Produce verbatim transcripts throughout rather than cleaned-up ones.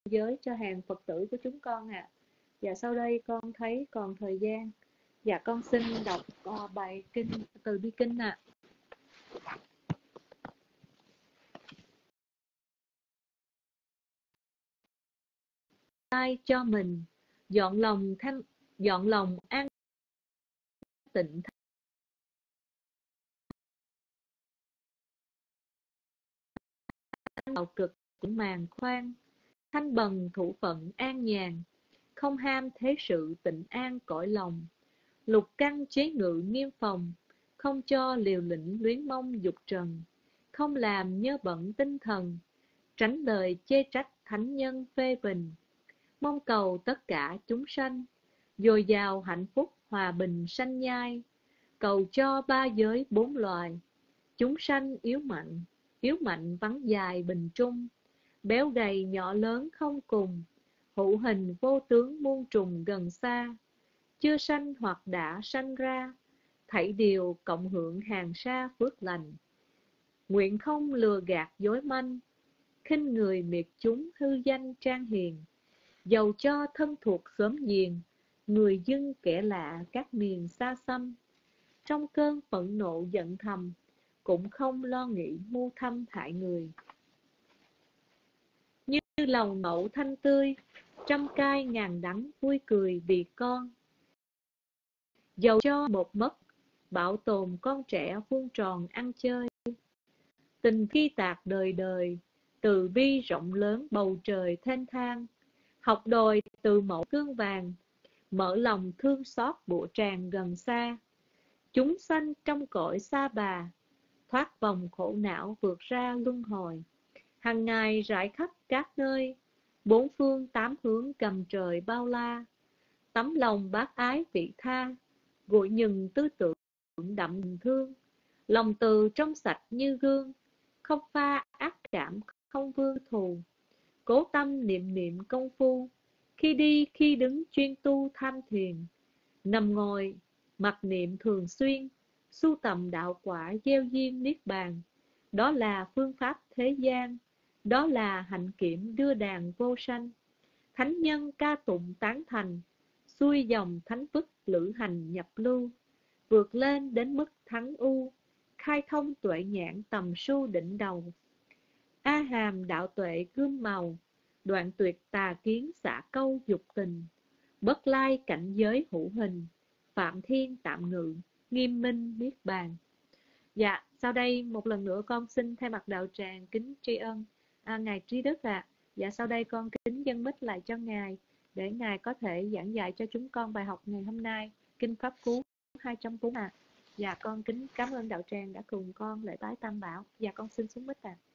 giới cho hàng Phật tử của chúng con ạ. À. Và sau đây con thấy còn thời gian, và con xin đọc uh, bài kinh từ bi kinh ạ. À. Ai cho mình dọn lòng thanh dọn lòng an tịnh thanh bạo cực màng khoan, thanh bần thủ phận an nhàn, không ham thế sự tịnh an cõi lòng, lục căn chế ngự nghiêm phòng, không cho liều lĩnh luyến mong dục trần, không làm nhớ bận tinh thần, tránh lời chê trách thánh nhân phê bình, mong cầu tất cả chúng sanh dồi dào hạnh phúc hòa bình sanh nhai, cầu cho ba giới bốn loài chúng sanh yếu mạnh, yếu mạnh vắng dài bình trung, béo gầy nhỏ lớn không cùng, hữu hình vô tướng muôn trùng gần xa, chưa sanh hoặc đã sanh ra, thảy điều cộng hưởng hàng sa phước lành. Nguyện không lừa gạt dối manh, khinh người miệt chúng hư danh trang hiền, dầu cho thân thuộc xóm giềng, người dưng kẻ lạ các miền xa xăm, trong cơn phẫn nộ giận thầm, cũng không lo nghĩ mưu thâm hại người. Như lòng mẫu thanh tươi, trăm cay ngàn đắng vui cười vì con, dầu cho một mất, bảo tồn con trẻ vuông tròn ăn chơi. Tình khi tạc đời đời, từ bi rộng lớn bầu trời thênh thang, học đòi từ mẫu cương vàng, mở lòng thương xót bộ tràng gần xa. Chúng sanh trong cõi xa bà, thoát vòng khổ não vượt ra luân hồi, hằng ngày rải khắp các nơi, bốn phương tám hướng cầm trời bao la. Tấm lòng bác ái vị tha, gội nhừng tư tưởng đậm thương, lòng từ trong sạch như gương, không pha ác cảm không vương thù, cố tâm niệm niệm công phu, khi đi khi đứng chuyên tu tham thiền, nằm ngồi mặc niệm thường xuyên, sưu tầm đạo quả gieo duyên niết bàn. Đó là phương pháp thế gian, đó là hạnh kiểm đưa đàn vô sanh. Thánh nhân ca tụng tán thành, xuôi dòng thánh phức lữ hành nhập lưu, vượt lên đến mức thắng u, khai thông tuệ nhãn tầm su đỉnh đầu. A hàm đạo tuệ gươm màu, đoạn tuyệt tà kiến xả câu dục tình, bất lai cảnh giới hữu hình, phạm thiên tạm ngự, nghiêm minh niết bàn. Dạ, sau đây một lần nữa con xin thay mặt đạo tràng kính tri ân à, Ngài Trí Đức ạ. À. Dạ, sau đây con kính dâng mic lại cho Ngài, để Ngài có thể giảng dạy cho chúng con bài học ngày hôm nay, Kinh Pháp Cú hai trăm bốn ạ. À. Dạ, con kính cảm ơn đạo tràng đã cùng con lễ bái Tam Bảo. Dạ, con xin xuống mic ạ. À.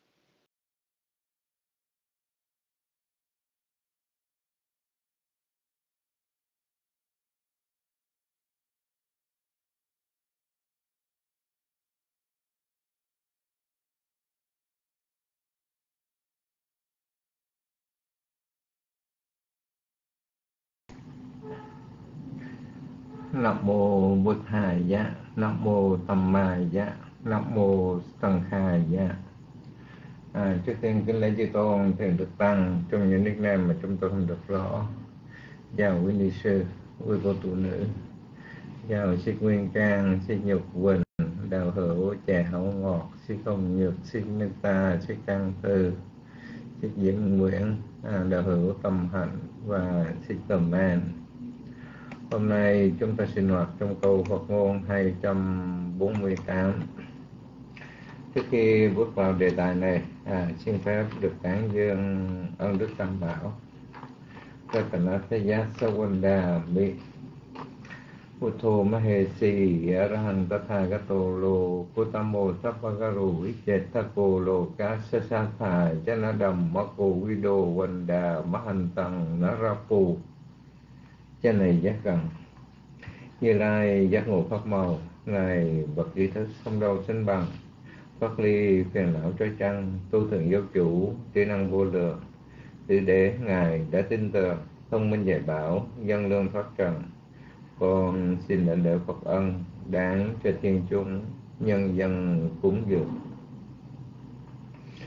Nam mô Bụt Thầy Giá, Nam mô Tam Mai Giá, Nam mô Tăng Khai Giá. À, trước tiên kính lễ chư tôn thiền đức tăng trong những nickname mà chúng tôi không được rõ. Chào quý ni sư, quý cô tu nữ. Chào sư Nguyên Trang, sư Nhục Quỳnh, đạo hữu trà hậu ngọt, sư Công Nhược, sư Nê Ta, sư Trang Thư, sư Diễm Nguyễn, à, đạo hữu Tâm Hạnh và sư Tầm An. Hôm nay chúng ta sinh hoạt trong câu Phật ngôn hai trăm bốn mươi tám. Trước khi bước vào đề tài này, à, xin phép được tán dương ơn Đức Tam Bảo. Ratanataya Sawanda Mi Puttho Mahesi Arahan Tathagato Lo Kutamo Sappagaru Vichetako Lo Kasasatha Janadam Mako Vido Vanda Mahantang Narapu. Trên này giác rằng Như Lai giác ngộ pháp màu, Ngài bậc trí thức không đâu sánh bằng, thoát ly phiền não trói chăng, tu thượng vô chủ, trí năng vô lượng. Từ đế Ngài đã tin tưởng, thông minh dạy bảo, dân lương thoát trần. Con xin đảnh lễ Phật ân, đáng cho thiên chúng nhân dân cúng dường.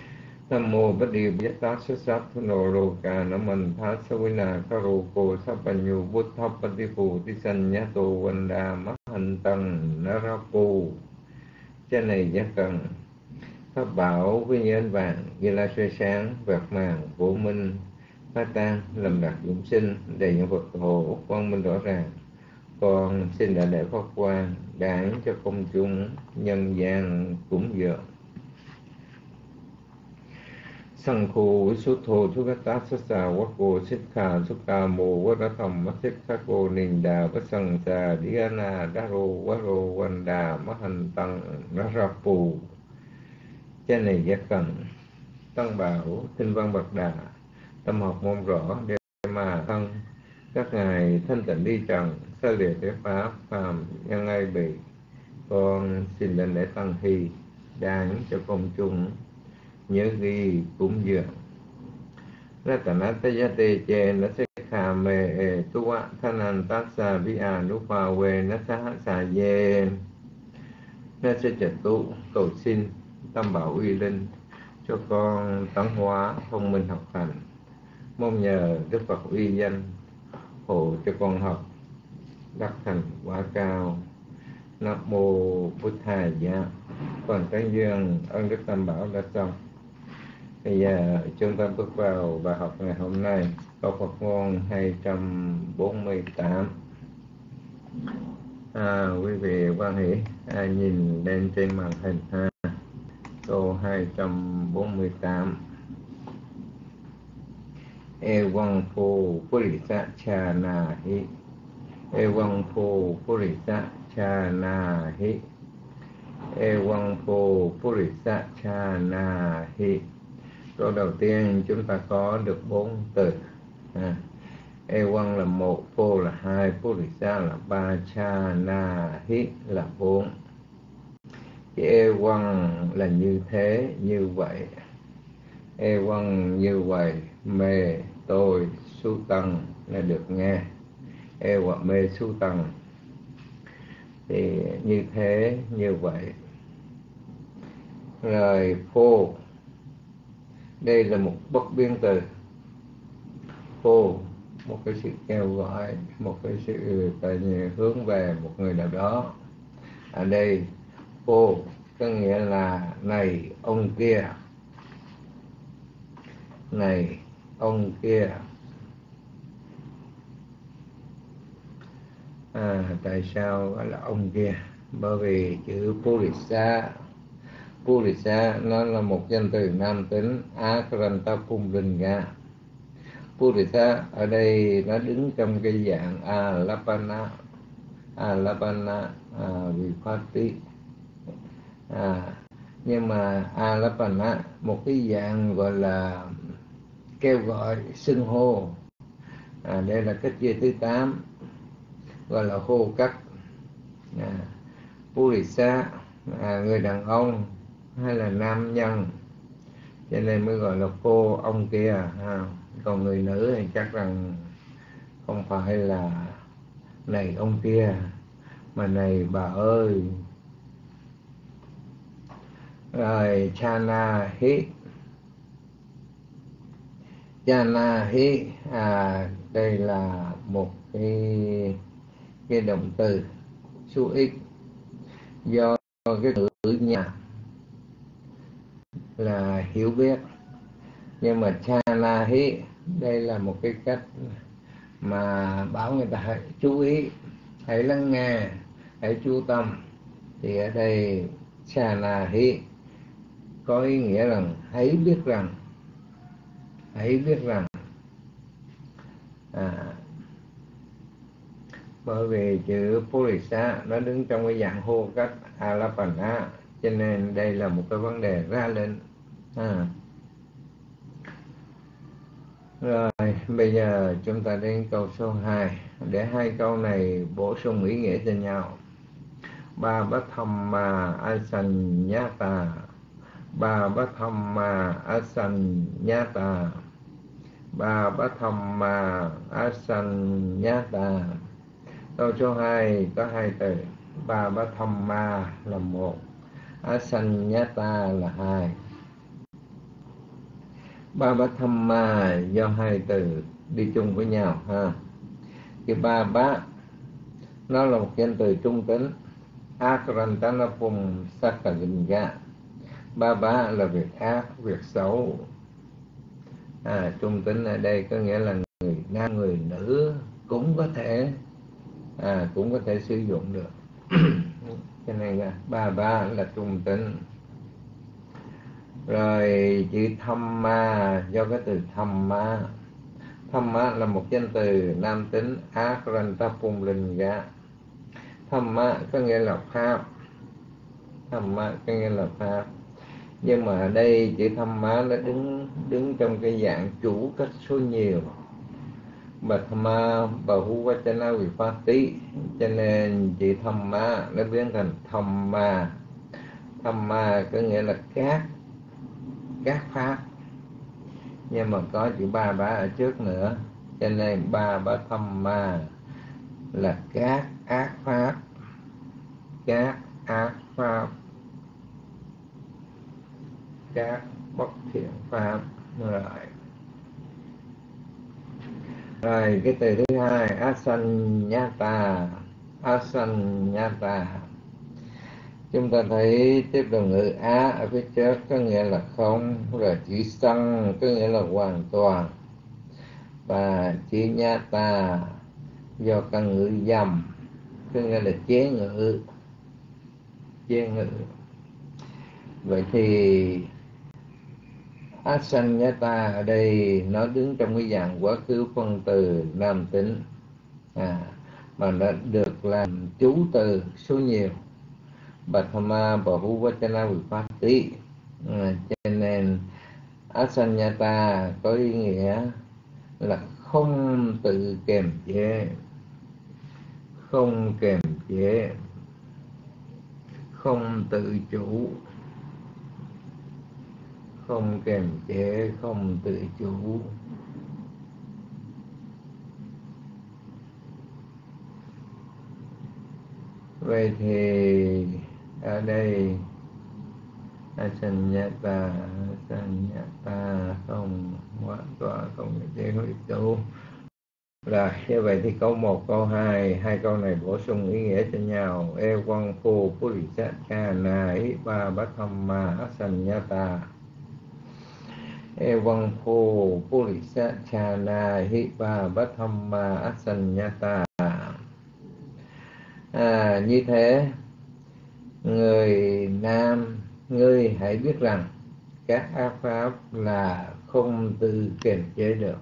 Nam mô Bát Đề Bát Tát Sát Sát Nô Rô Ca Nam Anh Thát Sa Vi Na Ca Rô Cô Sa Pa Nhu Bút Tháp Bát Đi Phù Tí Sanh Nhá Tô Vân Đà Mắt Hành Tăng Na Ra Pù. Trên này giác cần pháp bảo với nhân vàng như la xoay sáng vẹt màng vô minh phá tan lầm đặc dũng sinh đầy những vật hộ quang minh rõ ràng. Con xin đại lễ pháp quan đảng cho công chúng nhân gian cúng dường. Sang khu xuất thô xuất cát tác xuất xà quát cô xích khà xuất ca mô quát ra thầm mắt xích khá cô nình đà bất sằng xà đi na đá rô quát rô quan đà mắt hành tăng nó ra phù. Trên này giác cần tăng bảo tinh văn bậc đà tâm học môn rõ để mà thân các ngài thanh tịnh đi trần xa lìa thế pháp phàm nhân ai bị. Con xin lên lễ tăng thi đáng cho công chúng nhớ ghi cúng dường. Ratanatayate che na se kha me e tuwa thanan tassa vi a nupa we na sa sa ye na se trật tụ cầu xin tam bảo uy linh cho con tấn hóa thông minh học hành, mong nhờ Đức Phật uy danh hộ cho con học đắc thành quả cao. Nam mô Bụt Thầy Giá. Còn cái duyên ơn Đức Tam Bảo đã xong. Bây giờ chúng ta bước vào bài học ngày hôm nay, câu Phật ngôn hai trăm bốn mươi tám. À, quý vị quan hỷ à, nhìn lên trên màn hình ha. Câu hai trăm bốn mươi tám. Evaṅ pho purisa cha na hi. Evaṅ pho purisa cha na hi. Evaṅ pho purisa cha na hi. Câu đầu tiên chúng ta có được bốn từ. À, Evaṅ là một, pho là hai, purisa là ba, cha na hi là bốn. Evaṅ là như thế, như vậy. Evaṅ như vậy, mê tôi su tăng là được nghe. Evaṅ mê su tăng thì như thế, như vậy. Rồi pho, đây là một bất biến từ. Pho, một cái sự kêu gọi, một cái sự hướng về một người nào đó. Ở đây pho có nghĩa là này ông kia, này ông kia. À, tại sao gọi là ông kia? Bởi vì chữ purisa, purisa nó là một danh từ nam tính Akaranta Pumlinga. Purisa ở đây nó đứng trong cái dạng Alapana, Alapana à, Vipati. À, nhưng mà Alapana một cái dạng gọi là kêu gọi, xưng hô. À, đây là cách chia thứ tám, gọi là hô cách. À, Purisa à, người đàn ông hay là nam nhân, cho nên mới gọi là cô ông kia. À, còn người nữ thì chắc rằng không phải là này ông kia, mà này bà ơi. Rồi chana hi, chana hi à, đây là một cái cái động từ số ít do cái ngữ nhà là hiểu biết. Nhưng mà chana hi đây là một cái cách mà bảo người ta hãy chú ý, hãy lắng nghe, hãy chú tâm. Thì ở đây chana hi có ý nghĩa rằng hãy biết rằng, hãy biết rằng. À, bởi vì chữ purisa nó đứng trong cái dạng hô cách alapana, cho nên đây là một cái vấn đề ra lên. À, rồi bây giờ chúng ta đến câu số hai, để hai câu này bổ sung ý nghĩa cho nhau. Ba bát tham ma asanyata, ba bát tham ma asanyata, ba bát tham ma asanyata. Câu số hai có hai từ. Ba bát tham ma là một, asanyata là hai. Ba bát tham ma do hai từ đi chung với nhau ha. Cái ba bát nó là một danh từ trung tính. Akrantanapum Sakalinya. Ba bá là việc ác, việc xấu. À, trung tính ở đây có nghĩa là người nam, người nữ cũng có thể à, cũng có thể sử dụng được. Cho nên là ba bá là trung tính. Rồi chữ thăm ma do cái từ thăm ma. Thăm ma là một danh từ nam tính. Akrantanapum Linga. Thăm ma có nghĩa là pháp. Thăm ma có nghĩa là pháp. Nhưng mà ở đây chữ thăm má nó đứng đứng trong cái dạng chủ cách số nhiều. Bà thăm ma bà hu vachana vipati, cho nên chữ thăm má nó biến thành thăm ma. Thăm ma có nghĩa là các các pháp, nhưng mà có chữ ba bá ở trước nữa, cho nên ba bá thăm ma là các ác pháp. Các ác pháp, các bất thiện pháp. Rồi rồi cái từ thứ hai asanyata. Asanyata chúng ta thấy tiếp đồng ngữ á ở phía trước có nghĩa là không, rồi chữ sanh có nghĩa là hoàn toàn, và chữ nhata do căn ngữ dầm có nghĩa là chế ngữ. Chế ngữ. Vậy thì asanyata ở đây nó đứng trong cái dạng quá khứ phân từ nam tính, à, mà nó được làm chú từ số nhiều. Bhatama bahu vachana vipati, à, cho nên asanyata có ý nghĩa là không tự kiềm chế, không kiềm chế, không tự chủ, không kiềm chế, không tự chủ. Vậy thì ở đây asanyata, asanyata không hoàn toàn, không kiềm chế, không tự chủ. Rồi, như vậy thì câu một, câu hai, hai câu này bổ sung ý nghĩa cho nhau. E quang phu purisatcha nai ba bát tham ma asanyata. E quang phu purisatcha nai ba bát tham ma asanyata. À, như thế, người nam, ngươi hãy biết rằng các ác pháp là không tự kiềm chế được.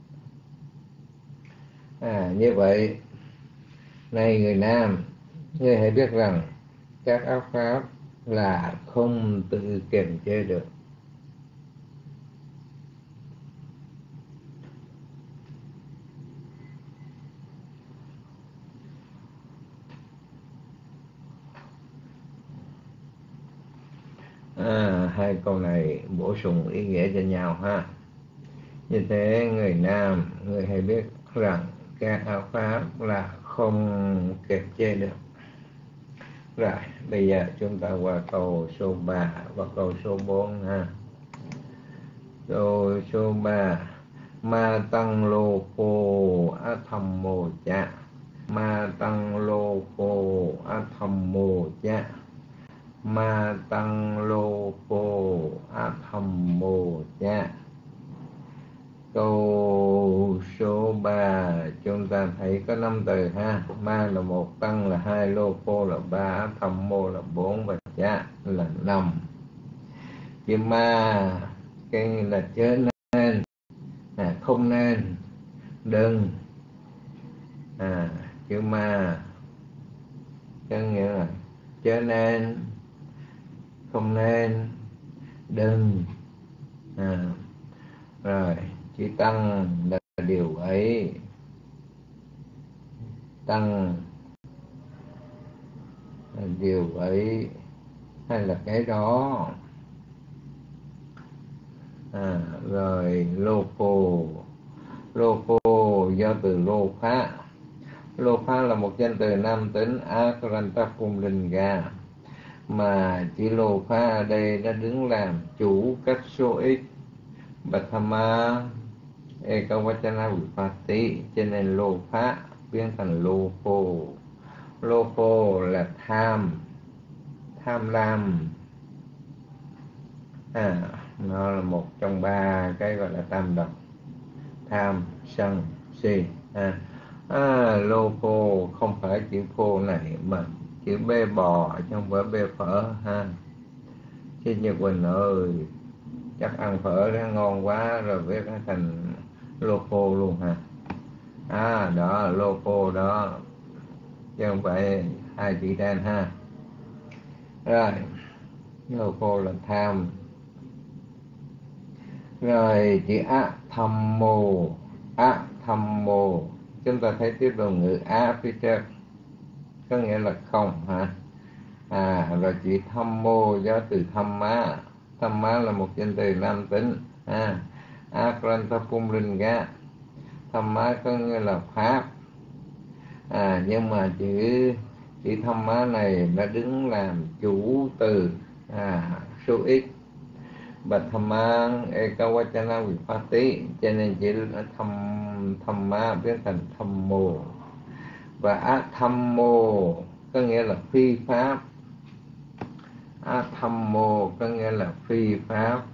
À, như vậy, này người nam, ngươi hãy biết rằng các ác pháp là không tự kiềm chế được. À, hai câu này bổ sung ý nghĩa cho nhau ha. Như thế, người nam, người hãy biết rằng các ác pháp là không kiềm chế được. Rồi, bây giờ chúng ta qua câu số ba và câu số bốn ha. Câu số ba, ma tăng lô cô á thầm mô cha. Ma tăng lô cô á thầm mô cha. Ma tăng lô cô á thầm mô cha. Câu số ba chúng ta thấy có năm từ ha. Ma là một, tăng là hai, lô cô là ba, thầm mô là bốn và cha là năm. Chữ ma cái là chớ nên, à, không nên, đừng. À, chữ ma có nghĩa là chớ nên, không nên, đừng. À, rồi chữ tăng là điều ấy. Tăng là điều ấy hay là cái đó. À, rồi lô cô. Lô cô do từ lô phá. Lô phá là một danh từ nam tính Akarantapum Linga, mà chữ lô phá ở đây nó đứng làm chủ cách số ít. Bạch Tham Ma Ekavachana Vipatti, cho nên lô phá biến thành lô phô. Lô phô là tham, tham lam, à, nó là một trong ba cái gọi là tam độc: tham, sân, si. à, à, lô phô không phải chữ phô này mà chữ bê bò chứ không phải bê phở ha. Chứ Nhật Quỳnh ơi, chắc ăn phở đó ngon quá rồi viết nó thành lô phô luôn ha. À đó, lô phô đó chứ không phải hai chữ đen ha. Rồi, lô phô là tham. Rồi chữ á tham mô, á tham mô chúng ta thấy tiếp đầu ngữ á phía trước có nghĩa là không hả. À rồi chữ tham mô do từ tham má. Tham má là một danh từ nam tính. à Akranta Pumlinga, tham má có nghĩa là pháp. à nhưng mà chữ chữ tham má này đã đứng làm chủ từ à số ít. Bạch Tham Ma Ekavachana Vipatti, cho nên chữ thăm thăm ma biến thành thăm mô. Và á thăm mô có nghĩa là phi pháp. Á thăm mô có nghĩa là phi pháp.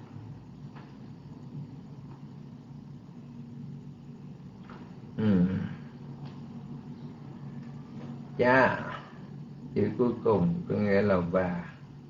ừ. Cha chữ cuối cùng có nghĩa là và.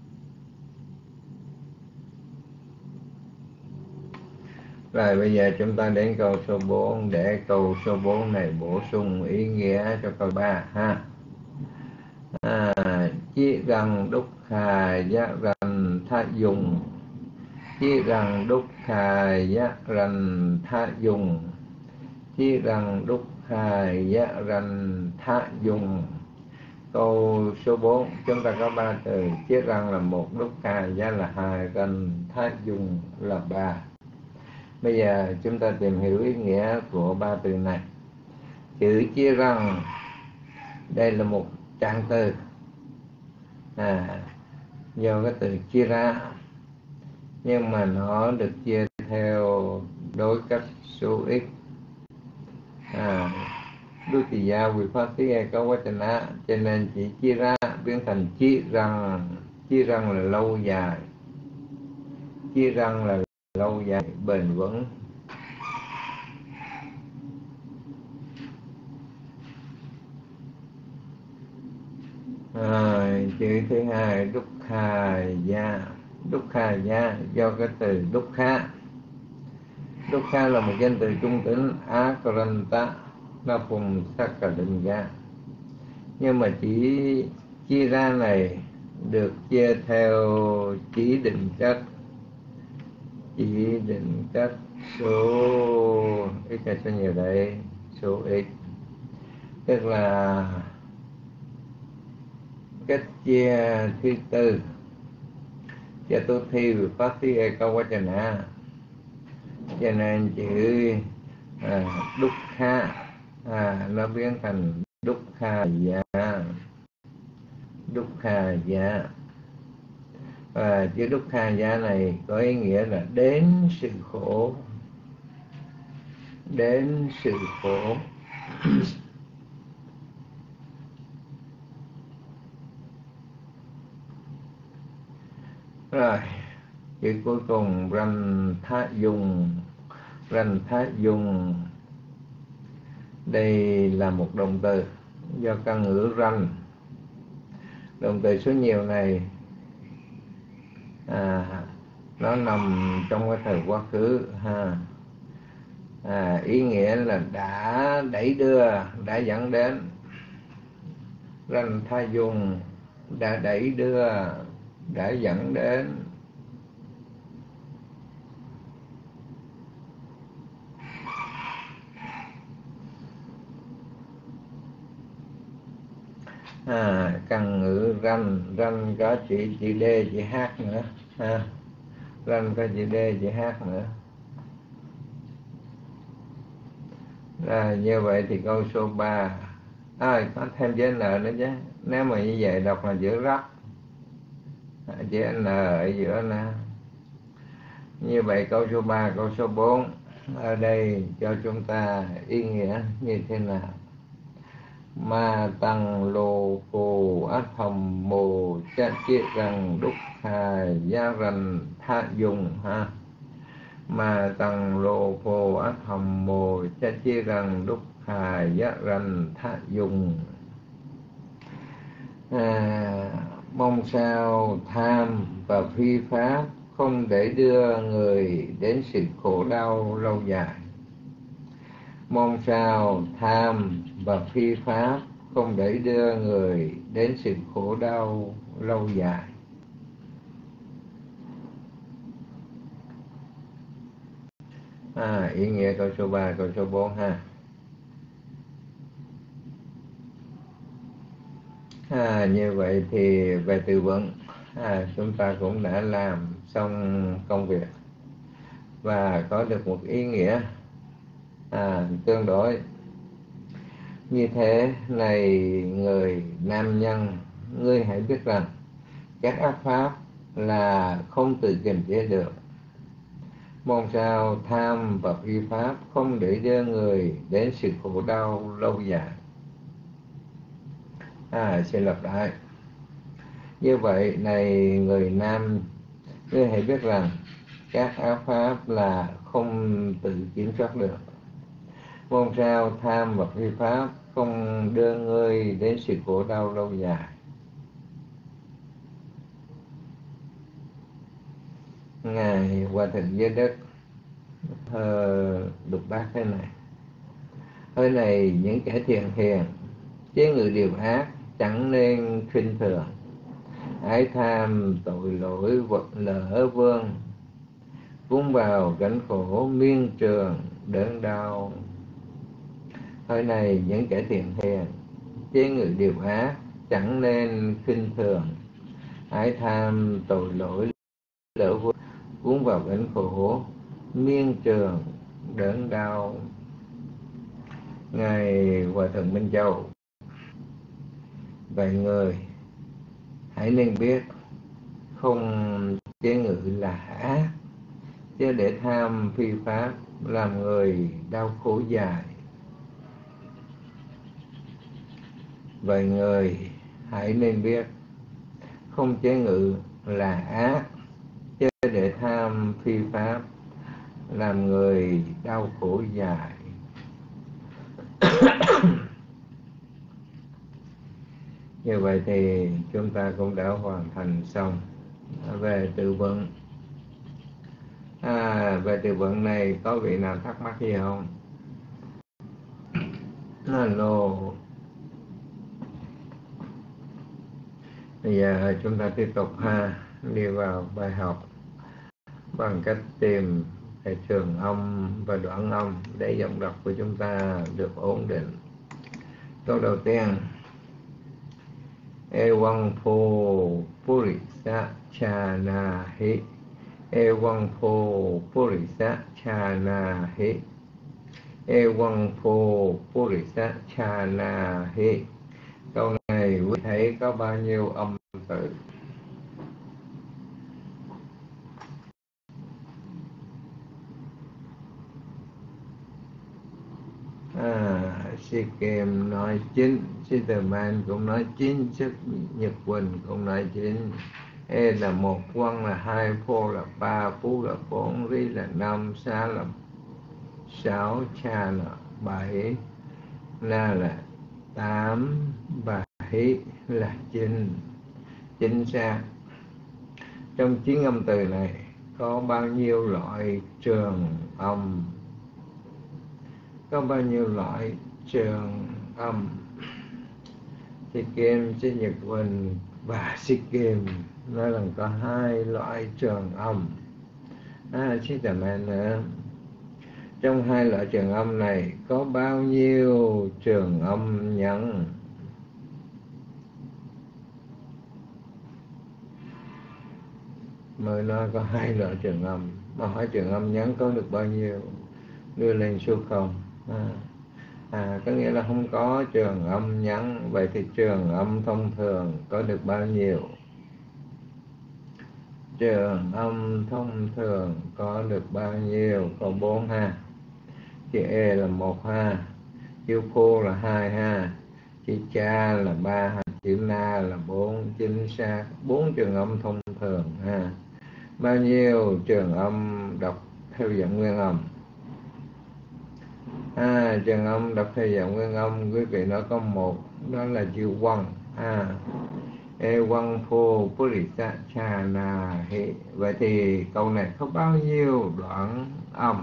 Rồi bây giờ chúng ta đến câu số bốn, để câu số bốn này bổ sung ý nghĩa cho câu ba ha. À, chí rằng đúc khà giá rành tha dùng, chí rằng đúc khà giá rành tha dùng, chí rằng đúc khà giá rành tha dùng. Câu số bốn chúng ta có ba từ: chí rằng là một, đúc khà giá là hai, rành tha dùng là ba. Bây giờ chúng ta tìm hiểu ý nghĩa của ba từ này. Chữ chia răng đây là một trạng từ, à, do cái từ chia ra, nhưng mà nó được chia theo đối cách số ít. à, Dutiya Vipatti Ekavachana, cho nên chỉ chia ra biến thành chia răng. Chia răng là lâu dài, chia răng là lâu dài bền vững. À, chữ thứ hai Dukkha-ya. Dukkha-ya do cái từ Dukkha. Dukkha là một danh từ trung tính Akaranta Napum Sakadanya, nhưng mà chỉ chia ra này được chia theo chỉ định chất. Chỉ định chất số ít hay số nhiều đây? Số ít. Tức là cách chia thứ tư, cho tôi thi Vipatti Ekavachana, cho nên chữ à, Dukkha à, nó biến thành Dukkha-ya. Dukkha-ya. Và chữ Dukkha-ya này có ý nghĩa là đến sự khổ. Đến sự khổ. Rồi chữ cuối cùng ranh thá dùng. Ranh thá dùng đây là một động từ do căn ngữ ranh. Động từ số nhiều này à, nó nằm trong cái thời quá khứ ha. À, ý nghĩa là đã đẩy đưa, đã dẫn đến. Ranh tha dùng đã đẩy đưa, đã dẫn đến. À, căn ngữ ranh, ranh có chữ chữ D, chữ H nữa ha. Ranh có chữ D, chữ H nữa. Rồi như vậy thì câu số ba à, có thêm chữ N nữa chứ. Nếu mà như vậy đọc là chữ rắc, chữ N ở giữa nè. Như vậy câu số ba, câu số bốn ở đây cho chúng ta ý nghĩa như thế nào? Ma tăng lô cô át hầm mồ cha chiết rằng đúc hài gia rành tha dùng ha. Ma tăng lô cô át hầm mồ cha chiết rằng đúc hài gia rành tha dùng. À, mong sao tham và phi pháp không để đưa người đến sự khổ đau lâu dài. Mong sao tham và phi pháp không để đưa người đến sự khổ đau lâu dài. À, ý nghĩa câu số ba, câu số bốn ha. À, như vậy thì về từ vựng à, chúng ta cũng đã làm xong công việc và có được một ý nghĩa à, tương đối. Như thế này người nam nhân, ngươi hãy biết rằng các ác pháp là không tự kiềm chế được. Mong sao tham và phi pháp không để đưa người đến sự khổ đau lâu dài. À, xin lặp lại. Như vậy này người nam, ngươi hãy biết rằng các ác pháp là không tự kiểm soát được. Mong sao tham và phi pháp không đưa ngươi đến sự khổ đau lâu dài. Ngài Hòa Thượng Giới Đức uh, đục bát thế này: hơi này những kẻ thiện hiền chế ngự điều ác chẳng nên khinh thường. Ái tham tội lỗi vật lỡ vương cuốn vào cảnh khổ miên trường đớn đau. Hơi này những kẻ thiện hiền chế ngự điều ác chẳng nên khinh thường. Ái tham tội lỗi lỡ vương cuốn vào cảnh khổ miên trường đớn đau. Ngài Hòa Thượng Minh Châu: vậy người hãy nên biết không chế ngự là ác, chứ để tham phi pháp làm người đau khổ dài. Vậy người hãy nên biết không chế ngự là ác, chứ để tham phi pháp làm người đau khổ dài. Như vậy thì chúng ta cũng đã hoàn thành xong về từ vựng. À, về từ vựng này có vị nào thắc mắc gì không? Alo. Bây giờ chúng ta tiếp tục ha, đi vào bài học bằng cách tìm cái trường âm và đoạn âm để giọng đọc của chúng ta được ổn định. Câu đầu tiên: Ewaং pho purisa chana hi. Ewaং pho purisa chana hi. Ewaং pho purisa chana hi. Câu này quý thấy có bao nhiêu âm từ? À, Sikkim nói chín, Sitterman cũng nói chín, Sức Nhật Quỳnh cũng nói chín. E là một, Quăng là hai, Phô là ba, Phú là bốn, Rí là năm, Xá là sáu, Cha là bảy, Na là tám và Hí là chín. Chính xác. Trong chín âm từ này có bao nhiêu loại trường âm? Có bao nhiêu loại trường âm? Sikkim, Sĩ Nhật Quỳnh và Sikkim nói rằng có hai loại trường âm. À, Sitterman nữa. Trong hai loại trường âm này có bao nhiêu trường âm nhấn? Mới nói có hai loại trường âm, mà hỏi trường âm nhấn có được bao nhiêu? Đưa lên số không. À, à, có nghĩa là không có trường âm nhấn. Vậy thì trường âm thông thường có được bao nhiêu? trường âm thông thường có được bao nhiêu? Có bốn ha. Chữ E là một ha, chữ Phu là hai ha, chữ Cha là ba ha, chữ Na là bốn. Chính xác, bốn trường âm thông thường ha. Bao nhiêu trường âm đọc theo dạng nguyên âm? À, trường âm đọc theo dạng nguyên âm quý vị nói có một, đó là chữ Quăng. À, E Quăng Phu Purisa Cha Na Hi. Vậy thì câu này có bao nhiêu đoạn âm?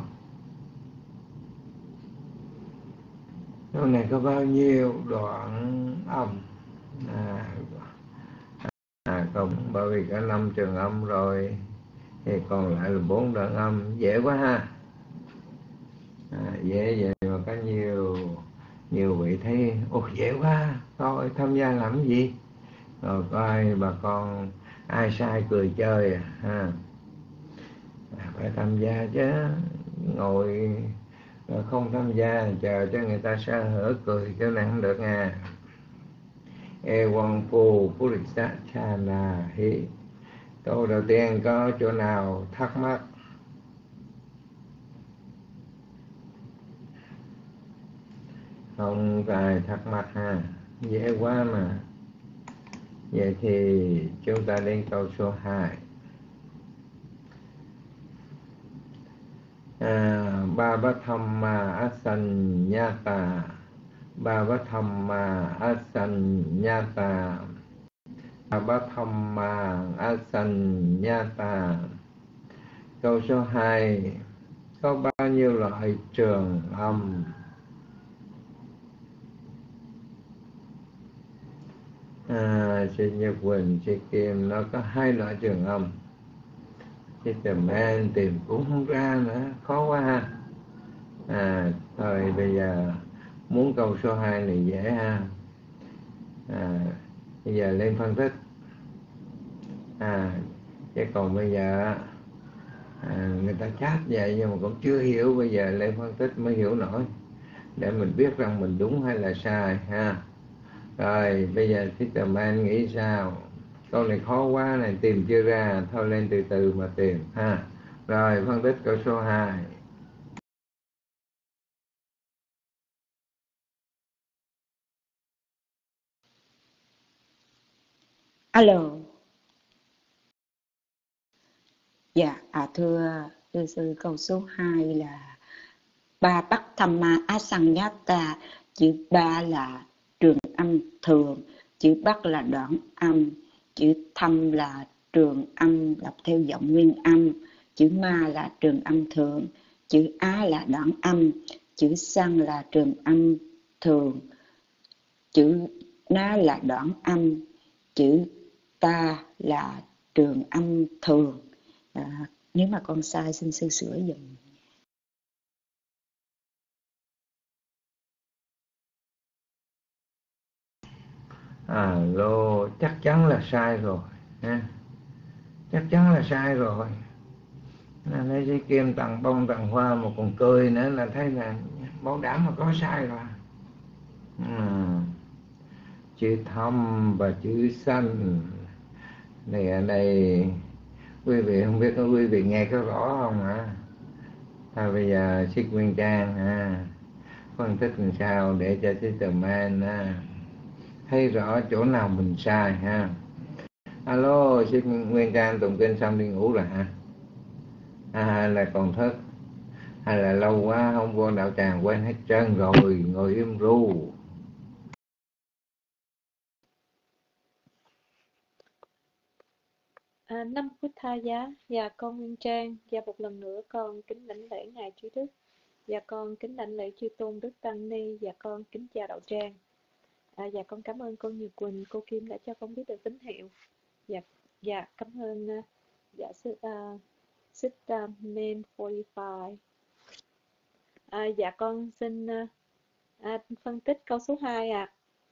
Câu này có bao nhiêu đoạn âm? À, à không, bởi vì có năm trường âm rồi thì còn lại là bốn đoạn âm. Dễ quá ha. À, dễ vậy mà có nhiều nhiều vị thấy ồ dễ quá, thôi tham gia làm cái gì, rồi coi bà con ai sai cười chơi à, ha. À, phải tham gia chứ, ngồi không tham gia chờ cho người ta sơ hở cười chỗ này không được nha. E Quang Phu Purisa Cha Na Hi. Câu đầu tiên có chỗ nào thắc mắc? Không có ai thắc mắc ha, dễ quá mà. Vậy thì chúng ta đến câu số hai. À, ba bát tham ma asanyata. Ba bát tham ma asanyata. Ba bát tham ma asanyata. Câu số hai có bao nhiêu loại trường âm? À, chị Nhật Quỳnh, chị Kim nó có hai loại trường âm. Chị tìm em tìm cũng không ra nữa, khó quá ha. À, thôi bây giờ muốn câu số hai này dễ ha. À, bây giờ lên phân tích. À, chứ còn bây giờ à, người ta chat vậy nhưng mà cũng chưa hiểu, bây giờ lên phân tích mới hiểu nổi, để mình biết rằng mình đúng hay là sai ha. Rồi bây giờ Sister Man nghĩ sao? Câu này khó quá này, tìm chưa ra, thôi lên từ từ mà tìm ha. Rồi phân tích câu số hai. Alo. Dạ, à, thưa thưa sư, câu số hai là ba bắc tham ma asanyata. Chữ ba là trường âm thường, chữ bắc là đoạn âm, chữ thâm là trường âm đọc theo giọng nguyên âm, chữ ma là trường âm thường, chữ á là đoạn âm, chữ sang là trường âm thường, chữ na là đoạn âm, chữ ta là trường âm thường. À, nếu mà con sai xin sư sửa dùm. Alo, chắc chắn là sai rồi ha. Chắc chắn là sai rồi. Lấy giấy kim tặng bông tặng hoa mà còn cười nữa là thấy là bảo đảm mà có sai rồi. À, chữ thâm và chữ xanh này ở đây quý vị không biết có quý vị nghe có rõ không hả? À, bây giờ Xích Nguyên Trang ha, phân tích làm sao để cho Sister Man ha, thấy rõ chỗ nào mình sai ha. Alo, Xích Nguyên Trang tụng kinh xong đi ngủ rồi hả? À, hay là còn thức, hay là lâu quá không vô đạo tràng quên hết trơn rồi, ngồi im ru. À, năm phút tha giá. Dạ con Nguyên Trang. Dạ một lần nữa con kính lãnh lễ ngài Trí Đức. Dạ con kính lãnh lễ chư tôn Đức Tăng Ni. Dạ con kính chào đạo tràng. À, dạ con cảm ơn cô Nhật Quỳnh, cô Kim đã cho con biết được tín hiệu. Dạ, dạ cảm ơn uh, dạ sư uh, Sister Man bốn lăm. À, dạ con xin uh, à, phân tích câu số hai ạ.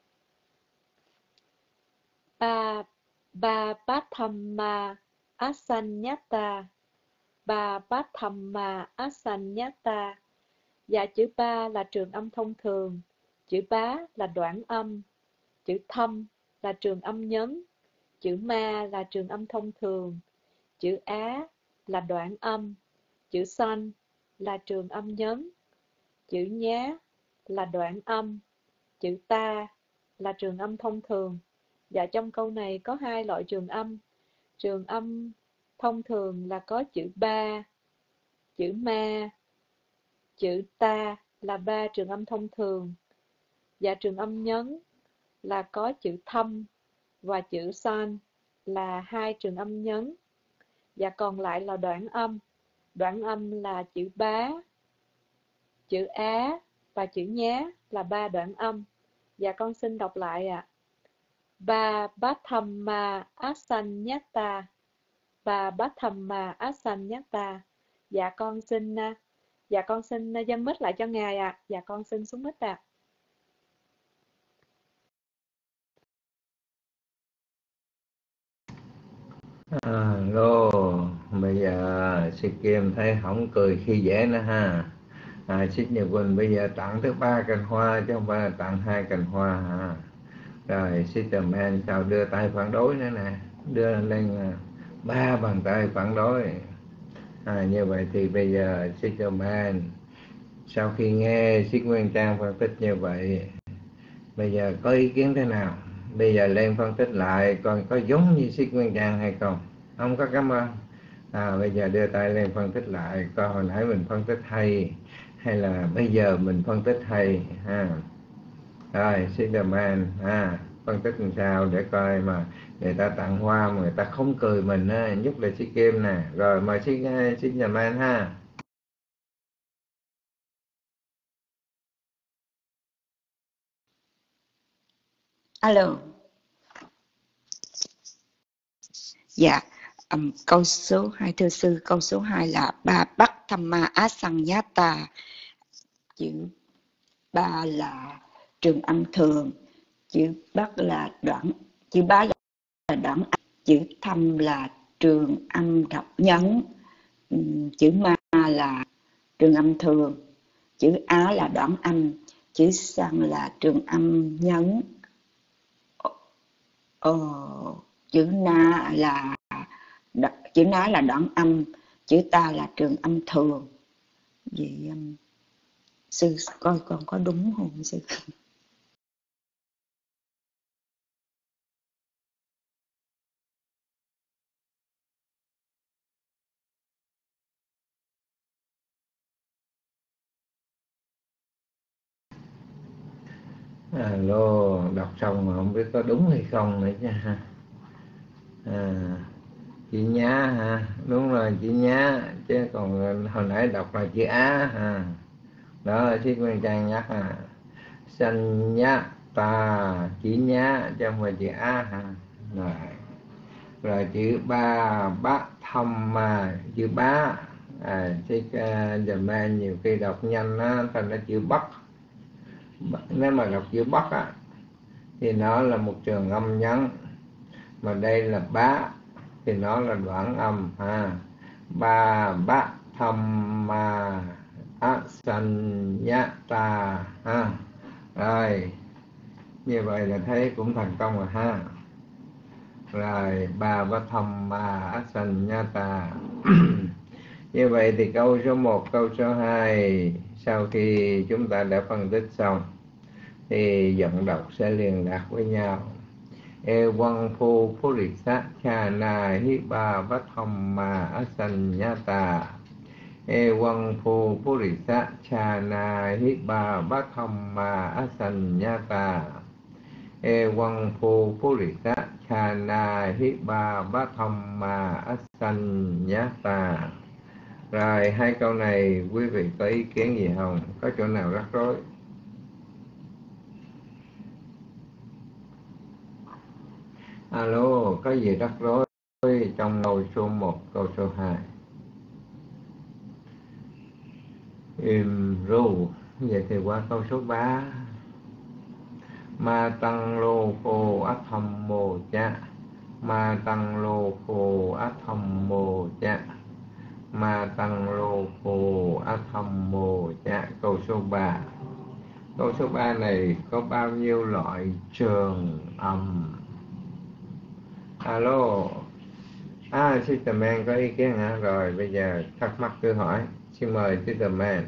À. Bà Bát Thầm Ma Asanyata. Bà Bát Thầm Ma Asanyata. Dạ chữ ba là trường âm thông thường, chữ bá là đoạn âm, chữ thâm là trường âm nhấn, chữ ma là trường âm thông thường, Chữ Á là đoạn âm. Chữ San là trường âm nhấn. Chữ Nhá là đoạn âm. Chữ Ta là trường âm thông thường. Và trong câu này có hai loại trường âm. Trường âm thông thường là có chữ Ba, chữ Ma, chữ Ta là ba trường âm thông thường. Và trường âm nhấn là có chữ Thâm và chữ San là hai trường âm nhấn. Và còn lại là đoạn âm. Đoạn âm là chữ Bá, chữ Á và chữ Nhá là ba đoạn âm. Và con xin đọc lại ạ. À. Ba bát thầm ma asanyata. Ba bát thầm ma asanyata. Dạ con xin Dạ con xin dâng mic lại cho Ngài ạ. À. Dạ con xin xuống mic ạ. À. Alo, bây giờ sư Kim thấy không cười khi dễ nữa ha. À, Xích Nhật Quỳnh bây giờ tặng tới ba cành hoa chứ không phải là tặng hai cành hoa ha. Rồi Sister Man sao đưa tay phản đối nữa nè, đưa lên ba bàn tay phản đối. À, như vậy thì bây giờ Sister Man sau khi nghe Xích Nguyên Trang phân tích như vậy, bây giờ có ý kiến thế nào? Bây giờ lên phân tích lại coi có giống như Xích Nguyên Trang hay không? Không có, cảm ơn. À, bây giờ đưa tay lên phân tích lại coi hồi nãy mình phân tích hay hay là bây giờ mình phân tích hay ha. Rồi Sister Man ha, phân tích làm sao để coi mà người ta tặng hoa mà người ta không cười mình á, nhất là Sĩ Kim nè. Rồi mời Sister Man ha. Alo. Dạ, um, câu số hai, thưa sư, câu số hai là ba bắc thamma asanyata. Chữ ba là trường âm thường, chữ bắc là đoạn, chữ bá là đoạn âm, chữ thâm là trường âm đọc nhấn, chữ ma là trường âm thường, chữ á là đoạn âm, chữ san là trường âm nhấn, ờ, chữ na là chữ ná là đoạn âm, chữ ta là trường âm thường. Vậy um, sư coi con có đúng không sư? Alo, đọc xong mà không biết có đúng hay không nữa nha. À, chữ Nhá ha, đúng rồi chữ Nhá, chứ còn hồi nãy đọc là chữ Á ha. Đó, Sĩ Nguyên Trang nhắc à, sanh nhá ta, chữ Nhá chứ không phải chữ Á ha. Rồi, rồi chữ ba bát thâm mà, chữ bá, à, chứ giờ man nhiều khi đọc nhanh á, thành ra chữ bắc. Nếu mà đọc chữ bắc á thì nó là một trường âm nhấn, mà đây là bá thì nó là đoạn âm ha. Ba bát thâm ma asanyata ha. Rồi như vậy là thấy cũng thành công rồi ha. Rồi ba bát thâm ma asanyata. Như vậy thì câu số một, câu số hai sau khi chúng ta đã phân tích xong thì giọng đọc sẽ liên lạc với nhau. E quang phu purisa chana hi ba vát thầm ma asanyata. E quang phu purisa chana hi ba vát thầm ma asanyata. E quang phu purisa chana hi ba vát thầm ma asanyata. Rồi hai câu này quý vị có ý kiến gì không? Có chỗ nào rắc rối? Alo, có gì rắc rối trong câu số một, câu số hai? Im ru. Vậy thì qua câu số ba. Ma tăng lô cô át thầm mô cha. Ma tăng lô cô át thầm mô cha. Ma tăng lô cô át thầm mô cha. Câu số ba. Câu số ba này có bao nhiêu loại trường âm? Alo, À, Sister Man có ý kiến hả? Rồi, bây giờ thắc mắc cứ hỏi. Xin mời Sister Man.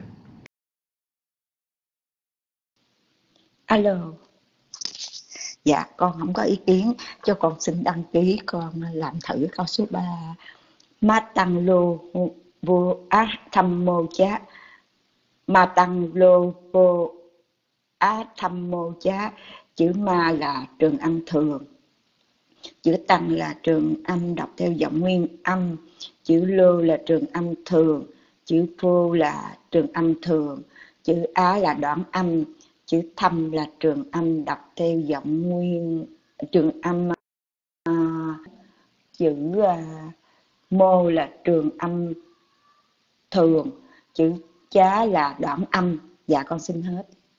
Alo. Dạ, con không có ý kiến, cho con xin đăng ký con làm thử câu số ba. Ma tăng lô vô á tham mô chá. Ma tăng lô vô á tham mô chá. Chữ ma là trường âm thường, chữ tăng là trường âm đọc theo giọng nguyên âm, chữ lô là trường âm thường, chữ phô là trường âm thường, chữ á là đoạn âm, chữ thâm là trường âm đọc theo giọng nguyên trường âm, à, chữ à, mô là trường âm thường, chữ chá là đoạn âm. Dạ con xin hết.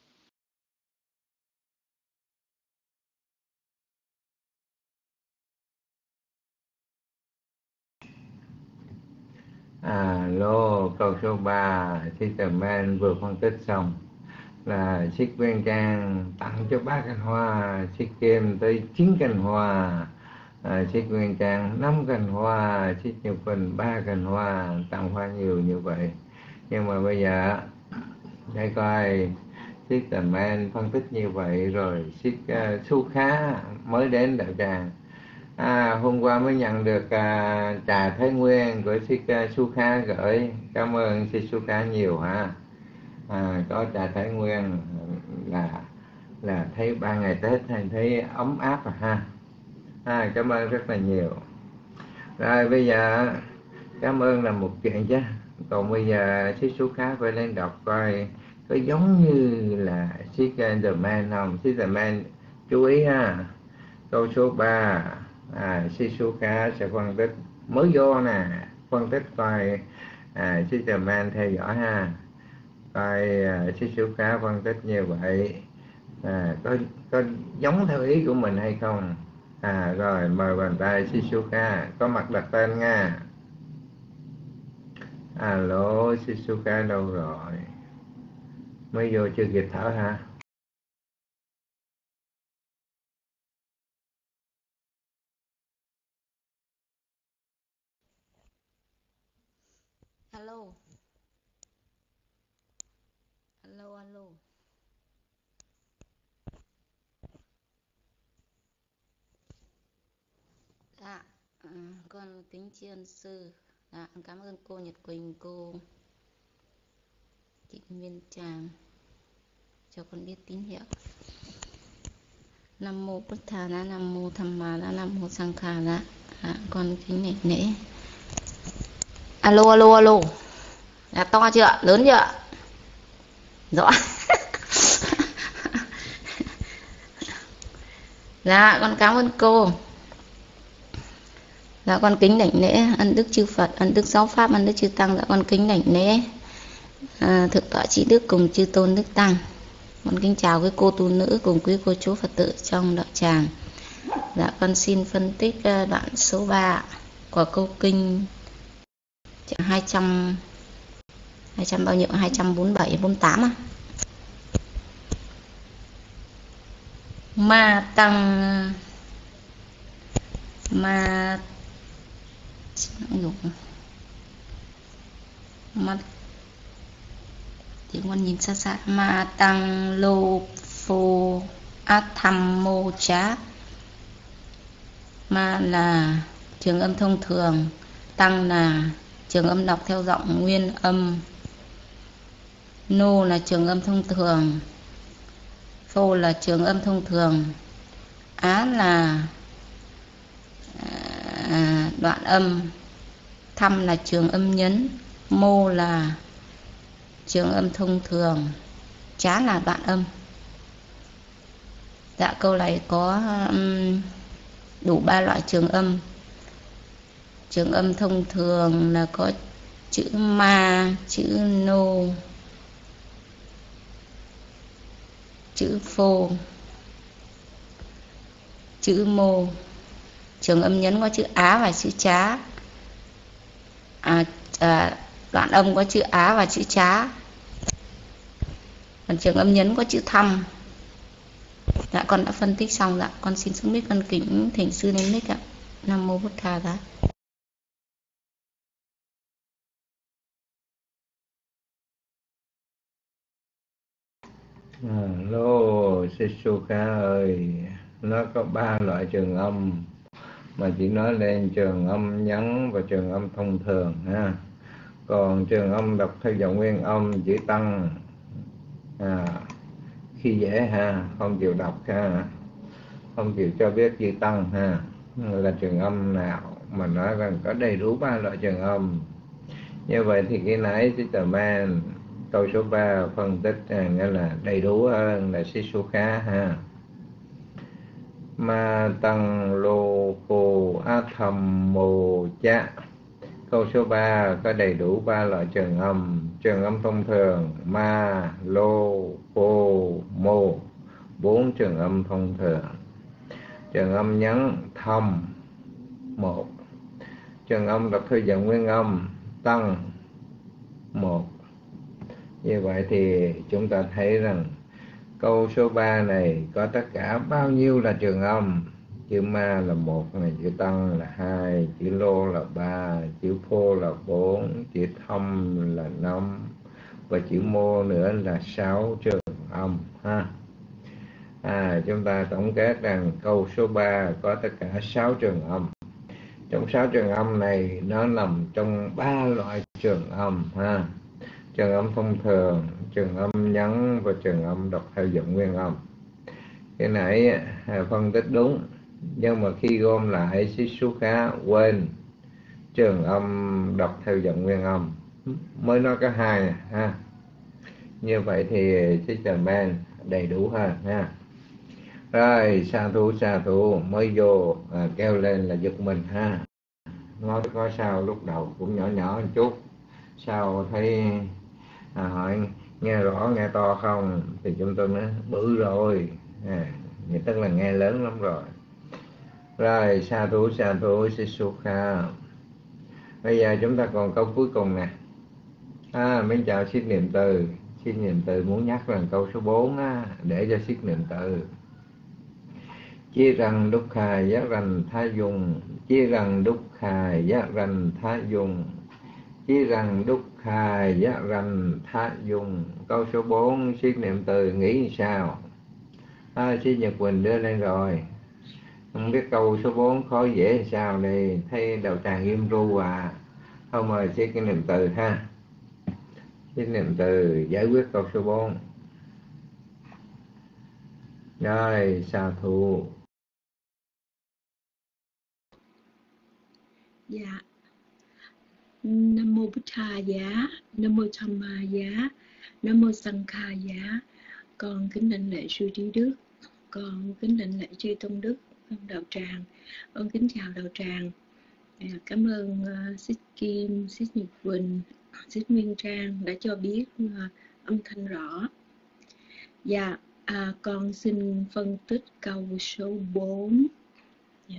Alo, câu số ba, Sister Man vừa phân tích xong là Siết Nguyên Trang tặng cho ba cành hoa, Siết Kim tới chín cành hoa, à, Siết Nguyên Trang năm cành hoa, Siết Nhật Bình ba cành hoa, tặng hoa nhiều như vậy. Nhưng mà bây giờ để coi Sister Man phân tích như vậy rồi Siết uh, Su Khá mới đến đạo tràng. À, hôm qua mới nhận được à, trà Thái Nguyên của Siết uh, Su Khá gửi. Cảm ơn Siết Su Khá nhiều ha. À, có trà Thái Nguyên là là thấy ba ngày Tết hay thấy ấm áp rồi ha. À, cảm ơn rất là nhiều. Rồi bây giờ cảm ơn là một chuyện chứ. Còn bây giờ Siết Su Khá phải lên đọc coi có giống như là Siết The Man không. Siết The Man chú ý ha. Câu số ba, à, Siết Su Khá sẽ phân tích mới vô nè, phân tích coi à, Siết The Man theo dõi ha. Coi uh, Siết Su Khá phân tích như vậy à, có có giống theo ý của mình hay không. À rồi mời bàn tay Siết Su Khá, có mặt đặt tên nha. Alo, Siết Su Khá đâu rồi? Mới vô chưa kịp thở hả? Alo. Alo alo. Dạ, à, con kính tri ân sư. Dạ, cảm ơn cô Nhật Quỳnh, cô Thị Nguyên Tràng cho con biết tín hiệu. Nam mô Bụt Thà Đa, Nam mô Tham Ma Đa, Nam mô Sang Kha Đa. Dạ, con kính nể nể. Alo alo alo. Dạ, to chưa? Lớn chưa? Rõ. Dạ, con cảm ơn cô. Dạ, con kính đảnh lễ ân đức chư Phật, ân đức giáo pháp, ân đức chư Tăng. Dạ, con kính đảnh lễ à, thượng tọa trí đức cùng chư tôn đức Tăng. Con kính chào quý cô tu nữ cùng quý cô chú Phật tử trong đạo tràng. Dạ, con xin phân tích đoạn số ba của câu kinh hai trăm hai trăm bao nhiêu? hai trăm bốn mươi bảy bốn mươi tám à? Ma tăng ma ma thì con nhìn xa xa. Ma tăng lô phô át tham mô chá. Ma là trường âm thông thường, tăng là trường âm đọc theo giọng nguyên âm, nô là trường âm thông thường, phô là trường âm thông thường, á là à, đoạn âm, thăm là trường âm nhấn, mô là trường âm thông thường, chá là đoạn âm. Dạ, câu này có um, đủ ba loại trường âm. Trường âm thông thường là có chữ ma, chữ nô, chữ phô, chữ mô. Trường âm nhấn có chữ á và chữ chá. À, à, đoạn âm có chữ á và chữ chá. Còn trường âm nhấn có chữ thăm. Dạ, con đã phân tích xong. Dạ, con xin xuống mic, con kính thỉnh sư lên mic ạ. Nam mô Bụt Thà Đa. À, lô Sisuka ơi, nó có ba loại trường âm mà chỉ nói lên trường âm nhấn và trường âm thông thường ha. Còn trường âm đọc theo giọng nguyên âm chữ tăng à, khi dễ ha, không chịu đọc ha, không chịu cho biết chữ tăng ha, là trường âm nào mà nói rằng có đầy đủ ba loại trường âm. Như vậy thì cái nãy Sister Man câu số ba phân tích à, nghĩa là đầy đủ hơn là Sisuka ha. Ma tăng lô cô á thầm mô chá. Câu số ba có đầy đủ ba loại trường âm. Trường âm thông thường ma, lô, cô, mô, bốn trường âm thông thường. Trường âm nhấn thầm một. Trường âm đọc theo giọng nguyên âm tăng một. Như vậy thì chúng ta thấy rằng câu số ba này có tất cả bao nhiêu là trường âm? Chữ ma là một, này chữ tăng là hai, chữ lô là ba, chữ phô là bốn, chữ thâm là năm và chữ mô nữa là sáu trường âm ha. À, chúng ta tổng kết rằng câu số ba có tất cả sáu trường âm. Trong sáu trường âm này nó nằm trong ba loại trường âm ha. Trường âm thông thường, trường âm nhấn và trường âm đọc theo giọng nguyên âm. Cái nãy phân tích đúng, nhưng mà khi gom lại Sisuka quên trường âm đọc theo giọng nguyên âm, mới nói có hai ha. Như vậy thì Sister Man đầy đủ hơn ha. Rồi sa thú sa thú mới vô à, kêu lên là giật mình ha. Nói có sao lúc đầu cũng nhỏ nhỏ một chút, sao thấy à, hỏi nghe rõ nghe to không, thì chúng tôi nói bự rồi à, tức là nghe lớn lắm rồi. Rồi sa thú sa thú Sisuka. Bây giờ chúng ta còn câu cuối cùng nè. À, mến chào Siết Niệm Từ. Siết Niệm Từ muốn nhắc rằng câu số bốn á, để cho Siết Niệm Từ. Chi rằng đúc khà giá rành tha dùng, chi rằng đúc khà giá rành tha dùng, chi rằng đúc khà giá rành tha dùng. Câu số bốn Siết Niệm Từ nghĩ sao? À, Siết Nhật Quỳnh đưa lên rồi. Không biết câu số bốn khó dễ sao đây, thấy đầu tràng im ru à. Không mời Siết cái Niệm Từ ha. Siết Niệm Từ giải quyết câu số bốn. Rồi sa thù. Dạ. Nam mô Bụt Thà giá, Nam mô Tham Ma giá, Nam mô Sang Kha giá. Con kính đảnh lễ sư trí đức, con kính đảnh lễ chư tôn đức đạo tràng. Con kính chào đạo tràng. À, cảm ơn uh, Sít Kim, Sít Nhật Quỳnh, Sít Nguyên Trang đã cho biết uh, âm thanh rõ. Dạ, à, con xin phân tích câu số bốn. Yeah.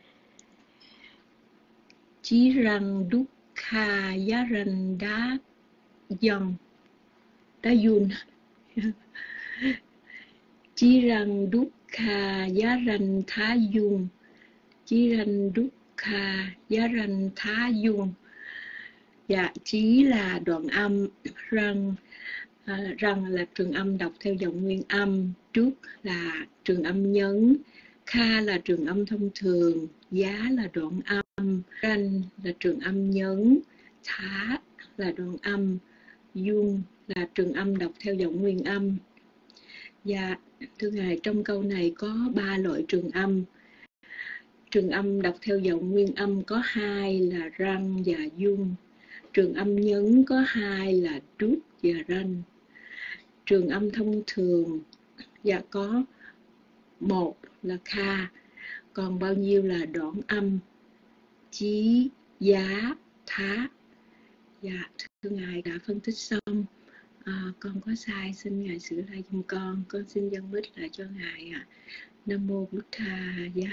Chí rằng đúc kha giá rành đá dòng đá dùn. Chí rằng đúc kha giá rành thá dùng, chí rằng đúc kha giá rành thá dùng. Dạ, chí là đoạn âm, răng à, răng là trường âm đọc theo giọng nguyên âm, trước là trường âm nhấn, kha là trường âm thông thường, giá là đoạn âm, ranh là trường âm nhấn, thá là đoạn âm, dung là trường âm đọc theo giọng nguyên âm. Dạ, thưa Ngài, trong câu này có ba loại trường âm. Trường âm đọc theo giọng nguyên âm có hai là răng và dung. Trường âm nhấn có hai là trút và ranh. Trường âm thông thường dạ có một là kha, còn bao nhiêu là đoạn âm, chí, giá, thá. Dạ, thưa Ngài đã phân tích xong. À, con có sai xin Ngài sửa lại giùm con. Con xin dâng mic lại cho Ngài ạ. À. Nam mô Bụt Thà giá.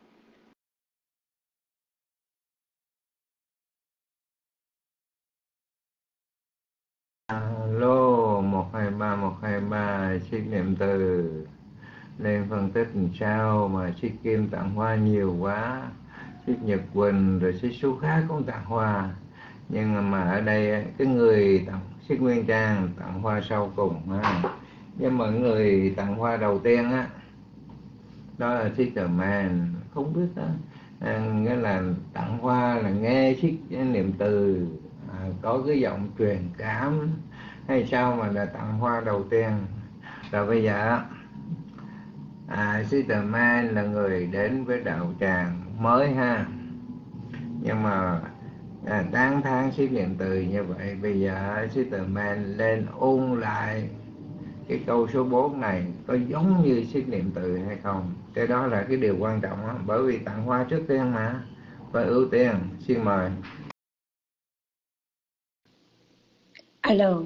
Alo, một hai ba một hai ba, Siết Niệm Từ lên phân tích làm sao mà Siết Kim tặng hoa nhiều quá, Siết Nhật Quỳnh rồi Siết số khác cũng tặng hoa, nhưng mà ở đây cái người tặng Siết Nguyên Trang tặng hoa sau cùng ha. Nhưng mà người tặng hoa đầu tiên á, đó là Sister Man, không biết đó, à, nghĩa là tặng hoa là nghe siết niệm từ, à, có cái giọng truyền cảm hay sao mà là tặng hoa đầu tiên. Rồi bây giờ à, Sister Man là người đến với đạo tràng mới ha, nhưng mà à, tán thán siết niệm từ như vậy. Bây giờ Sister Man lên ôn lại cái câu số bốn này có giống như siết niệm từ hay không. Cái đó là cái điều quan trọng đó. Bởi vì tặng hoa trước tiên mà, phải ưu tiên. Xin mời. Alo.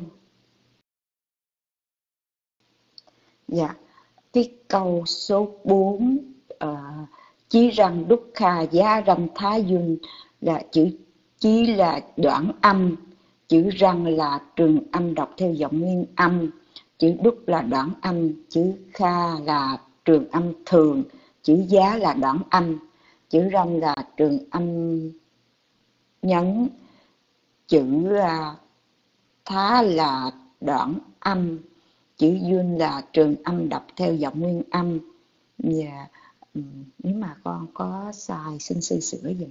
Dạ, cái câu số bốn, uh, chí rằng đúc khà giá ranh thái duyên, là chữ chí là đoạn âm, chữ răng là trường âm đọc theo giọng nguyên âm, chữ đúc là đoạn âm, chữ kha là trường âm thường, chữ giá là đoạn âm, chữ răng là trường âm nhấn, chữ uh, thá là đoạn âm, chữ duyên là trường âm đọc theo giọng nguyên âm. Và um, nếu mà con có sai xin sư sửa dùm.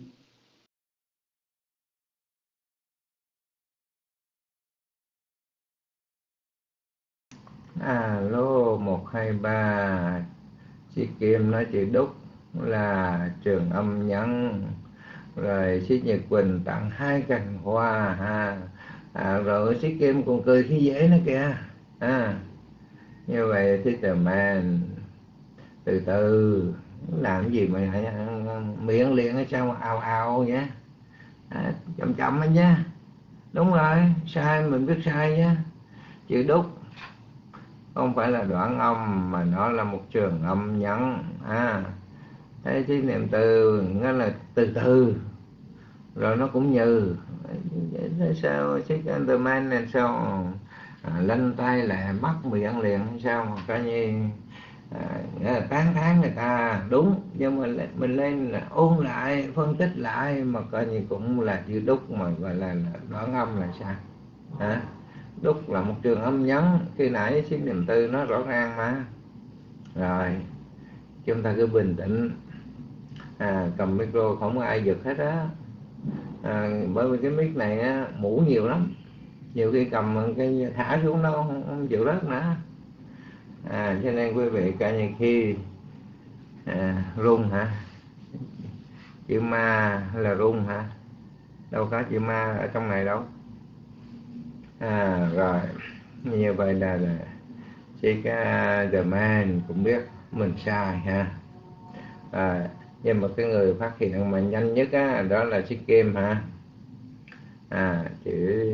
Alo một hai ba, chị Kim nói chị Đúc là trường âm nhấn, rồi chị Nhật Quỳnh tặng hai cành hoa ha, à, rồi chị Kim còn cười khi dễ nữa kìa. À, như vậy Sister Man từ từ, làm gì mà miệng liền hay sao mà ào ào nhé, à, chậm chậm anh nhé. Đúng rồi, sai mình biết sai nhé. Chữ Đúc không phải là đoạn âm mà nó là một trường âm nhấn. À, thế thì niệm từ nghĩa là từ từ, rồi nó cũng như sao Sister Man này sao à, lanh tay lại mắc miệng liền hay sao mà coi như à, tán thán người ta đúng, nhưng mà mình lên là ôn lại phân tích lại mà coi như cũng là chữ Đúc mà gọi là, là đoạn âm là sao hả? Đúc là một trường âm nhấn, khi nãy siết niệm từ nó rõ ràng mà. Rồi chúng ta cứ bình tĩnh, à, cầm micro không có ai giật hết á, à, bởi vì cái mic này á, mũ nhiều lắm, nhiều khi cầm cái thả xuống nó không, không chịu rớt nữa, à, cho nên quý vị cả như khi à, rung hả, chữ ma là rung hả, đâu có chữ ma ở trong này đâu. À, rồi như vậy là, là chỉ cái The Man cũng biết mình sai ha, à, nhưng mà cái người phát hiện mà nhanh nhất á, đó là chiếc Kim ha. À, chữ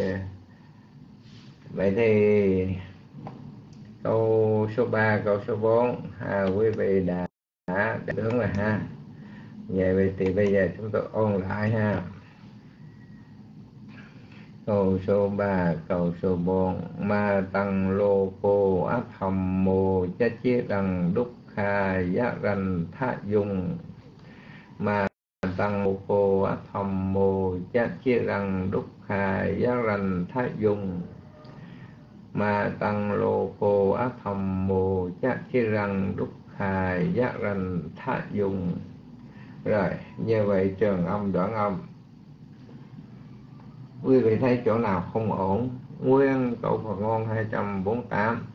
vậy thì câu số ba, câu số bốn à, quý vị đã đã đúng rồi ha. Vậy thì bây giờ chúng tôi ôn lại ha. Câu số ba, câu số bốn, ma tăng lô cô áp hầm mô chá chế đằng đúc kha giá ranh thá dung, ma tăng lô cô áp hầm mô chá chế đằng đúc kha giá ranh thá dung, ma tăng lô cô áp hầm mô chá chế đằng đúc kha giá ranh thá dung. Rồi như vậy trường âm đoạn âm, quý vị thấy chỗ nào không ổn? Nguyên câu Phật ngôn hai trăm bốn mươi tám,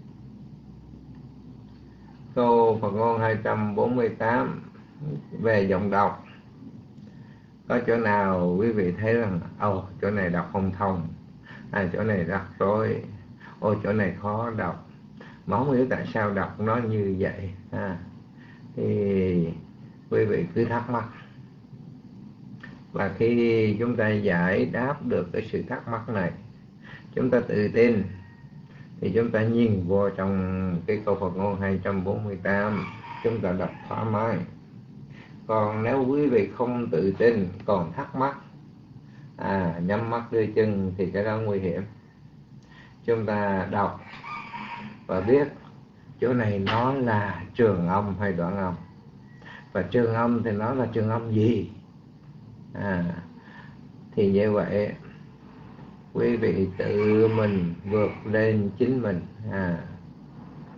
câu Phật ngôn hai trăm bốn mươi tám về giọng đọc, có chỗ nào quý vị thấy rằng ồ oh, chỗ này đọc không thông, à, chỗ này rắc rối, ôi chỗ này khó đọc, mà không hiểu tại sao đọc nó như vậy, à, thì quý vị cứ thắc mắc. Và khi chúng ta giải đáp được cái sự thắc mắc này, chúng ta tự tin, thì chúng ta nhìn vô trong cái câu Phật ngôn hai trăm bốn mươi tám, chúng ta đọc thoải mái. Còn nếu quý vị không tự tin, còn thắc mắc, à, nhắm mắt đưa chân thì cái đó nguy hiểm. Chúng ta đọc và biết chỗ này nó là trường âm hay đoạn âm, và trường âm thì nó là trường âm gì, à, thì như vậy quý vị tự mình vượt lên chính mình, à,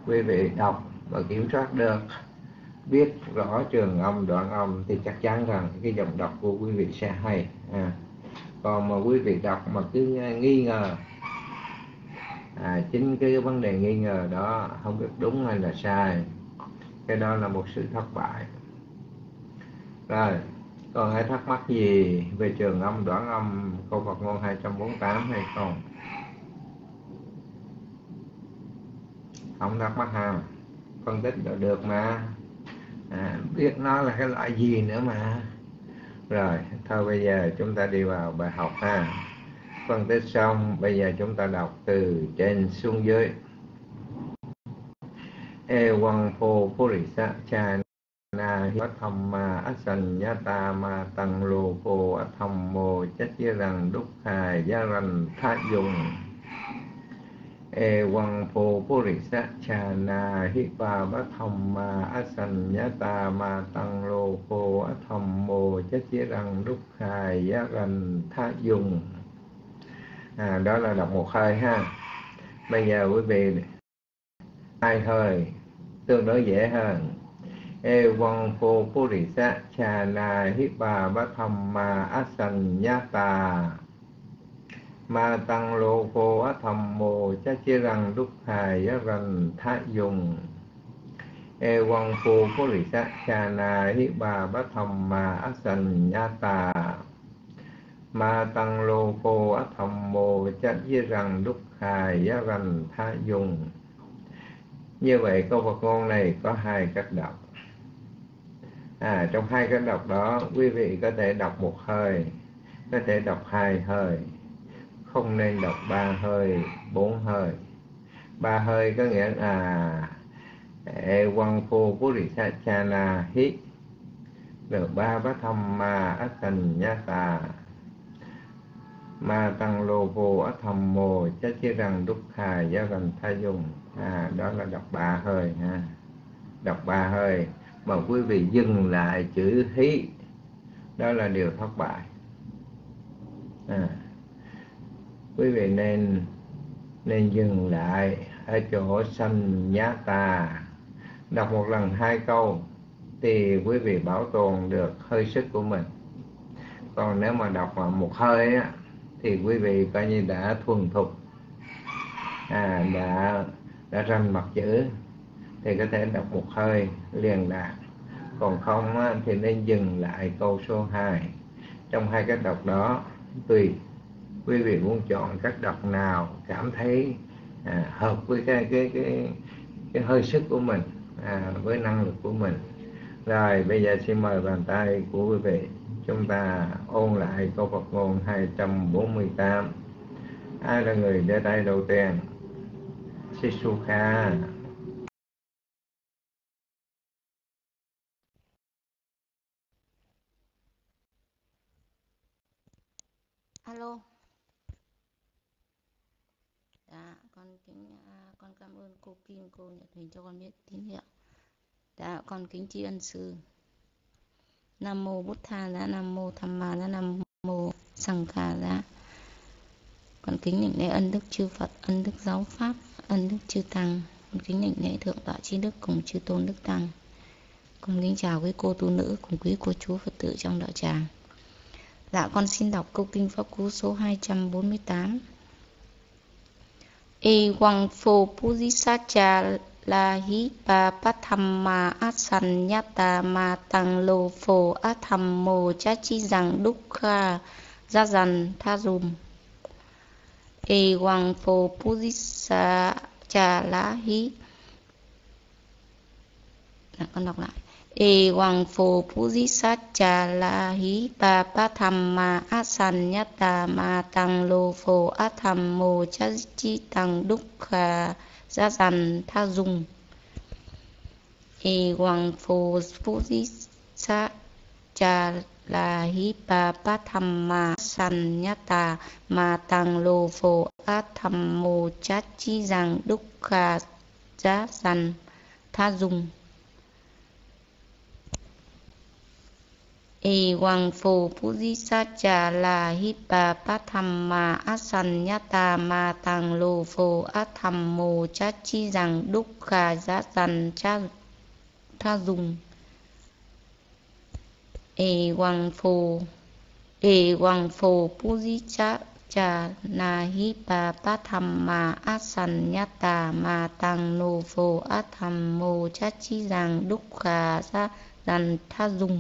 quý vị đọc và kiểm soát được, biết rõ trường âm đoạn âm thì chắc chắn rằng cái giọng đọc của quý vị sẽ hay. À, còn mà quý vị đọc mà cứ nghi ngờ, à, chính cái vấn đề nghi ngờ đó không biết đúng hay là sai, cái đó là một sự thất bại. Rồi, còn ai thắc mắc gì về trường âm đoạn âm câu Phật ngôn hai trăm bốn mươi tám hay không? Không thắc mắc ha, phân tích được, được mà, à, biết nó là cái loại gì nữa mà. Rồi, thôi bây giờ chúng ta đi vào bài học ha. Phân tích xong, bây giờ chúng ta đọc từ trên xuống dưới. E quang phô phô rì sa cha na hi tham ma asanyata ma tăng lô phô atham mô chất với rằng đúc hà gia rành tha dùng. E quang phô phô rì sa cha na hi pa bát tham ma asanyata ma tăng lô phô atham mô chất với rằng đúc hà gia rành tha dùng. À, đó là đọc một hơi ha. Bây giờ quý vị hai hơi tương đối dễ hơn. E quang phô phô rì sa cha na hi pa bát tham ma asanyata ma tăng lô phô atham mô cha chia rằng đúc hài giá rành tha dùng. E quang phô phô rì sa cha na hi pa bát tham ma asanyata ma tăng lô phô atham mô cha chia rằng đúc hài giá rành tha dùng. Như vậy câu Phật ngôn này có hai cách đọc. À, trong hai cách đọc đó, quý vị có thể đọc một hơi, có thể đọc hai hơi, không nên đọc ba hơi, bốn hơi. Ba hơi có nghĩa là e quang phô phô rì sa cha na hít, rồi ba bát tham ma asanyata ma tăng lô vô atham mô chắc chỉ rằng đúc hà giá gần tha dùng. À, đó là đọc ba hơi ha. Đọc ba hơi mà quý vị dừng lại chữ hí, đó là điều thất bại. À, quý vị nên nên dừng lại ở chỗ sanh nhá tà. Đọc một lần hai câu thì quý vị bảo tồn được hơi sức của mình. Còn nếu mà đọc mà một hơi á, thì quý vị coi như đã thuần thục, à, đã đã rành mặt chữ, thì có thể đọc một hơi liền đạt. Còn không á, thì nên dừng lại câu số hai. Trong hai cách đọc đó, tùy quý vị muốn chọn cách đọc nào cảm thấy à, hợp với cái, cái cái cái hơi sức của mình, à, với năng lực của mình. Rồi bây giờ xin mời bàn tay của quý vị, chúng ta ôn lại câu Phật ngôn hai trăm bốn mươi tám. Ai là người đưa tay đầu tiên? Sisukha. Alo. Dạ, con kính à, con cảm ơn cô Kim, cô nhận hình cho con biết tín hiệu. Dạ, con kính tri ân sư. Nam mô Bụt Tha giá, Nam mô Tham Ma giá, Nam mô Sangha Kha giá. Con kính lệnh lễ ân đức chư Phật, ân đức giáo pháp, ân đức chư tăng. Con kính lệnh lễ thượng tọa trí đức cùng chư tôn đức tăng. Con kính chào quý cô tu nữ cùng quý cô chú Phật tử trong đạo tràng. Dạ, con xin đọc câu kinh pháp cú số hai trăm bốn mươi tám. E quang phô pujisacha la hi pa pathamma asanyata ma tăng lô phô atham mô cha chi rằng dukkha gia dần tha dùm. E quang phô pujisacha la hi, con đọc lại. E quang phô pujisacha la hi pa pathamma asanyata ma tăng lô phô atham mô cha chi tăng dukkha gia dần tha dung. E quang phô pujisacha la hi pa pathamma asanyata ma tăng lô phô atham mô cha chi rằng dukkha gia dần tha dung. E Wang Phổ Pujisacca La Hipa Pathamma Asanyata Ma Tang Lô Phổ Athammo Chachi rằng Dukkha Giá Dần Cha Tha Dùng. E Wang Phổ E Wang Phổ Pujisacca Na Hipa Pathamma Asanyata Ma Tang Lô Phổ Athammo Chachi rằng Dukkha Giá Dần Tha Dùng.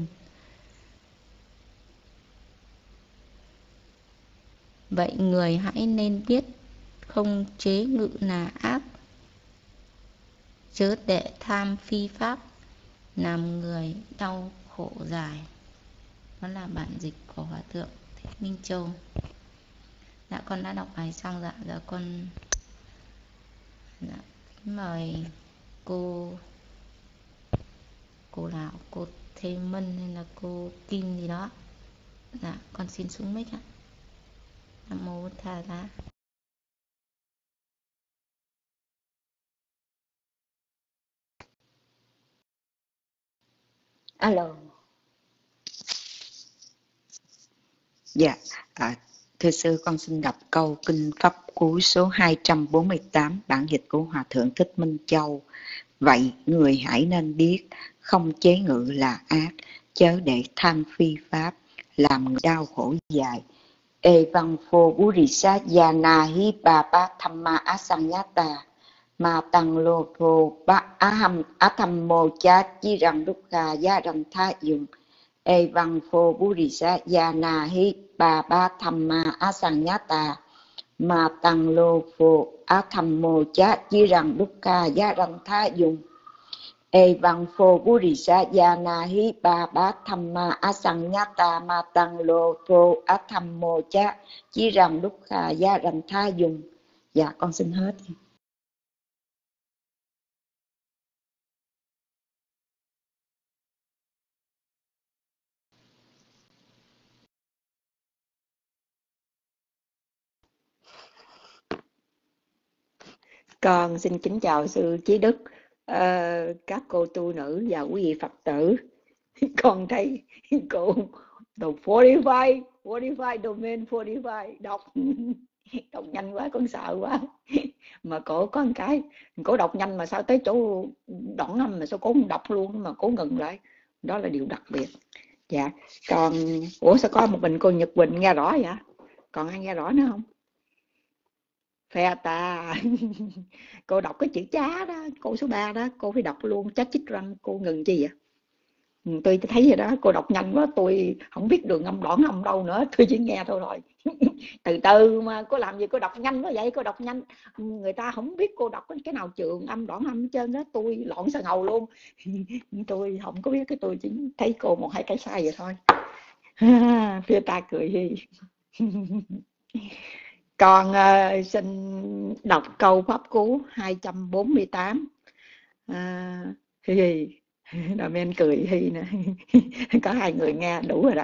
Vậy người hãy nên biết không chế ngự là ác, chớ để tham phi pháp làm người đau khổ dài. Đó là bản dịch của Hòa Thượng Thích Minh Châu. Dạ con đã đọc bài xong. Dạ dạ con dạ, mời cô cô nào cô Thế Mân hay là cô Kim gì đó. Dạ con xin xuống mic ạ. Nam mô Bổn Thầy Giá. Alo. Dạ, à, thưa sư, con xin đọc câu Kinh Pháp Cú số hai trăm bốn mươi tám, bản dịch của Hòa Thượng Thích Minh Châu. Vậy người hãy nên biết không chế ngự là ác, chớ để tham phi pháp làm người đau khổ dài. E văn phô burisa yana hi ba ba thamma asanyata ma tăng lô phô ba aham athammo cha chi rằng dukkha gia rằng tha dùng. E văn phô burisa yana hi ba ba thamma asanyata ma tăng lô phô athammo cha chi rằng dukkha gia rằng tha dùng. E văn phô burisa yana hi ba ba thamma asanyata ma tăng lô phô athammo cha chi rằng dukkha gia rằng tha dùng. Dạ con xin hết. Con xin kính chào sư Chí Đức, uh, các cô tu nữ và quý vị Phật tử. Con thấy cô đầu bốn mươi lăm, bốn mươi lăm, domain bốn mươi lăm, đọc đọc nhanh quá con sợ quá. Mà cổ có một cái, cổ đọc nhanh mà sao tới chỗ đoạn âm mà sao cổ không đọc luôn mà cổ ngừng lại. Đó là điều đặc biệt. Dạ, còn ủa sao có một mình cô Nhật Quỳnh nghe rõ vậy? Còn ai nghe rõ nữa không? Phe ta. Cô đọc cái chữ chá đó, cô số ba đó, cô phải đọc luôn, chá chích răng, cô ngừng chi vậy? Tôi thấy vậy đó, cô đọc nhanh quá, tôi không biết đường âm đoạn âm đâu nữa, tôi chỉ nghe thôi rồi. Từ từ mà cô làm gì, cô đọc nhanh quá vậy, cô đọc nhanh, người ta không biết cô đọc cái nào trường âm đoạn âm hết trơn đó, tôi lộn xà ngầu luôn. Tôi không có biết, cái tôi chỉ thấy cô một hai cái sai vậy thôi. Phía ta cười hi. Còn uh, xin đọc câu Pháp Cú hai trăm bốn mươi tám. À, hi hi. Đàm em cười hi nè. Có hai người nghe đủ rồi đó.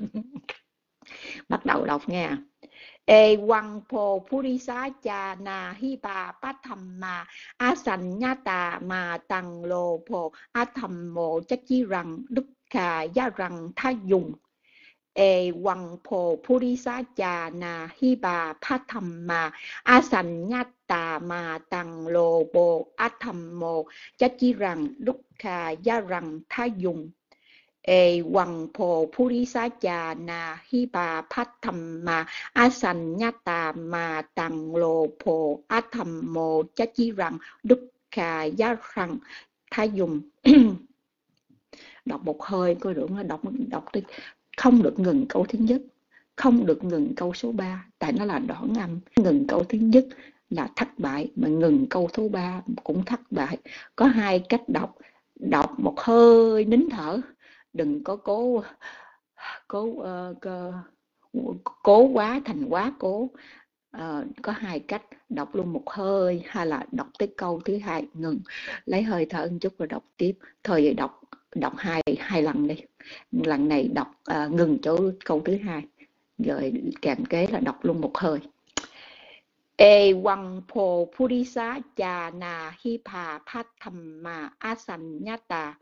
Bắt đầu đọc nghe. E Wang Po Purisa Cha Na Hi Pa Pathamma Asanyata Ma Tăng Lô Po Athammo Chachi rằng Dukkha Gia rằng Tha Dùng. E Wang Po Purisa Cha Na Hi Pa Pathamma Asanyata Ma Tăng Lô Po Athammo Chachi rằng Dukkha Gia rằng Tha Dùng. E Wang Po Purisa Cha Na Hi Pa Pathamma Asanyata Ma Tăng Lô Po Athammo Chachi rằng Dukkha Gia rằng Tha Dùng. Đọc một hơi coi được, đọc đọc đi. Không được ngừng câu thứ nhất, không được ngừng câu số ba, tại nó là đoạn âm. Ngừng câu thứ nhất là thất bại, mà ngừng câu thứ ba cũng thất bại. Có hai cách đọc, đọc một hơi nín thở, đừng có cố cố uh, cố quá thành quá cố. Uh, có hai cách, đọc luôn một hơi, hay là đọc tới câu thứ hai ngừng, lấy hơi thở một chút rồi đọc tiếp. Thôi đọc đọc hai hai lần đi. Lần này đọc uh, ngừng chỗ câu thứ hai, rồi kèm kế là đọc luôn một hơi. E Wang Po Purisa Cha Na Hi Pa Pathamma Asanyata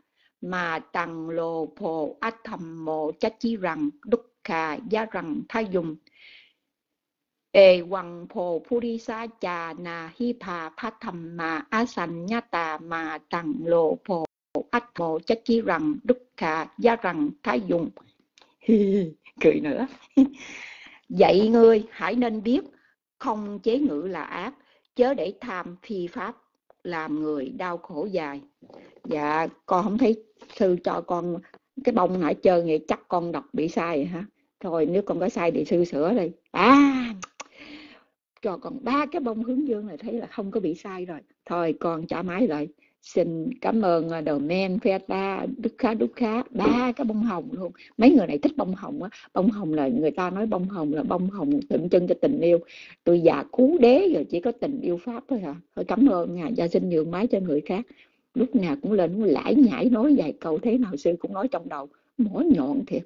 mà tăng lô phô át thầm mô chát chí rằng đúc khà giá rằng thay dùng ê quăng phô phu đi sa chà nà hi phà phát thầm mà á sanh nhá tà mà tăng lô phô át mô chát chí rằng đúc khà giá rằng thay dùng. Cười nữa. Dạy ngươi hãy nên biết không chế ngự là ác, chớ để tham phi pháp làm người đau khổ dài. Dạ con không thấy sư cho con cái bông nãy chơi vậy, chắc con đọc bị sai rồi hả? Thôi nếu con có sai thì sư sửa đi. À cho con ba cái bông hướng dương này thấy là không có bị sai rồi. Thôi con trả máy lại. Xin cảm ơn đầu men phe ta đức khá đức khá ba cái bông hồng luôn. Mấy người này thích bông hồng á. Bông hồng là người ta nói bông hồng là bông hồng tượng trưng cho tình yêu. Tôi già cú đế rồi chỉ có tình yêu pháp thôi hả? Thôi cảm ơn nha. Và xin nhường máy cho người khác. Lúc nào cũng lên cũng lải nhải nói vài câu thế nào sư cũng nói trong đầu. Mỏ nhọn thiệt.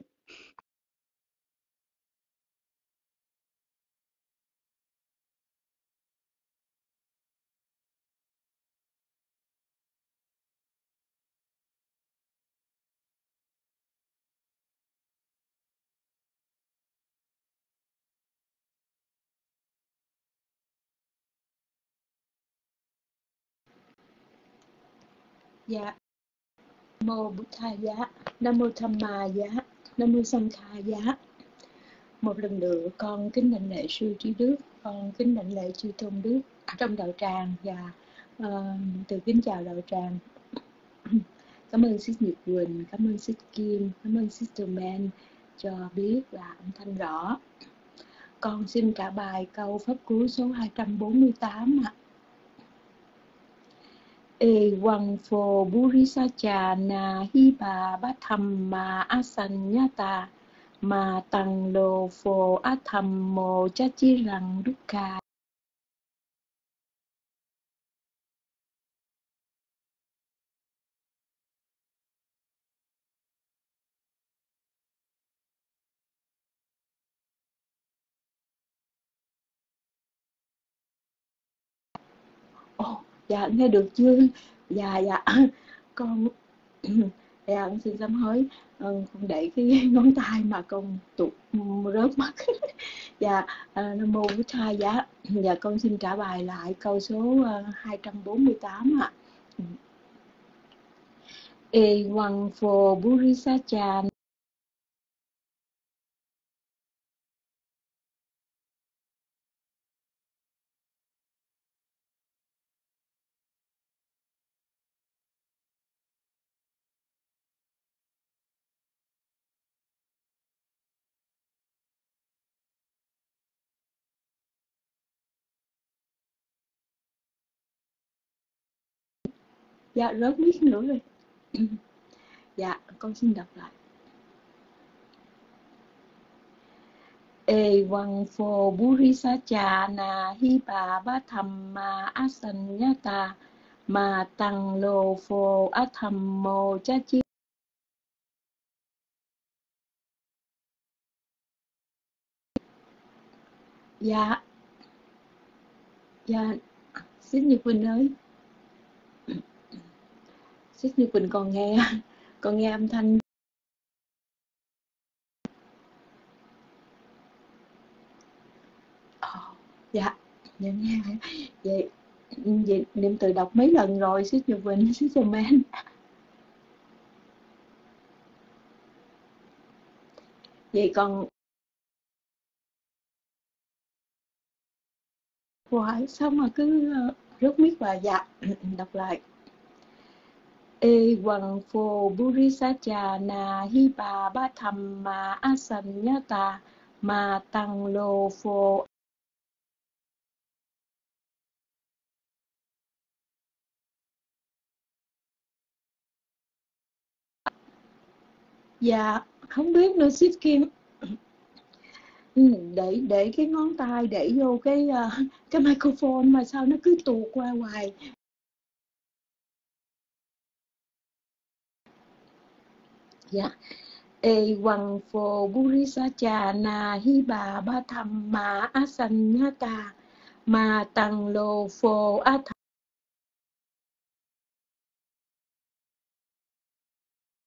Dạ. Mô Bụt Tha Giá, Nam Mô Tham Ma Giá, Nam Mô Sanh Kha Giá. Một lần nữa con kính đảnh lễ sư trí đức, con kính đảnh lễ chư tôn đức trong đạo tràng và uh, từ kính chào đạo tràng. Cảm ơn Sis Nhật Quỳnh, cảm ơn Sis Kim, cảm ơn Sister Man cho biết là âm thanh rõ. Con xin trả bài câu pháp cú số hai trăm bốn mươi tám ạ. Ê quăng phô Burisacha na hi bà bát tham ma asanyata mà tăng lô phô á tham mô chát chí rằng đúc ca. Ồ, oh, dạ nghe được chưa? Dạ dạ con dạ con xin sám hối, con để cái ngón tay mà con tụt rớt mắt. Dạ Nam Mô Bụt Tha Giá. Dạ con xin trả bài lại câu số hai trăm bốn mươi tám ạ. Ê quăng phô Burisacha. Dạ rớt mic nữa rồi. Dạ con xin đọc lại. Ê quăng phô Burisacha na hi bà bát tham ma asanyata mà tăng lô phô á tham mô chát chí. Dạ dạ Xin Như Quỳnh ơi, Xin Như Quỳnh còn nghe còn nghe âm thanh. Oh, dạ dạ nghe vậy vậy niệm từ đọc mấy lần rồi Xin Như Quỳnh, Xin Sơ Men. Vậy còn hoài sao mà cứ uh, rớt mic và dạ đọc lại. Ê quăng phô Burisacha na hi bà bát tham ma asanyata mà tăng lô phô. Dạ không biết nữa Sis Kim. để để cái ngón tay để vô cái uh, cái microphone mà sao nó cứ tuột qua hoài. Dạ. Ê quăng phô Burisacha na hi bà bát tham ma asanyata mà tăng lô phô á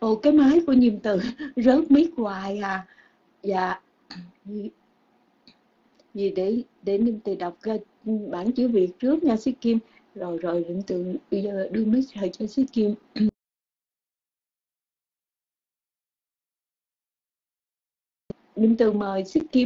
Ồ, cái máy của Nhiêm Từ rớt mic hoài à. Dạ. Gì, gì để để Nhiêm Từ đọc ra bản chữ Việt trước nha Sĩ Kim. Rồi rồi Nhiêm Từ bây giờ đưa mic lại cho Sĩ Kim. Nhiêm Từ mời Sĩ Kim.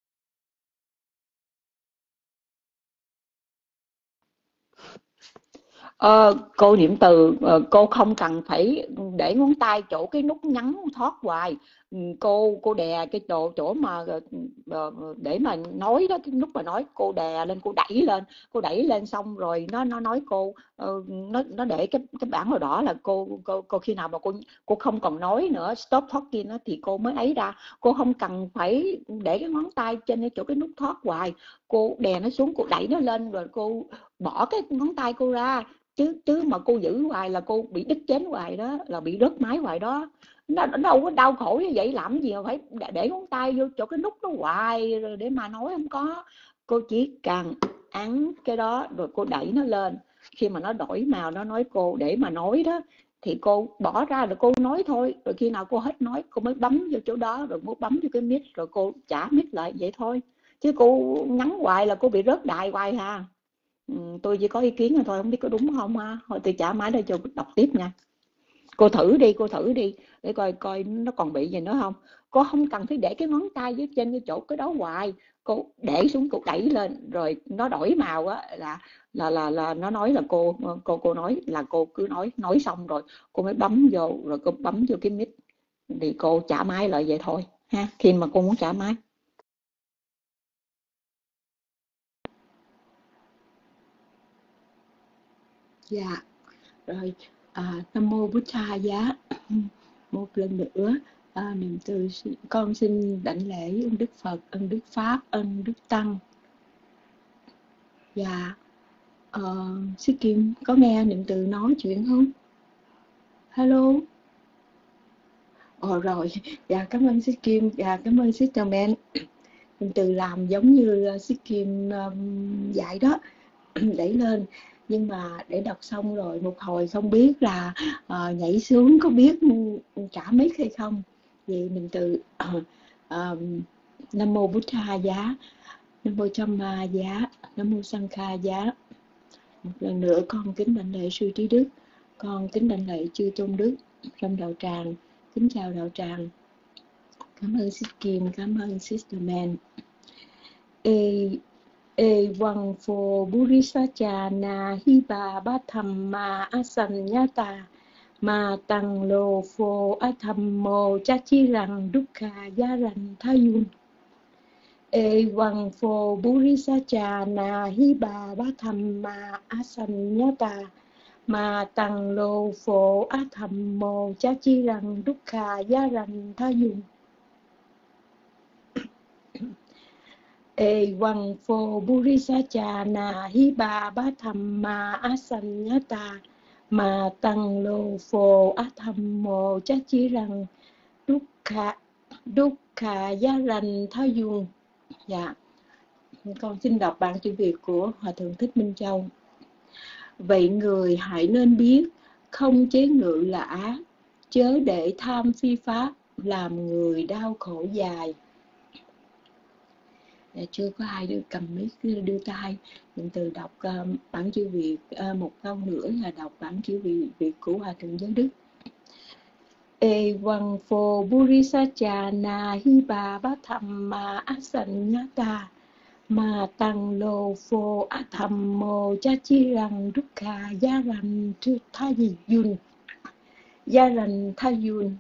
Ờ, cô Niệm Từ, ờ, cô không cần phải để ngón tay chỗ cái nút nhấn thoát hoài. Ừ, cô cô đè cái chỗ chỗ mà ờ, để mà nói đó, cái nút mà nói cô đè lên, cô đẩy lên, cô đẩy lên xong rồi nó nó nói cô, ờ, nó nó để cái cái bảng màu đỏ là cô cô cô khi nào mà cô cô không còn nói nữa, stop talking đó, thì cô mới ấy ra. Cô không cần phải để cái ngón tay trên cái chỗ cái nút thoát hoài, cô đè nó xuống, cô đẩy nó lên rồi cô bỏ cái ngón tay cô ra, chứ chứ mà cô giữ hoài là cô bị đứt chén hoài đó, là bị rớt máy hoài đó. Nó, nó đâu có đau khổ như vậy, làm gì mà phải để ngón tay vô chỗ cái nút nó hoài rồi để mà nói, không có. Cô chỉ cần ấn cái đó rồi cô đẩy nó lên, khi mà nó đổi màu nó nói cô để mà nói đó thì cô bỏ ra rồi cô nói thôi, rồi khi nào cô hết nói cô mới bấm vô chỗ đó, rồi mới bấm vô cái mic rồi cô trả mic lại vậy thôi, chứ cô nhắn hoài là cô bị rớt đài hoài hà. Ừ, tôi chỉ có ý kiến là thôi, không biết có đúng không ha. Thôi tôi trả máy đây cho đọc tiếp nha. Cô thử đi, cô thử đi để coi coi nó còn bị gì nữa không. Cô không cần phải để cái ngón tay dưới trên cái chỗ cái đó hoài, cô để xuống, cô đẩy lên rồi nó đổi màu á là là là là nó nói là cô cô cô nói là cô cứ nói nói xong rồi cô mới bấm vô, rồi cô bấm vô cái mic thì cô trả máy lại vậy thôi ha, khi mà cô muốn trả máy. Dạ. Rồi, à, Nam Mô Bút Tha Giá. Một lần nữa, à, niệm từ con xin đảnh lễ ơn Đức Phật, ơn Đức Pháp, ơn Đức Tăng. Dạ, uh, Sĩ Kim có nghe niệm từ nói chuyện không? Hello. Ồ rồi, dạ cảm ơn Sĩ Kim, dạ cảm ơn Sister Man. Niệm từ làm giống như Sĩ Kim um, dạy đó, đẩy lên, nhưng mà để đọc xong rồi một hồi không biết là uh, nhảy xuống có biết trả mic hay không. Vậy mình từ uh, um, Nam Mô Bút Tha Giá, Nam Mô Chamma Giá, Nam Mô Sankha Giá. Một lần nữa con kính đảnh lễ sư trí đức, con kính đảnh lễ chư tôn đức trong đạo tràng, kính chào đạo tràng. Cảm ơn Sister Kim, cảm ơn Sister Man. E E Vang Phô Burisaccha Na Hi Bà Bát Tham Ma Asanyata Ma Tăng Lô Phô Athammo Chachi Răng Dukkha Gia Rành Thayun. E Vang Phô Burisaccha Na Hi Bà Bát Tham Ma Asanyata Ma Tăng Lô Phô Athammo Chachi Răng Dukkha Gia Rành Thayun. E Vang Phô Burisaccha Na Hi Bà Bát Tham Ma Asanyata Ma Tăng Lô Phô Athammo Chachi Răng Dukkha Dukkha Gia Rành Thayun. Dạ, con xin đọc bản chữ Việt của Hòa Thượng Thích Minh Châu. Vậy người hãy nên biết, không chế ngự là ác, chớ để tham phi pháp làm người đau khổ dài. Dạ, chưa có ai đưa cầm mic đưa, đưa tay. Mình từ đọc uh, bản chữ Việt uh, một câu nữa là đọc bản chữ Việt, Việt của Hòa Thượng Giới Đức. E Vang Phô Burisaccha Na Hi Bà Bát Tham Ma Asanyata Ma Tăng Lô Phô Athammo Chachi Răng Dukkha Gia Rành Thayun. Gia Rành Thayun.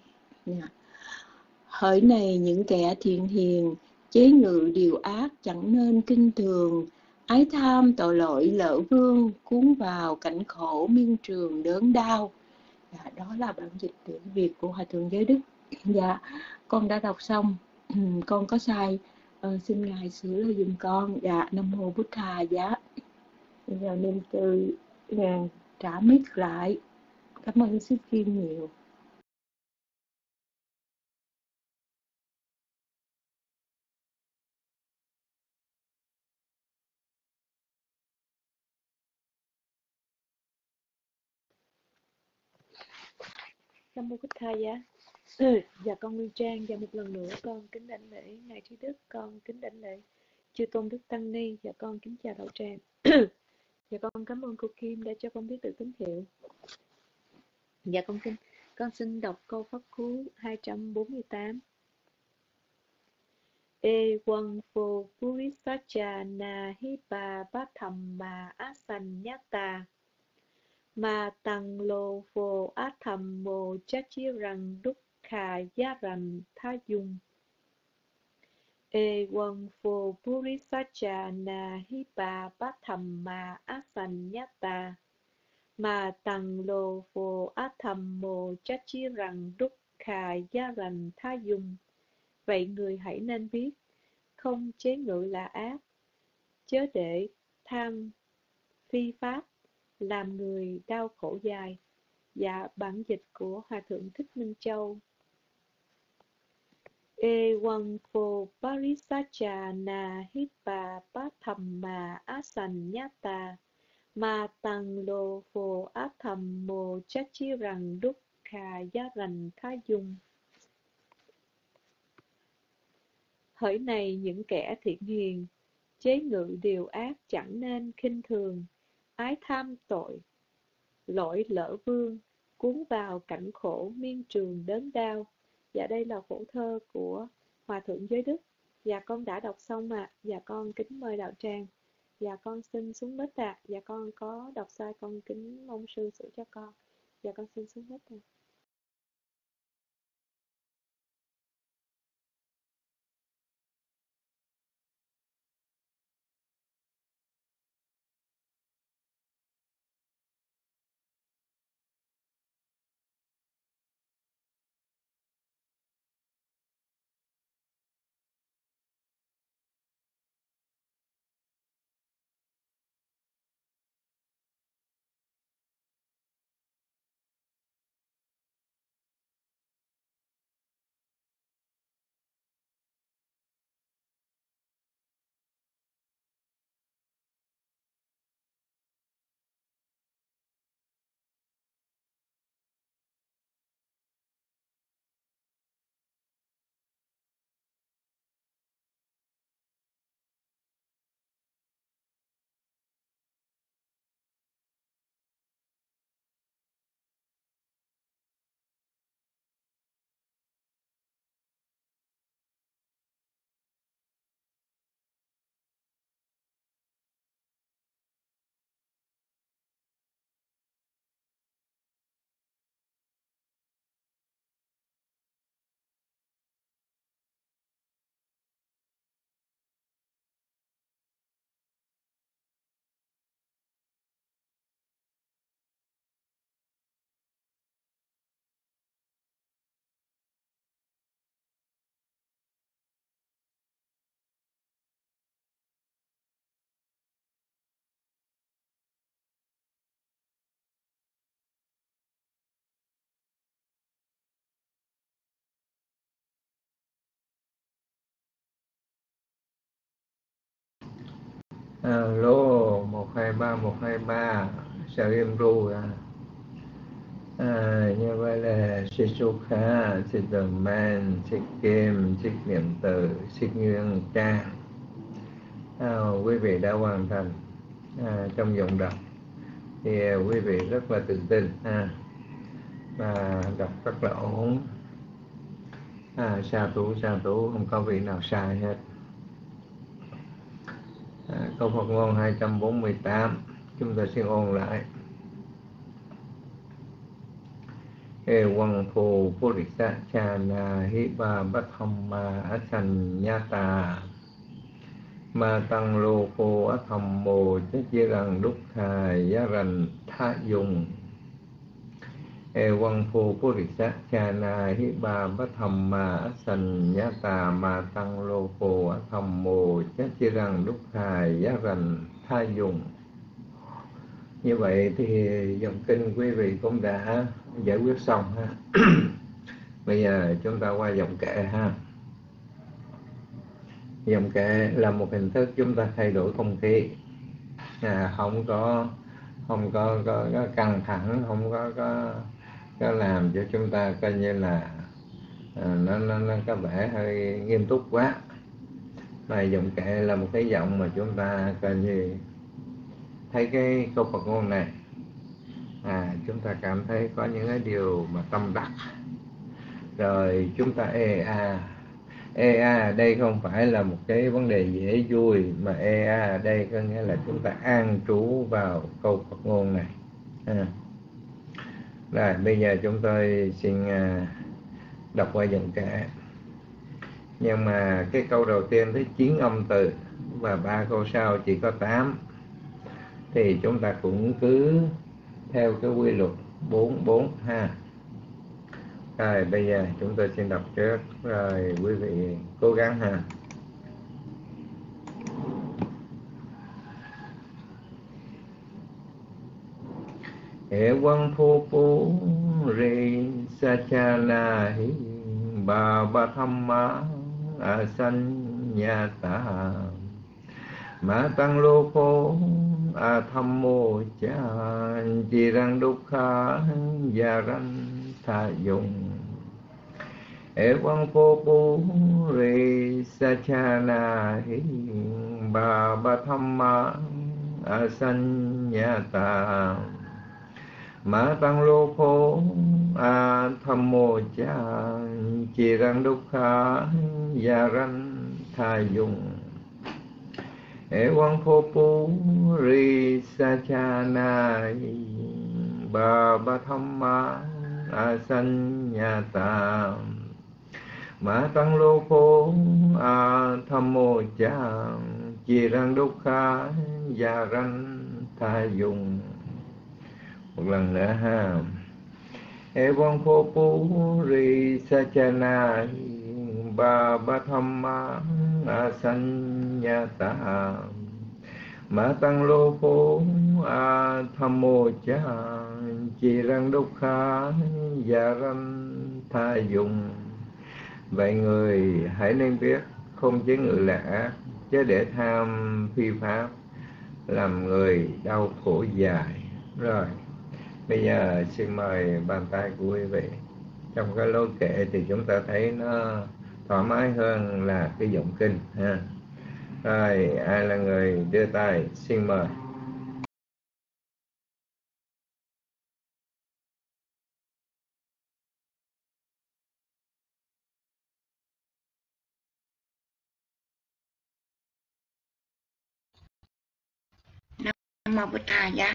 Hỡi này những kẻ thiện hiền, chế ngự điều ác chẳng nên kinh thường, ái tham tội lỗi lỡ vương, cuốn vào cảnh khổ miên trường đớn đau. Dạ, đó là bản dịch tiếng Việt của Hòa Thượng Giới Đức. Dạ, con đã đọc xong. Con có sai, ờ, xin Ngài sửa lời dùm con. Dạ, Nam Mô Bút Tha Giá. Bây giờ nên từ ngàn trả mic lại. Cảm ơn Sư Kim nhiều. Nam mô Bích Tha Giá. Ừ, dạ con Nguyên Trang, và một lần nữa con kính đảnh lễ ngài Trí Đức, con kính đảnh lễ chư tôn đức tăng ni, và con kính chào đạo tràng. Dạ con cảm ơn cô Kim đã cho con biết được tín hiệu. Dạ con kính con xin đọc câu pháp cú hai trăm bốn mươi tám. E quần phô purisacha na hi pa bát tham ma asanyata ma tăng lô phô át tham mô chát chi rằng đúc khà giá rành tha dung. E quần phô purisacha na hi pa bát tham ma asanyata ma tăng lô phô át tham mô chát chi rằng đúc khà giá rành tha dung. Vậy người hãy nên biết, không chế ngự là ác, chớ để tham phi pháp làm người đau khổ dài. Dạ, bản dịch của Hòa Thượng Thích Minh Châu. E quần phô parisacha na hipa pathamma asanyata ma tăng lô phô atham mô chát chi rằng đúc khà giá rành tha dung. Hỡi này những kẻ thiện hiền, chế ngự điều ác chẳng nên khinh thường, ái tham tội, lỗi lỡ vương, cuốn vào cảnh khổ miên trường đớn đau. Dạ đây là phổ thơ của Hòa Thượng Giới Đức. Dạ con đã đọc xong ạ. À. Dạ con kính mời đạo tràng. Dạ con xin xuống mic ạ. À. Dạ con có đọc sai, con kính mong sư sửa cho con. Dạ con xin xuống mic ạ. À. Alo, một hai ba một hai ba, sao em ru à? À, như vậy là Sư Sukha, Sư Tường Man, Sư Kim, Sư Niệm Từ, Sư Nguyên Trang. À, quý vị đã hoàn thành à, trong giọng đọc thì à, quý vị rất là tự tin à, và đọc rất là ổn. À, sa tú sa tú, không có vị nào sai hết. À, câu Phật ngôn hai trăm bốn mươi tám, chúng ta xin ôn lại. E quang phù purisa chana hi ba bát tham ma asanyata ma tăng lô phô atham mô chát chi rằng đúc thà giá rành tha dùng. E quang phù purisa chana hi ba bát tham ma asanyata ma tăng lô phô atham mô chát chi rằng đúc thà giá rành tha dùng. Như vậy thì dòng kinh quý vị cũng đã giải quyết xong ha. Bây giờ chúng ta qua dòng kệ ha. Dòng kệ là một hình thức chúng ta thay đổi không khí, à, không có không có, có, có căng thẳng, không có, có nó làm cho chúng ta coi như là à, nó, nó, nó có vẻ hơi nghiêm túc quá. Mà giọng kệ là một cái giọng mà chúng ta coi như thấy cái câu Phật ngôn này, à, chúng ta cảm thấy có những cái điều mà tâm đắc, rồi chúng ta ê a. Ê a ở đây không phải là một cái vấn đề dễ vui, mà ê a ở đây có nghĩa là chúng ta an trú vào câu Phật ngôn này. À. Rồi bây giờ chúng tôi xin uh, đọc qua dòng kệ. Nhưng mà cái câu đầu tiên tới chín âm từ và ba câu sau chỉ có tám, thì chúng ta cũng cứ theo cái quy luật bốn bốn ha. Rồi bây giờ chúng tôi xin đọc trước, rồi quý vị cố gắng ha. Hệ quân phu phu ri sa cha na hi ba ba tham ma a san nha ta ma tăng lô phô a tham mô cha chi răng đúc kha gia răng tha dùng. Hệ quân phu phu ri sa cha na hi ba ba tham ma a san nha ta ma tăng lô phô a tham mô cha chi răng đúc kha gia răng tha dùng. Hệ quân phô phu ri sa cha na ba ba tham ma a san nha ta ma tăng lô phô a tham mô cha chi răng đúc kha gia răng tha dùng. Một lần nữa ha. Hệ quân phô phu ri sa cha na ba ba tham ma a san nha ta ma tăng lô phô a tham mô cha chi răng đúc kha gia răng tha dùng. Vậy người hãy nên biết không chế ngự là ác, chứ để tham phi pháp làm người đau khổ dài. Rồi bây giờ xin mời bàn tay của quý vị. Trong cái lối kệ thì chúng ta thấy nó thoải mái hơn là cái giọng kinh ha. Rồi ai là người đưa tay xin mời. Nam mô Bụt Thầy giá,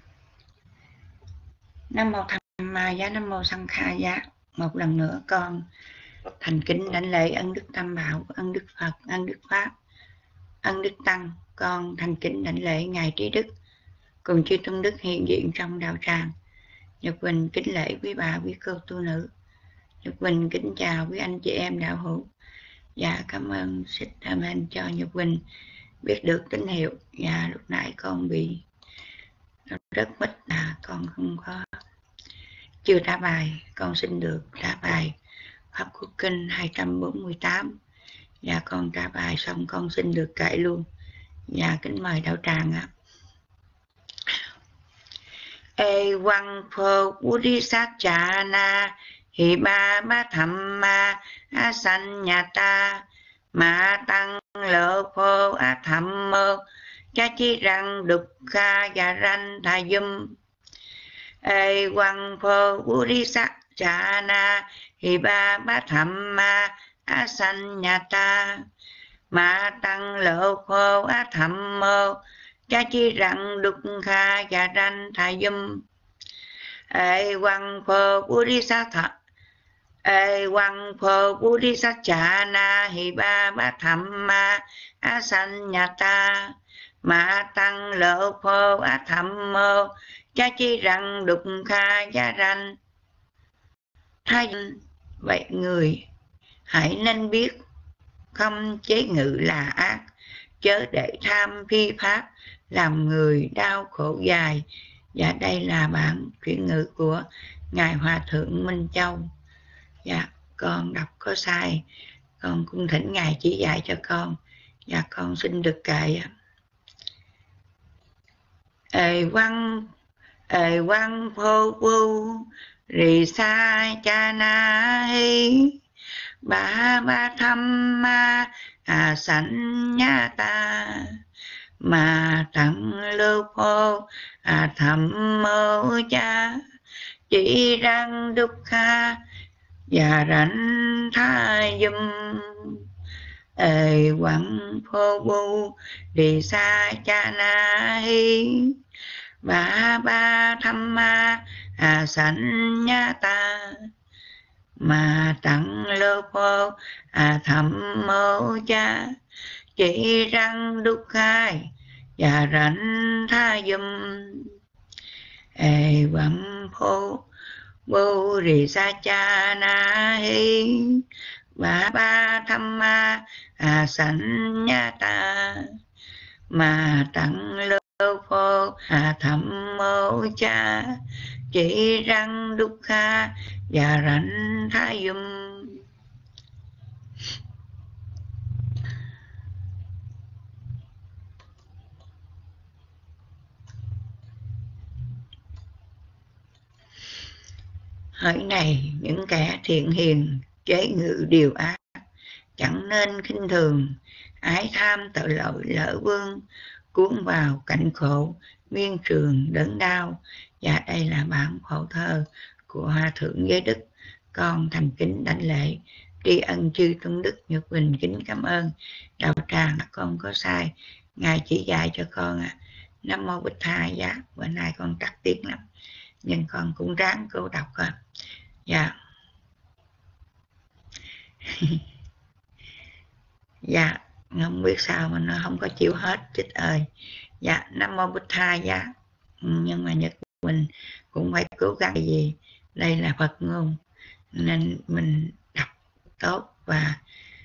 Nam mô Tham Ma giá, Nam mô Sanh Kha giá. Một lần nữa con thành kính đảnh lễ ân đức Tam Bảo, ân đức Phật, ân đức Pháp, ân đức Tăng. Con thành kính đảnh lễ ngài Trí Đức cùng chư tôn đức hiện diện trong đạo tràng. Nhật Quỳnh kính lễ quý bà quý cô tu nữ. Nhật Quỳnh kính chào quý anh chị em đạo hữu. Dạ cảm ơn Sít Amen cho Nhật Quỳnh biết được tín hiệu. Dạ lúc nãy con bị rất mít là con không có chưa trả bài. Con xin được trả bài Pháp Quốc Kinh hai trăm bốn mươi tám. Dạ con trả bài xong con xin được kể luôn. Dạ kính mời đạo tràng ạ. Ê quăng phô budi sát chà na hi ba ba tham ma a san nhà ta ma tăng lô phô a tham mơ cha chi răng đục kha gia ranh tha dùm. Ê quăng phô budi sát chà na hi ba ba tham ma a san nhà ta ma tăng lô phô a tham mơ cha chi răng đục kha gia ranh tha dùm. Ê quăng phô budi sát thạ Ê quăng phô budi sát chà na hi ba ba tham ma a san nhà ta ma tăng lô phô a tham mơ cha chi răng đục kha gia ranh tha dùm. Vậy người hãy nên biết không chế ngự là ác, chớ để tham phi pháp làm người đau khổ dài. Dạ đây là bản chuyển ngữ của ngài Hòa thượng Minh Châu. Dạ con đọc có sai, con cũng thỉnh ngài chỉ dạy cho con. Dạ con xin được kệ. Ê quăng ê quăng phô vu Rì sa cha na hi ba ba tham ma à sanh nhá ta mà tặng lưu phô à thầm mô cha chỉ răng đúc kha và rảnh tha dùm ê quặng phô bu đi xa cha na hi ba ba tham ma à sanh nhá ta mà tặng lưu phô à thầm mô cha chỉ răng đúc khai và rảnh tha dùm ê quặng phô bố rì sa cha na hi ba ba tham ma à sanh nhá ta mà tặng lô phô à thầm mô cha chỉ răng đúc kha và rảnh tha dùm. Hỡi này những kẻ thiện hiền chế ngự điều ác, chẳng nên khinh thường, ái tham tội lỗi lỡ vương, cuốn vào cảnh khổ, miên trường đớn đau. Và đây là bản khổ thơ của Hòa Thượng Giới Đức. Con thành kính đảnh lễ tri ân chư tôn đức Nhật Bình, kính cảm ơn đạo tràng con có sai, Ngài chỉ dạy cho con à. Nam mô Bích Tha Giá. Bữa nay con trắc tiếng lắm nhưng con cũng ráng cố đọc coi. Dạ. Dạ, không biết sao mà nó không có chịu hết chích ơi. Dạ, Nam mô Bích Tha Giá. Nhưng mà Nhật mình cũng phải cố gắng gì. Đây là Phật ngôn nên mình đọc tốt và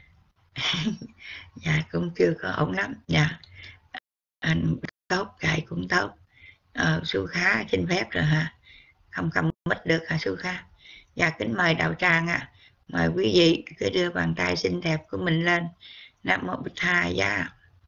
dạ cũng chưa có ổn lắm. Dạ, anh tốt cài cũng tốt. Ờ, Su Khá xin phép rồi hả? Không cầm mít được hả Su Khá? Dạ, kính mời đạo tràng ạ. À. Mời quý vị cứ đưa bàn tay xinh đẹp của mình lên. Nam mô Bích Tha Giá.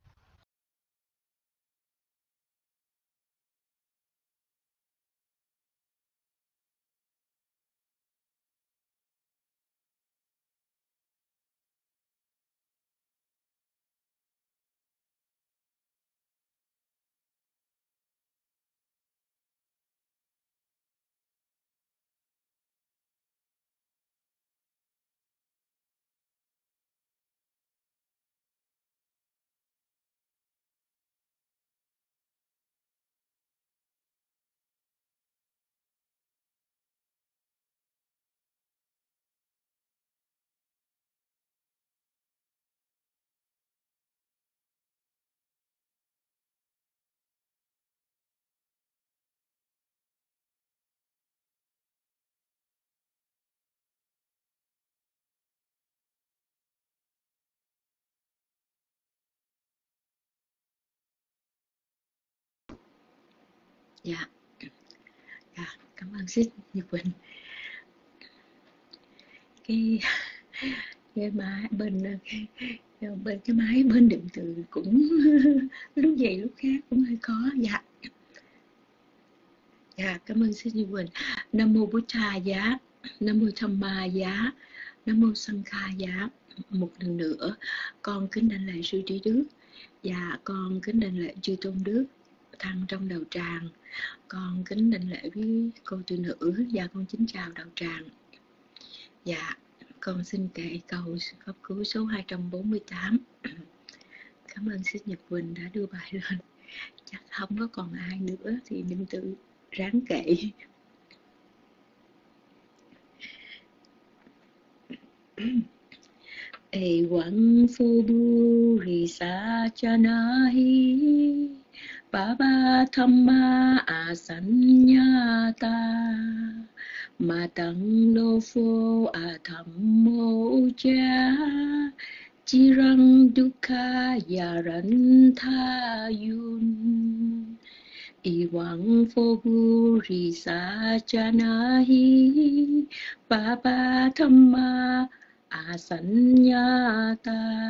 Dạ, dạ, cảm ơn Sít Nhật Bình. Cái cái máy bên cái, bên cái máy bên điện tử cũng lúc vậy lúc khác cũng hơi khó. Dạ, dạ, cảm ơn Sít Nhật Bình. Nam mô Bụt Tha Giá, Nam mô Tham Ma Giá, Nam mô Sanh Kha Giá. Một lần nữa con kính đảnh lễ sư trí đức. Dạ, con kính đảnh lễ chư tôn đức thăng trong đạo tràng. Con kính đảnh lễ với cô tu nữ. Dạ, con kính chào đạo tràng. Dạ, con xin kệ cầu pháp cứu số hai trăm bốn mươi tám. Cảm ơn Sít Nhật Bình đã đưa bài lên. Chắc không có còn ai nữa thì mình tự ráng kệ. Ê quặng phô bu rì sa cha na hi ba ba tham ma a sanh nhá ta mà tặng lô phô a tham mô cha chi răng dukkha ya rắn tha yun y quang phô bu rì sa cha na hi ba ba tham ma a sanh nhá ta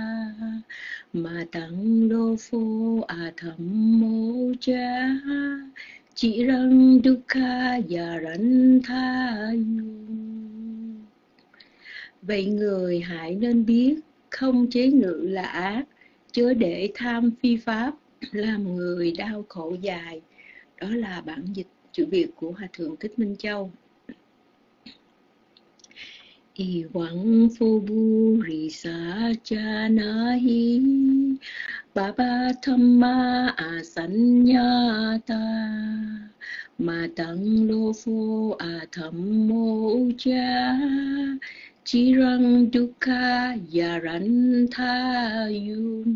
mà tặng lô phô a tham mô cha chỉ rằng dukkha yarantayu. Vậy người hãy nên biết không chế ngự là ác, chớ để tham phi pháp làm người đau khổ dài. Đó là bản dịch chữ Việt của Hòa Thượng Thích Minh Châu. Y quang phô bu rì sa cha na hi baba thamma asanyata ma tăng lô phô a tham mô cha chi răng dukkha yarantayum.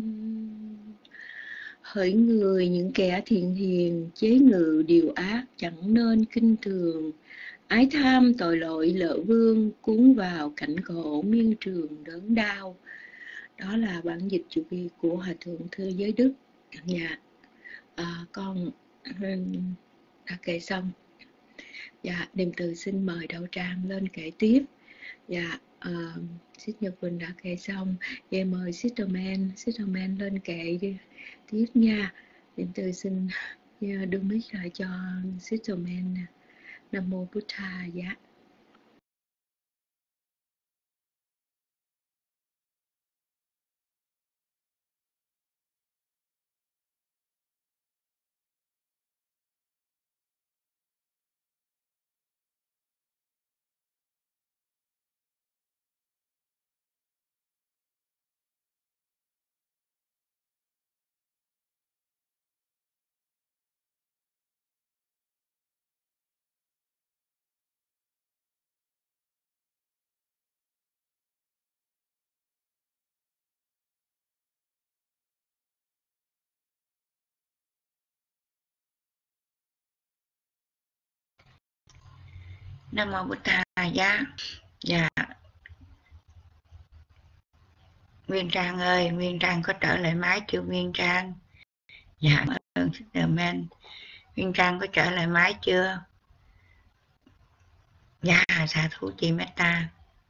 Hỡi người, những kẻ thiện hiền chế ngự điều ác chẳng nên khinh thường. Ái tham tội lỗi lỡ vương cuốn vào cảnh khổ miên trường đớn đau. Đó là bản dịch chữ Việt của Hòa Thượng Thư Giới Đức. Dạ, à, con đã kể xong. Dạ, Điềm Từ xin mời Đạo Tràng lên kể tiếp. Dạ, uh, Sister Nhật Quỳnh đã kể xong. Vậy mời Sister Man, Sister Man lên kể đi, tiếp nha. Điềm Từ xin đưa mic lại cho Sister Man. Nam mô Bụt Thà. Dạ. Nam mô Bụt Thà. Dạ. Dạ. Nguyên Trang ơi, Nguyên Trang có trở lại máy chưa Nguyên Trang? Dạ, cảm ơn Sister Man. Nguyên Trang có trở lại máy chưa? Dạ, xạ thủ chị Meta.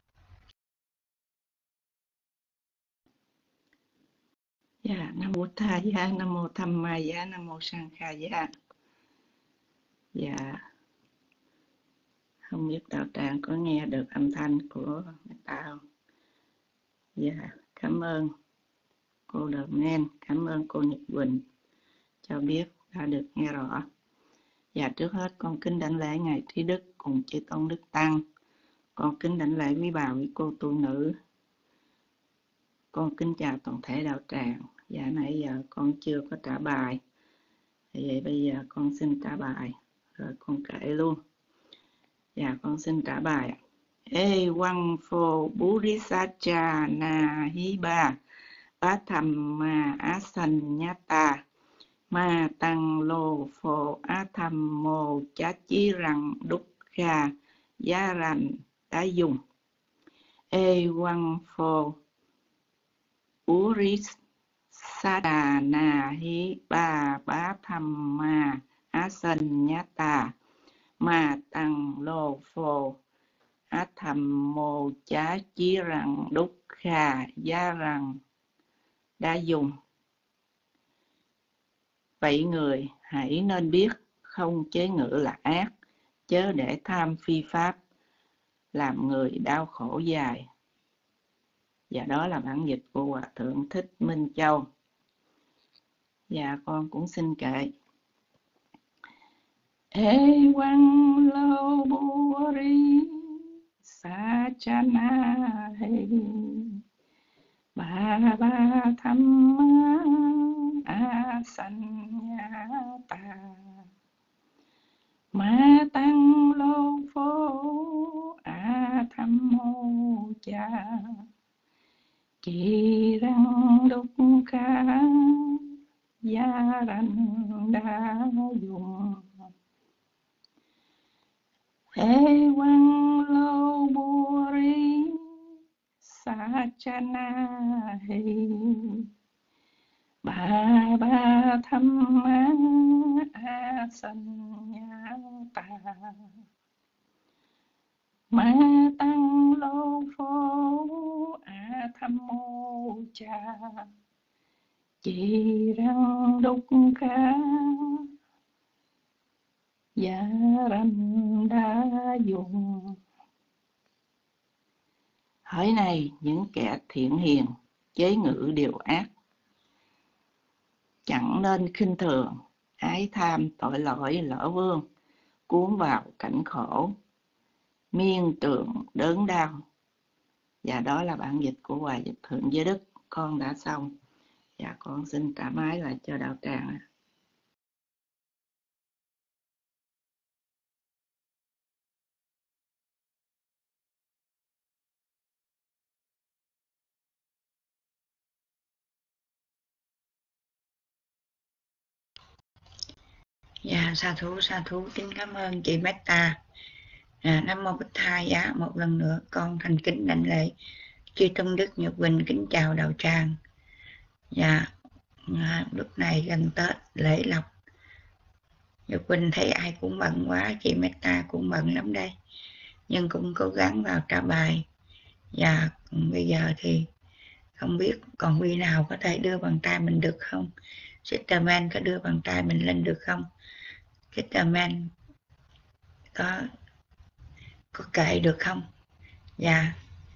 Dạ, Nam mô Tha Giá, Nam mô Tham Ma Giá, Nam mô Sang Kha Giá. Dạ, không biết Đạo Tràng có nghe được âm thanh của Meta không? Dạ, cảm ơn cô Đờ Men, cảm ơn cô Nhật Quỳnh cho biết đã được nghe rõ. Dạ, trước hết con kính đảnh lễ Ngài Trí Đức cùng Chư Tôn Đức Tăng. Con kính đảnh lễ quý bà, quý cô tu nữ. Con kính chào toàn thể Đạo Tràng. Dạ, nãy giờ con chưa có trả bài. Vậy bây giờ con xin trả bài, rồi con kể luôn. Dạ, con xin trả bài. Ê quăng phô Buddhisacha na hi ba bá tham ma asan nhata ma tăng lô phô á tham mô chá chí rằng đúc kha giá rành đã dùng. Ê quăng phô Buddhisacha na hi ba bá tham ma asan nhata ma tăng lô phô á thầm mô chá chí rằng đúc kha giá rằng đã dùng. Vậy người hãy nên biết không chế ngự là ác, chớ để tham phi pháp làm người đau khổ dài. Và đó là bản dịch của Hòa Thượng Thích Minh Châu. Và con cũng xin kệ. Ê quăng lâu bù ri sa cha na hê ba ba tham ma a san nha ta ma tăng lô phô a tham mô cha kỳ răng đúc kha gia ranh đa dùng. Ê quăng lâu bù ri sa cha na hê ba ba tham ma a san nha ta ma tăng lô phô a tham mô cha chỉ răng đúc kha Dạ ranh đa dụng. Hỡi này những kẻ thiện hiền, chế ngự điều ác, chẳng nên khinh thường, ái tham tội lỗi lỡ vương, cuốn vào cảnh khổ, miên trường đớn đau. Và đó là bản dịch của Hòa Dịch Thượng Giới Đức. Con đã xong. Dạ con xin trả máy lại cho đạo tràng. Dạ, sa thú, sa thú, kính cảm ơn chị Meta. À, Nam Mô Bích Tha Giá, một lần nữa con thành kính đảnh lễ chư Tôn Đức Nhật Quỳnh, kính chào đạo tràng. Dạ, à, lúc này gần Tết lễ lộc, Nhật Quỳnh thấy ai cũng bận quá, chị Meta cũng bận lắm đây, nhưng cũng cố gắng vào trả bài. Và bây giờ thì không biết còn vị nào có thể đưa bàn tay mình được không? Sister Man có đưa bàn tay mình lên được không? Sister Man có có kệ được không? Dạ,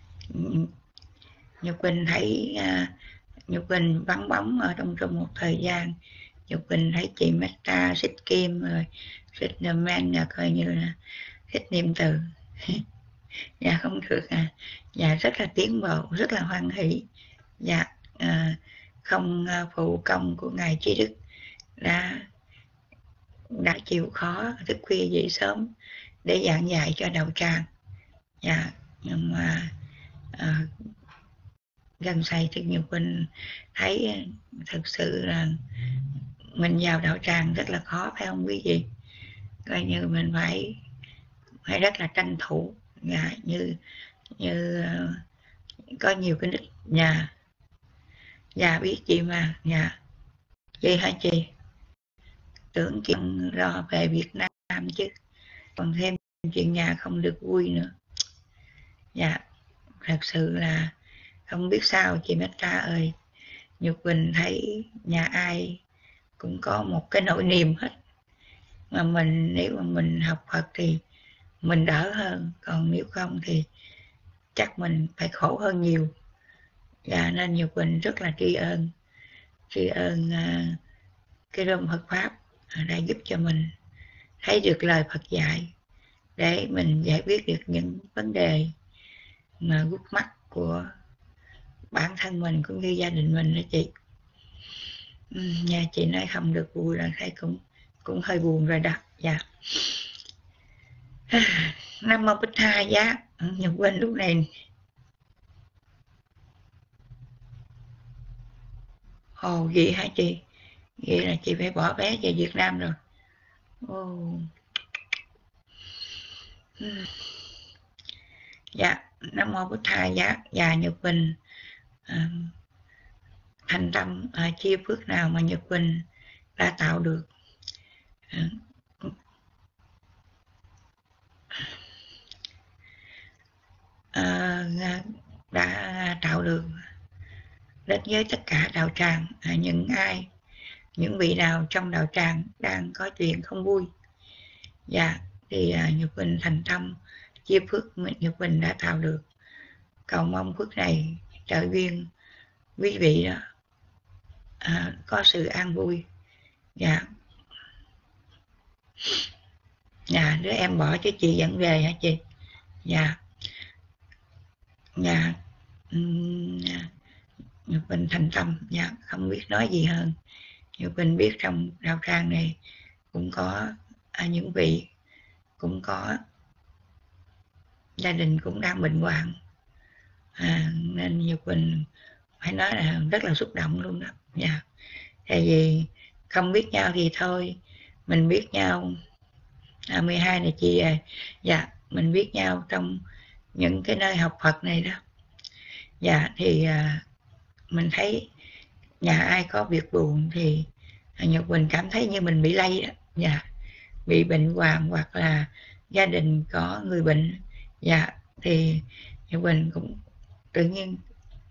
Nhật Quỳnh thấy uh, Nhật Quỳnh vắng bóng ở trong trong một thời gian. Nhật Quỳnh thấy chị Meta, Xích Kim rồi Sister Man là coi như là thích niệm từ. Dạ không được à. Dạ rất là tiến bộ, rất là hoan hỷ. Dạ à, không phụ công của ngài Trí Đức đã đã chịu khó thức khuya dậy sớm để giảng dạy cho đạo tràng. Dạ, nhưng mà à, gần say thì Nhật Quỳnh thấy thực sự là mình vào đạo tràng rất là khó, phải không quý vị? Coi như mình phải phải rất là tranh thủ. Dạ, như như uh, có nhiều cái nick nhà. Dạ biết chị mà. Dạ chị hả chị? Tưởng chị lo về Việt Nam chứ, còn thêm chuyện nhà không được vui nữa. Dạ thật sự là không biết sao chị Meta ơi. Nhật Quỳnh thấy nhà ai cũng có một cái nỗi niềm hết, mà mình nếu mà mình học Phật thì mình đỡ hơn, còn nếu không thì chắc mình phải khổ hơn nhiều. Dạ nên Nhật Quỳnh rất là tri ân tri ân uh, cái rơm Phật Pháp đã giúp cho mình thấy được lời Phật dạy để mình giải quyết được những vấn đề mà gút mắt của bản thân mình cũng như gia đình mình đó chị. Nhà chị nói không được vui là thấy cũng cũng hơi buồn rồi đó. Dạ. Nam Mô Bích Tha Giá. Nhật Quỳnh lúc này ồ vậy hả chị? Vậy là chị phải bỏ vé về Việt Nam rồi. Ồ. Dạ, Nam Mô Bích Tha Giá. Dạ Nhật Quỳnh à, thành tâm à, chia phước nào mà Nhật Quỳnh đã tạo được à, à, đã tạo được đến với tất cả đạo tràng. À, những ai những vị nào trong đạo tràng đang có chuyện không vui, dạ thì à, Nhật Quỳnh thành tâm chia phước Nhật Quỳnh đã tạo được, cầu mong phước này trợ duyên quý vị đó à, có sự an vui. Dạ. Dạ đứa em bỏ cho chị dẫn về hả chị? Dạ. Dạ. Nhật Quỳnh thành tâm. Dạ không biết nói gì hơn. Nhật Quỳnh biết trong đạo tràng này cũng có à, những vị cũng có gia đình cũng đang bệnh hoạn à, nên Nhật Quỳnh phải nói là rất là xúc động luôn đó. Dạ. Tại vì không biết nhau thì thôi, mình biết nhau à, mười hai này chị à, dạ mình biết nhau trong những cái nơi học Phật này đó. Dạ thì à, mình thấy nhà ai có việc buồn thì à, Nhật Quỳnh cảm thấy như mình bị lây đó. Dạ, bị bệnh hoạn hoặc là gia đình có người bệnh, dạ thì Nhật Quỳnh cũng tự nhiên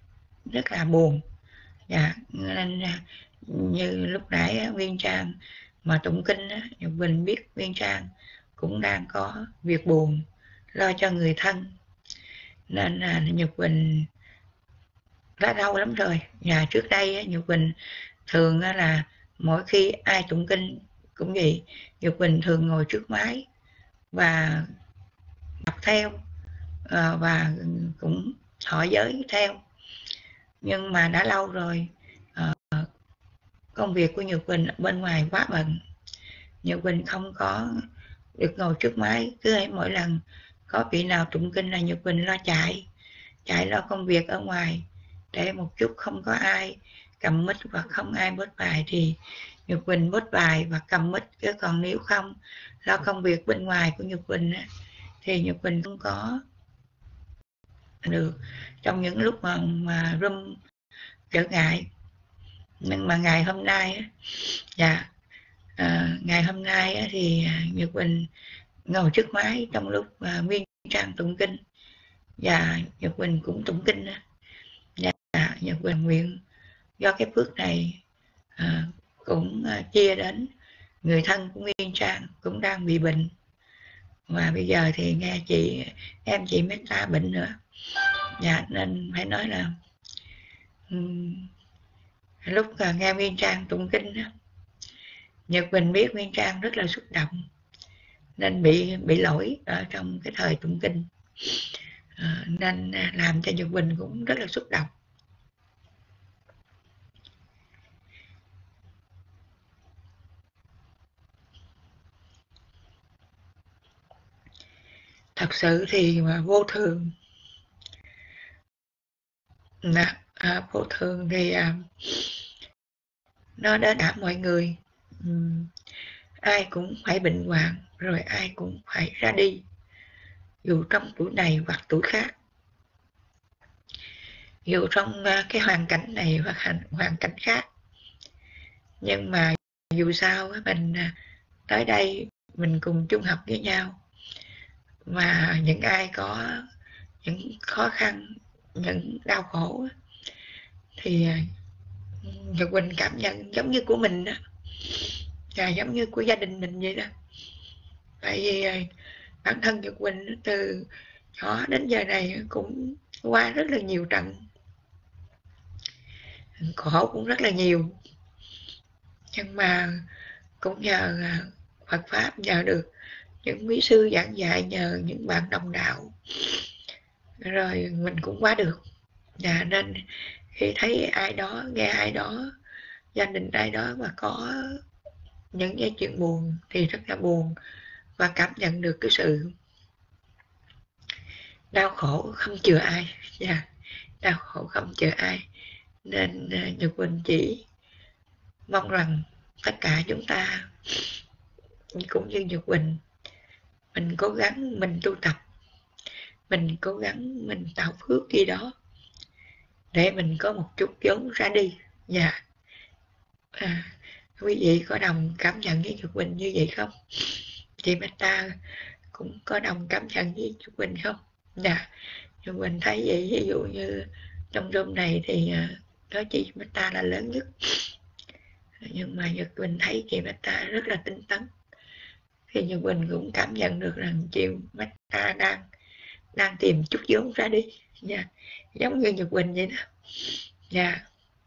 rất là buồn. Dạ nên như lúc nãy Nguyên Trang mà tụng kinh á, Nhật Quỳnh biết Nguyên Trang cũng đang có việc buồn lo cho người thân, nên là Nhật Quỳnh đã đau lắm rồi. Nhà trước đây á, Nhật Quỳnh thường á, là mỗi khi ai tụng kinh cũng vậy, Nhật Quỳnh thường ngồi trước máy và đọc theo à, và cũng thọ giới theo. Nhưng mà đã lâu rồi à, công việc của Nhật Quỳnh bên ngoài quá bận, Nhật Quỳnh không có được ngồi trước máy. Cứ ấy mỗi lần có vị nào tụng kinh là Nhật Quỳnh lo chạy chạy lo công việc ở ngoài, để một chút không có ai cầm mic và không ai bớt bài thì Nhật Quỳnh bớt bài và cầm mic. Chứ còn nếu không lo công việc bên ngoài của Nhật Quỳnh á, thì Nhật Quỳnh không có được trong những lúc mà, mà room trở ngại. Nhưng mà ngày hôm nay á, dạ, à, ngày hôm nay á, thì Nhật Quỳnh ngồi trước máy trong lúc uh, Nguyên Trang tụng kinh, và Nhật Quỳnh cũng tụng kinh. Dạ, Nhật Quỳnh nguyện do cái phước này à, cũng à, chia đến người thân của Nguyên Trang cũng đang bị bệnh, và bây giờ thì nghe chị em chị Meta bệnh nữa. Dạ, nên phải nói là um, lúc à, nghe Nguyên Trang tụng kinh đó, Nhật Quỳnh biết Nguyên Trang rất là xúc động nên bị bị lỗi ở trong cái thời tụng kinh, à, nên làm cho Nhật Quỳnh cũng rất là xúc động. Thật sự thì mà vô thường, à, à, vô thường thì à, nó đến cả mọi người. uhm, ai cũng phải bệnh hoạn, rồi ai cũng phải ra đi, dù trong tuổi này hoặc tuổi khác, dù trong uh, cái hoàn cảnh này hoặc hoàn, hoàn cảnh khác. Nhưng mà dù sao mình uh, tới đây mình cùng chung học với nhau, mà những ai có những khó khăn, những đau khổ thì Nhật Quỳnh cảm nhận giống như của mình đó, và giống như của gia đình mình vậy đó. Tại vì bản thân Nhật Quỳnh từ nhỏ đến giờ này cũng qua rất là nhiều trận, khổ cũng rất là nhiều, nhưng mà cũng nhờ Phật Pháp, nhờ được những quý sư giảng dạy, nhờ những bạn đồng đạo, rồi mình cũng qua được. Và nên khi thấy ai đó, nghe ai đó, gia đình ai đó mà có những cái chuyện buồn thì rất là buồn, và cảm nhận được cái sự đau khổ không chừa ai. Yeah, đau khổ không chừa ai. Nên uh, Nhật Quỳnh chỉ mong rằng tất cả chúng ta cũng như Nhật Quỳnh, mình cố gắng mình tu tập, mình cố gắng mình tạo phước gì đó để mình có một chút vốn ra đi. Dạ, yeah. à, quý vị có đồng cảm nhận với Nhật Quỳnh như vậy không? Chị Meta cũng có đồng cảm nhận với Nhật Quỳnh không? Dạ, Nhật Quỳnh thấy vậy. Ví dụ như trong room này thì đó chị Meta là lớn nhất, nhưng mà Nhật Quỳnh thấy chị Meta rất là tinh tấn, thì Nhật Quỳnh cũng cảm nhận được rằng chị Meta đang đang tìm chút vốn ra đi. Dạ, giống như Nhật Quỳnh vậy đó. Dạ,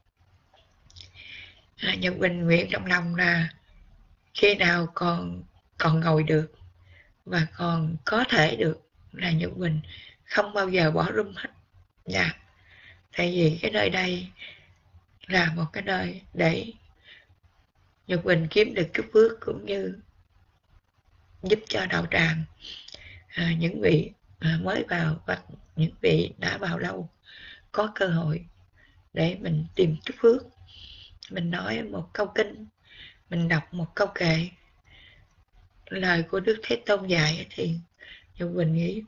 à, Nhật Quỳnh nguyện trong lòng là khi nào còn còn ngồi được và còn có thể được là Nhật Quỳnh không bao giờ bỏ room hết. Dạ, tại vì cái nơi đây là một cái nơi để Nhật Quỳnh kiếm được chút phước, cũng như giúp cho đạo tràng, à, những vị à, mới vào hoặc những vị đã vào lâu có cơ hội để mình tìm chút phước. Mình nói một câu kinh, mình đọc một câu kệ, lời của Đức Thế Tôn dạy, thì Nhật Quỳnh nghĩ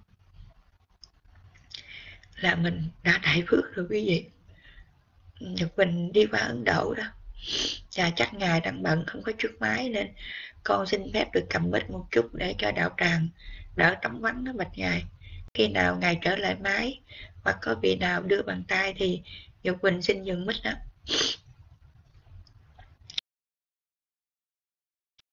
là mình đã đại phước rồi quý vị. Nhật Quỳnh đi qua Ấn Độ đó, và chắc Ngài đang bận không có chiếc máy, nên con xin phép được cầm mic một chút để cho đạo tràng đỡ trống vắng đó bạch Ngài. Khi nào Ngài trở lại máy hoặc có vị nào đưa bàn tay thì Nhật Quỳnh xin dừng mic đó.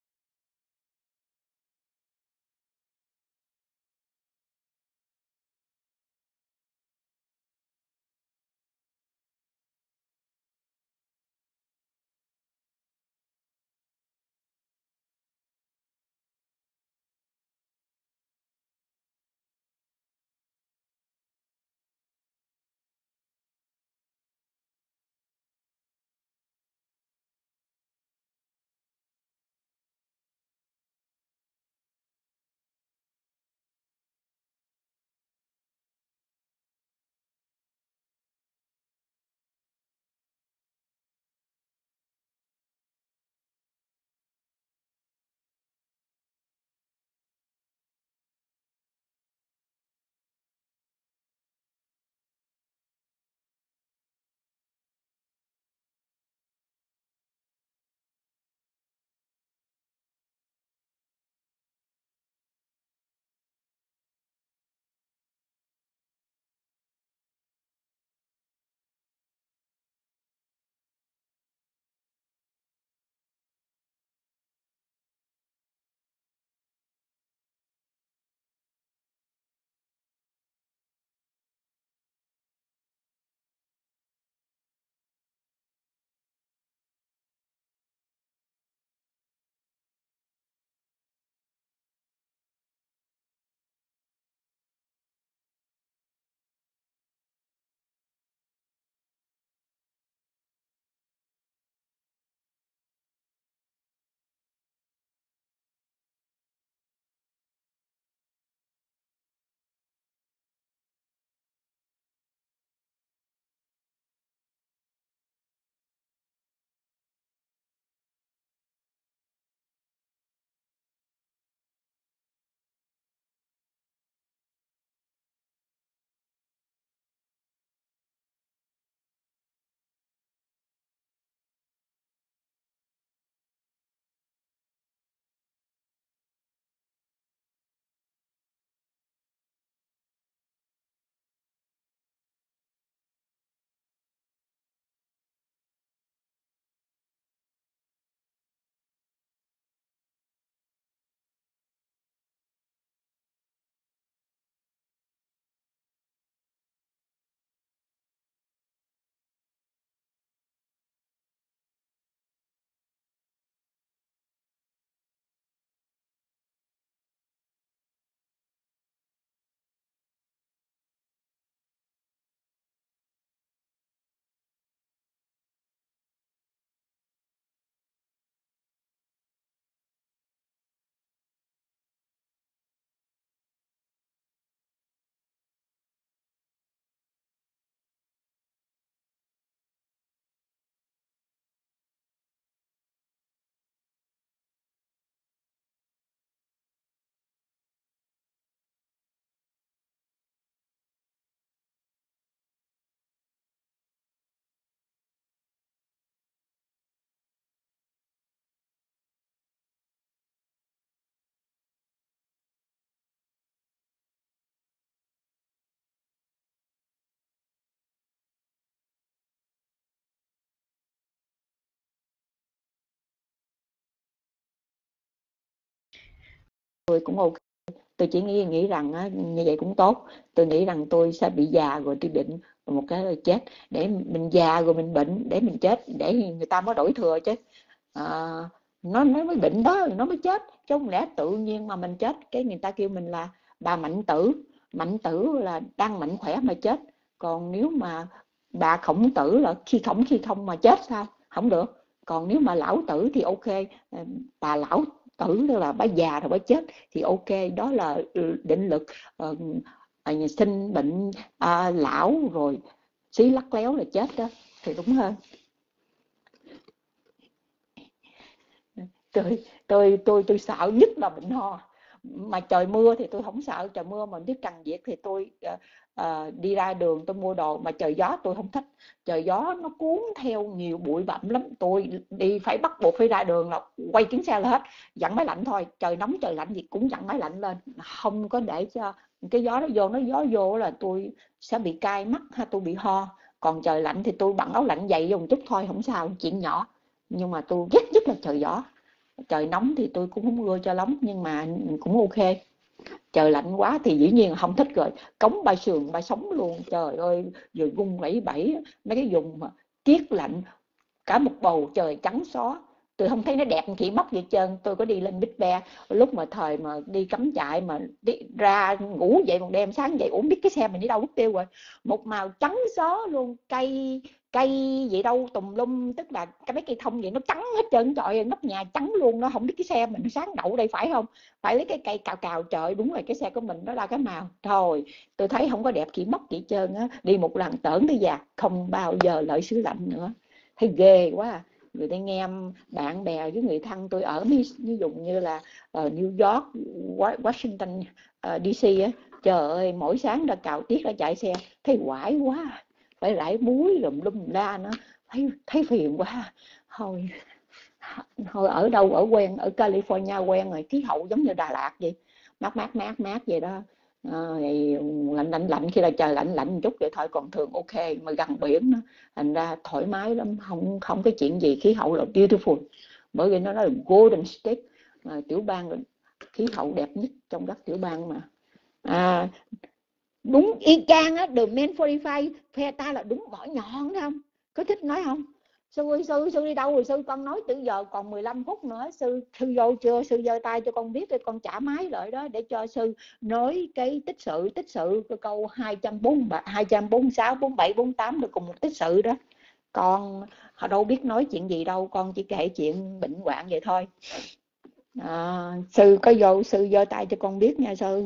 tôi cũng ok. Tôi chỉ nghĩ nghĩ rằng á, như vậy cũng tốt. Tôi nghĩ rằng tôi sẽ bị già rồi tôi bệnh một cái rồi chết, để mình già rồi mình bệnh để mình chết, để người ta mới đổi thừa chứ. À, nó nó mới bệnh đó nó mới chết, chứ không lẽ tự nhiên mà mình chết cái người ta kêu mình là bà mạnh tử. Mạnh tử là đang mạnh khỏe mà chết. Còn nếu mà bà khổng tử là khi khổng khi không mà chết sao? Không được. Còn nếu mà lão tử thì ok, bà lão tử là bà già rồi bà chết thì ok, đó là định lực uh, sinh bệnh uh, lão rồi xí lắc léo là chết đó thì đúng hơn. tôi tôi tôi tôi sợ nhất là bệnh ho. Mà trời mưa thì tôi không sợ, trời mưa mà biết cần việc thì tôi uh, uh, đi ra đường tôi mua đồ. Mà trời gió tôi không thích, trời gió nó cuốn theo nhiều bụi bặm lắm. Tôi đi phải bắt buộc phải ra đường là quay chuyến xe là hết, dặn máy lạnh thôi. Trời nóng trời lạnh gì cũng dặn máy lạnh lên, không có để cho cái gió nó vô. Nó gió vô là tôi sẽ bị cay mắt ha, tôi bị ho. Còn trời lạnh thì tôi bận áo lạnh dày vô một chút thôi, không sao, chuyện nhỏ. Nhưng mà tôi ghét nhất là trời gió. Trời nóng thì tôi cũng không ưa cho lắm, nhưng mà cũng ok. Trời lạnh quá thì dĩ nhiên không thích rồi, cống ba sườn ba sống luôn. Trời ơi, rồi gung bảy bảy mấy cái vùng mà tiết lạnh, cả một bầu trời trắng xóa, tôi không thấy nó đẹp chỉ móc gì trơn. Tôi có đi lên Big Bear lúc mà thời mà đi cắm trại mà đi ra ngủ dậy một đêm, sáng dậy uống biết cái xe mình đi đâu mất tiêu rồi, một màu trắng xóa luôn. Cây cây gì đâu tùm lum, tức là cái mấy cây thông vậy nó trắng hết trơn. Trời ơi, nóc nhà trắng luôn, nó không biết cái xe mình sáng đậu đây phải không, phải lấy cái cây cào cào. Trời, đúng rồi, cái xe của mình nó là cái màu thôi. Tôi thấy không có đẹp chỉ móc gì trơn á. Đi một lần tởn tới già, không bao giờ lợi xứ lạnh nữa. Thấy ghê quá à. Người ta nghe bạn bè với người thân tôi ở ví dụ như là uh, New York, Washington uh, đê xê á, trời ơi mỗi sáng ra cào tiết ra chạy xe thấy quải quá, phải rải muối lùm lum la nữa, thấy thấy phiền quá. Thôi thôi ở đâu ở quen, ở California quen rồi, khí hậu giống như Đà Lạt vậy, mát mát mát mát vậy đó. À, lạnh lạnh lạnh khi là trời lạnh lạnh một chút vậy thôi, còn thường ok. Mà gần biển đó, thành ra thoải mái lắm, không không cái chuyện gì. Khí hậu là beautiful, bởi vì nó nói là Golden State, à, tiểu bang là khí hậu đẹp nhất trong các tiểu bang mà. À, đúng y chang á, The Man bốn mươi lăm phe ta là đúng mỏ nhọn không? Có thích nói không? Sư ơi, sư, sư đi đâu rồi sư? Con nói từ giờ còn mười lăm phút nữa. Sư, sư vô chưa? Sư giơ tay cho con biết để con trả máy lại đó, để cho sư nói cái tích sự. Tích sự cái câu hai trăm bốn mươi ba, hai trăm bốn mươi sáu, bốn mươi bảy, bốn mươi tám được cùng một tích sự đó. Con họ đâu biết nói chuyện gì đâu, con chỉ kể chuyện bệnh hoạn vậy thôi. À, sư có vô, sư giơ tay cho con biết nha sư.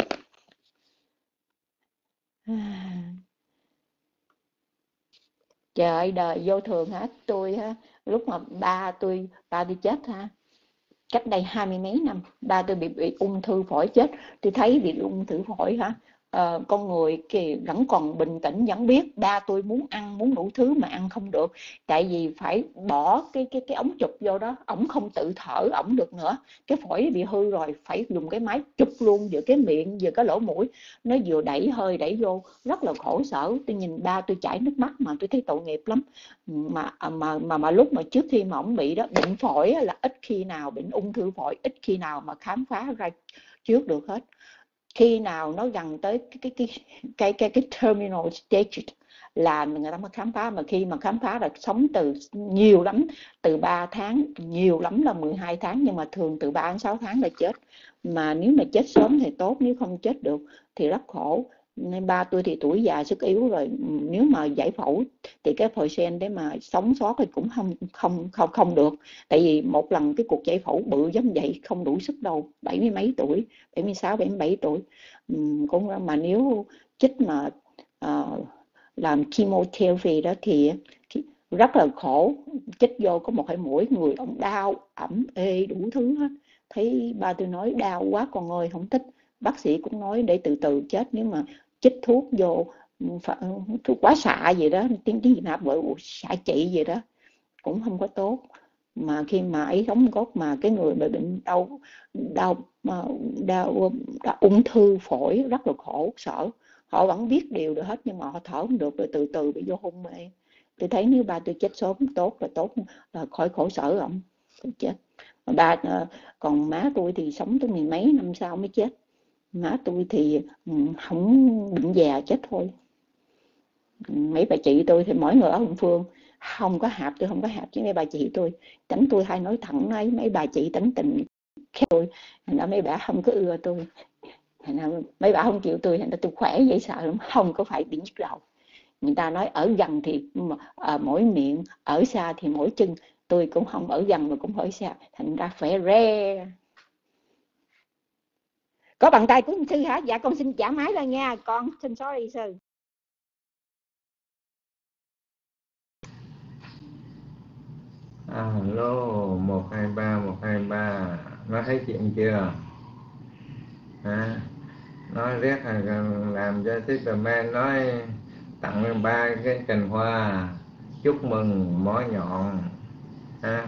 Trời, đời vô thường hả? Tôi ha, lúc mà ba tôi ba tôi chết ha, cách đây hai mươi mấy năm, ba tôi bị, bị ung thư phổi chết. Tôi thấy bị ung thư phổi hả, à, con người kì vẫn còn bình tĩnh, vẫn biết ba tôi muốn ăn muốn đủ thứ mà ăn không được, tại vì phải bỏ cái cái cái ống chụp vô đó, ổng không tự thở ổng được nữa, cái phổi bị hư rồi, phải dùng cái máy chụp luôn giữa cái miệng vừa cái lỗ mũi, nó vừa đẩy hơi đẩy vô, rất là khổ sở. Tôi nhìn ba tôi chảy nước mắt mà tôi thấy tội nghiệp lắm. Mà mà mà mà lúc mà trước khi mà ổng bị đó, bệnh phổi là ít khi nào, bệnh ung thư phổi ít khi nào mà khám phá ra trước được hết. Khi nào nó gần tới cái cái cái cái cái, cái terminal stage là người ta mới khám phá. Mà khi mà khám phá là sống từ nhiều lắm, từ ba tháng, nhiều lắm là mười hai tháng, nhưng mà thường từ ba đến sáu tháng là chết. Mà nếu mà chết sớm thì tốt, nếu không chết được thì rất khổ. Nên ba tôi thì tuổi già sức yếu rồi, nếu mà giải phẫu thì cái percent để mà sống sót thì cũng không không không không được, tại vì một lần cái cuộc giải phẫu bự giống vậy không đủ sức đâu. Bảy mươi mấy tuổi, bảy mươi sáu, bảy mươi bảy tuổi cũng. Mà nếu chích mà uh, làm chemotherapy đó thì rất là khổ, chích vô có một hai mũi, người ông đau ẩm ê đủ thứ hết. Thấy ba tôi nói đau quá con ơi, không thích. Bác sĩ cũng nói để từ từ chết, nếu mà chích thuốc vô thuốc quá xạ gì đó, tiếng tiếng Việt Nam gọi xạ trị gì đó cũng không có tốt. Mà khi mà ấy sống cốt mà cái người bị bệnh đau đau đau, đau, đau ung thư phổi rất là khổ sở. Họ vẫn biết điều được hết nhưng mà họ thở không được, rồi từ từ bị vô hôn mê. Tôi thấy nếu ba tôi chết sớm tốt là tốt, là khỏi khổ sở ổng chết. Ba còn má tôi thì sống tới mười mấy năm sau mới chết. Má tôi thì không bệnh già chết thôi. Mấy bà chị tôi thì mỗi người ở một phương, không có hạp, tôi không có hạp với mấy bà chị tôi. Tính tôi hay nói thẳng nói mấy bà chị tính tình khéo tôi, thành ra mấy bà không có ưa tôi, thành ra mấy bà không chịu tôi, thành ra tôi khỏe dễ sợ lắm, không có phải bị nhức đầu. Người ta nói ở gần thì à, mỗi miệng, ở xa thì mỗi chân. Tôi cũng không ở gần mà cũng ở xa, thành ra khỏe re. Có bàn tay của sư hả? Dạ con xin trả máy ra nha, con xin sorry sư. Alo, một hai ba một hai ba, nó thấy chuyện chưa? À, nói riết làm cho Superman nói tặng ba cái cành hoa chúc mừng mó nhọn. À,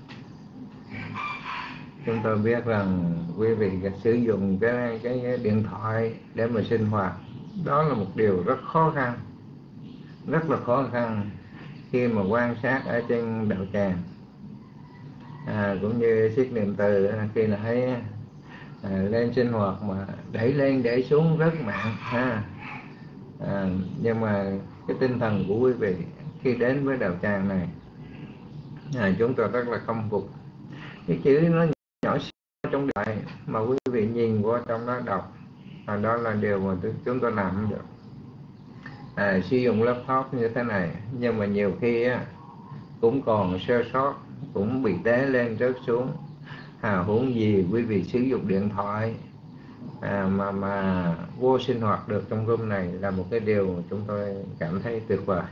chúng tôi biết rằng quý vị sử dụng cái, cái điện thoại để mà sinh hoạt, đó là một điều rất khó khăn, rất là khó khăn khi mà quan sát ở trên đạo tràng. À, cũng như siết niệm từ khi là thấy à, lên sinh hoạt mà đẩy lên để xuống rất mạnh ha. À, nhưng mà cái tinh thần của quý vị khi đến với đạo tràng này, à, chúng tôi rất là khâm phục. Cái chữ nó nhỏ trong đại mà quý vị nhìn qua trong đó đọc, à, đó là điều mà chúng tôi làm được. À, sử dụng laptop như thế này nhưng mà nhiều khi á, cũng còn sơ sót, cũng bị té lên rớt xuống. À, huống gì quý vị sử dụng điện thoại à, mà mà vô sinh hoạt được trong room này là một cái điều mà chúng tôi cảm thấy tuyệt vời.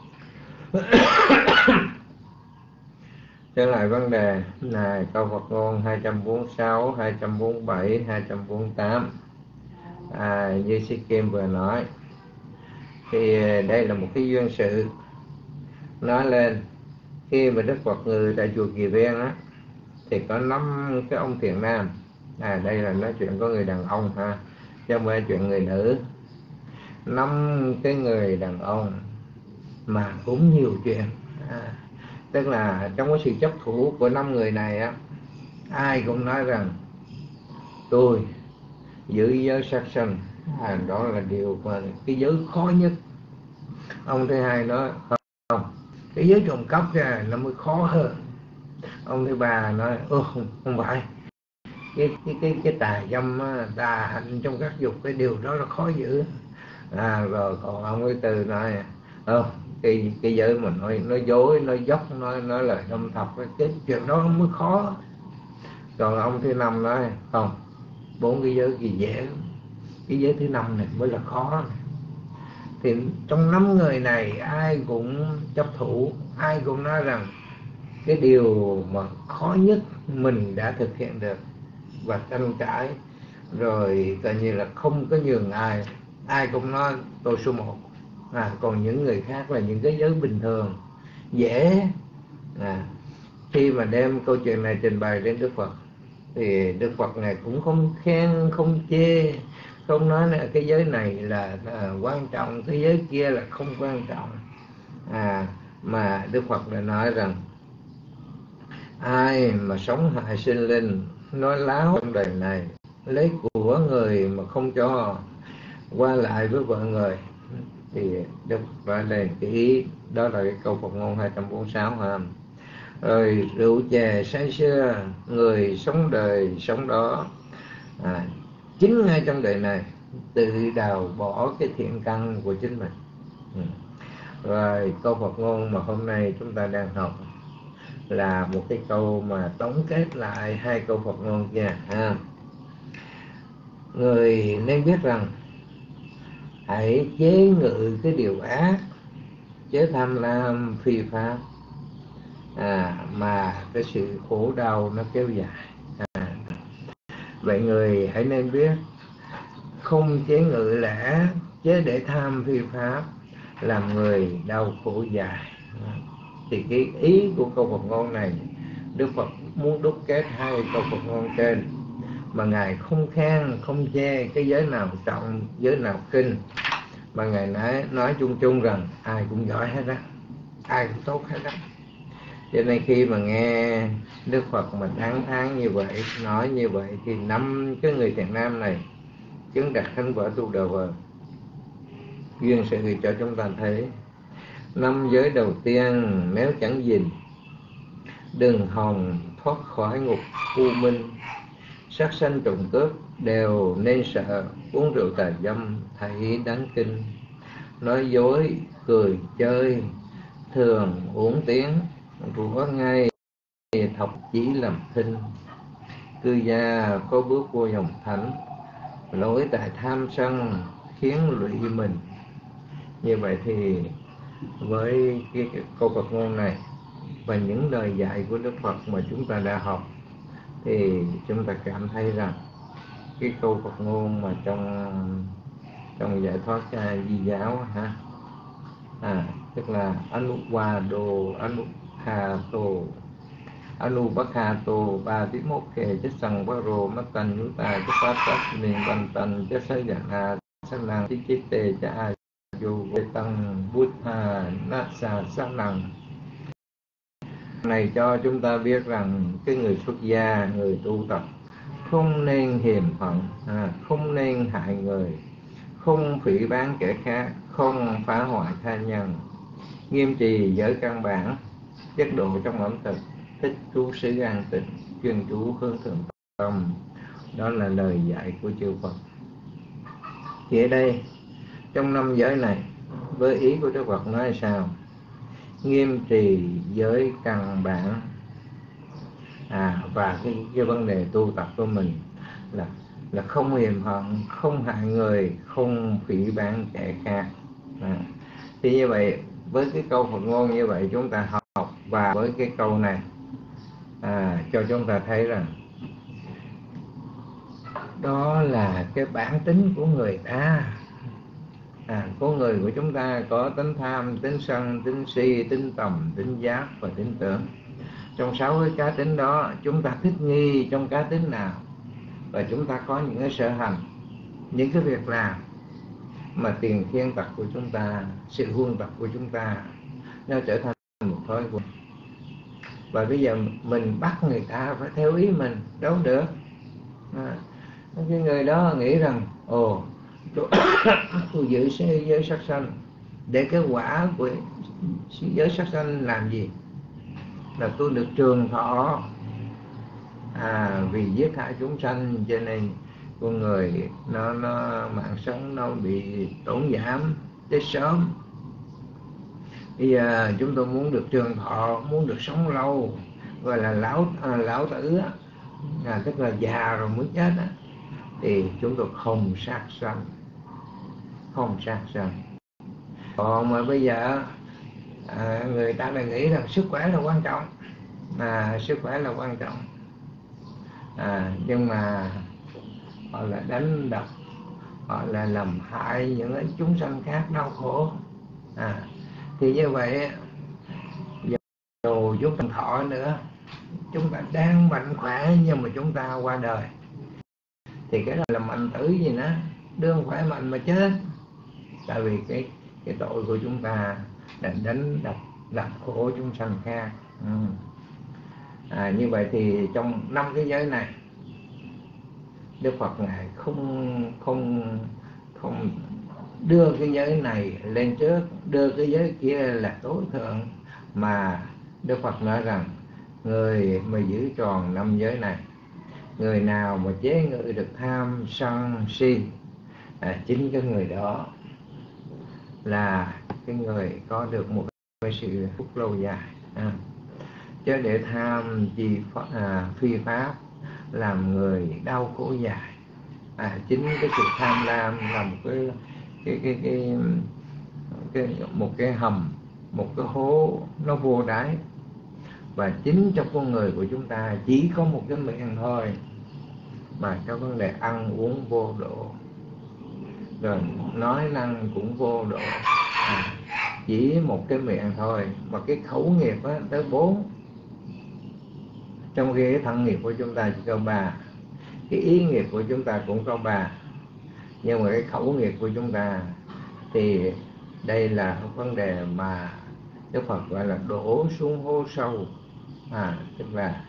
Trở lại vấn đề này, câu Phật ngôn hai trăm bốn mươi sáu, hai trăm bốn mươi bảy, hai trăm bốn mươi tám, à, như Sĩ Kim vừa nói, thì đây là một cái duyên sự nói lên khi mà Đức Phật người tại chùa Kỳ Viên á, thì có năm cái ông thiện nam. À, đây là nói chuyện có người đàn ông ha, chứ không phải chuyện người nữ. Năm cái người đàn ông mà cũng nhiều chuyện. À, tức là trong cái sự chấp thủ của năm người này á, ai cũng nói rằng tôi giữ giới sát sanh, à, đó là điều mà cái giới khó nhất. Ông thứ hai nói không, cái giới trộm cắp ra nó mới khó hơn. Ông thứ ba nói ô không, không phải, cái cái cái cái tà dâm, tà hạnh trong các dục, cái điều đó là khó giữ. À, rồi còn ông thứ tư nói không, cái cái giới mà nói nói dối, nói dốc, nói nói lời đâm thọc, cái chuyện đó mới khó. Còn ông thứ năm nói không, bốn cái giới gì dễ, cái giới thứ năm này mới là khó. Thì trong năm người này ai cũng chấp thủ, ai cũng nói rằng cái điều mà khó nhất mình đã thực hiện được, và tranh cãi rồi coi như là không có nhường ai, ai cũng nói tôi số một. À, còn những người khác là những cái giới bình thường dễ. À, khi mà đem câu chuyện này trình bày đến Đức Phật thì Đức Phật này cũng không khen, không chê, không nói là cái giới này là à, quan trọng, cái giới kia là không quan trọng. À, mà Đức Phật đã nói rằng ai mà sống hại sinh linh, nói láo trong đời này, lấy của người mà không cho, qua lại với vợ người, thì Đức Phật này cái ý đó là cái câu Phật ngôn hai trăm bốn mươi sáu ha. Rồi rượu chè say sưa, người sống đời sống đó, à, chính ngay trong đời này tự đào bỏ cái thiện căn của chính mình. Ừ. Rồi câu Phật ngôn mà hôm nay chúng ta đang học là một cái câu mà tổng kết lại hai câu Phật ngôn kia ha. Người nên biết rằng hãy chế ngự cái điều ác, chế tham lam phi pháp, à, mà cái sự khổ đau nó kéo dài. À, vậy người hãy nên biết không chế ngự lẽ, chế để tham phi pháp, làm người đau khổ dài. Thì cái ý của câu Phật ngôn này, Đức Phật muốn đúc kết hai câu Phật ngôn trên, mà Ngài không khen, không chê cái giới nào trọng, giới nào khinh, mà Ngài nói, nói chung chung rằng ai cũng giỏi hết á, ai cũng tốt hết á. Cho nên khi mà nghe Đức Phật mà tán thán như vậy, nói như vậy, thì năm cái người thiện nam này chứng đạt thánh quả tu đà vờ. Duyên sự cho chúng ta thấy năm giới đầu tiên nếu chẳng gìn đừng hòng thoát khỏi ngục u minh. Sát sanh trộm cướp đều nên sợ, uống rượu tà dâm thấy đáng kinh. Nói dối cười chơi thường uống tiếng, rủa ngay thọc chỉ làm thinh. Cư gia có bước vô dòng thánh, lỗi tại tham sân khiến lụy mình. Như vậy thì với cái, cái câu Phật ngôn này và những lời dạy của Đức Phật mà chúng ta đã học, thì chúng ta cảm thấy rằng cái câu Phật ngôn mà trong trong giải thoát di giáo ha, à, tức là Anuvado Anukhato Anubakhato ba tí mốt kề chất sằng bá rô mắt tanh nhú ta chất phát tách niềm văn tanh chất sấy dạng hà sắc năng tí chít tê cha a dù về tăng bút hà nát xà sát năng. Này cho chúng ta biết rằng cái người xuất gia, người tu tập không nên hiềm hận, à, không nên hại người, không phỉ báng kẻ khác, không phá hoại tha nhân, nghiêm trì giới căn bản, chất độ trong ẩm thực, thích trú xứ an tịnh, chuyên chú hướng thượng tâm. Đó là lời dạy của chư Phật. Thì ở đây trong năm giới này, với ý của Đức Phật nói sao? Nghiêm trì giới căn bản, à, và cái, cái vấn đề tu tập của mình là là không hiềm hận, không hại người, không phỉ báng kẻ khác. À, thì như vậy với cái câu Phật ngôn như vậy chúng ta học, và với cái câu này à, cho chúng ta thấy rằng đó là cái bản tính của người ta. À, của người của chúng ta có tính tham, tính sân, tính si, tính tầm, tính giác và tính tưởng. Trong sáu cái cá tính đó, chúng ta thích nghi trong cá tính nào, và chúng ta có những cái sở hành, những cái việc làm mà tiền thiên tật của chúng ta, sự huân tập của chúng ta, nó trở thành một thói quen. Và bây giờ mình bắt người ta phải theo ý mình, đâu được. À, cái người đó nghĩ rằng ồ, tôi giữ giới sát sanh, để cái quả của giới sát sanh làm gì? Là tôi được trường thọ, à, vì giết hại chúng sanh cho nên con người nó nó mạng sống nó bị tổn giảm tới sớm. Bây giờ chúng tôi muốn được trường thọ, muốn được sống lâu, gọi là lão à, lão tử, à, tức là già rồi mới chết á, thì chúng tôi không sát sanh, không sát sanh. Còn mà bây giờ à, người ta lại nghĩ rằng sức khỏe là quan trọng, à, sức khỏe là quan trọng, à, nhưng mà họ lại đánh đập, họ lại làm hại những chúng sanh khác đau khổ. À, thì như vậy dù chúng ta thọ nữa, chúng ta đang mạnh khỏe nhưng mà chúng ta qua đời, thì cái đó là mạnh tử gì nữa, đương khỏe mạnh mà chết. Tại vì cái cái tội của chúng ta đã đánh đập làm khổ chúng sanh khác. Ừ. À, như vậy thì trong năm cái giới này, Đức Phật ngài không không không đưa cái giới này lên trước, đưa cái giới kia là tối thượng, mà Đức Phật nói rằng người mà giữ tròn năm giới này, người nào mà chế ngự được tham sân si, à, chính cái người đó là cái người có được một cái sự phúc lâu dài. À, chứ để tham chi à, phi pháp làm người đau khổ dài. À, chính cái sự tham lam là một cái cái cái cái, cái một cái hầm, một cái hố nó vô đáy. Và chính trong con người của chúng ta chỉ có một cái miệng thôi, mà cái vấn đề ăn uống vô độ, rồi nói năng cũng vô độ. À, chỉ một cái miệng thôi, mà cái khẩu nghiệp á, tới bốn. Trong khi cái thân nghiệp của chúng ta chỉ có ba, cái ý nghiệp của chúng ta cũng có ba, nhưng mà cái khẩu nghiệp của chúng ta thì đây là vấn đề mà Đức Phật gọi là đổ xuống hố sâu, à, tức là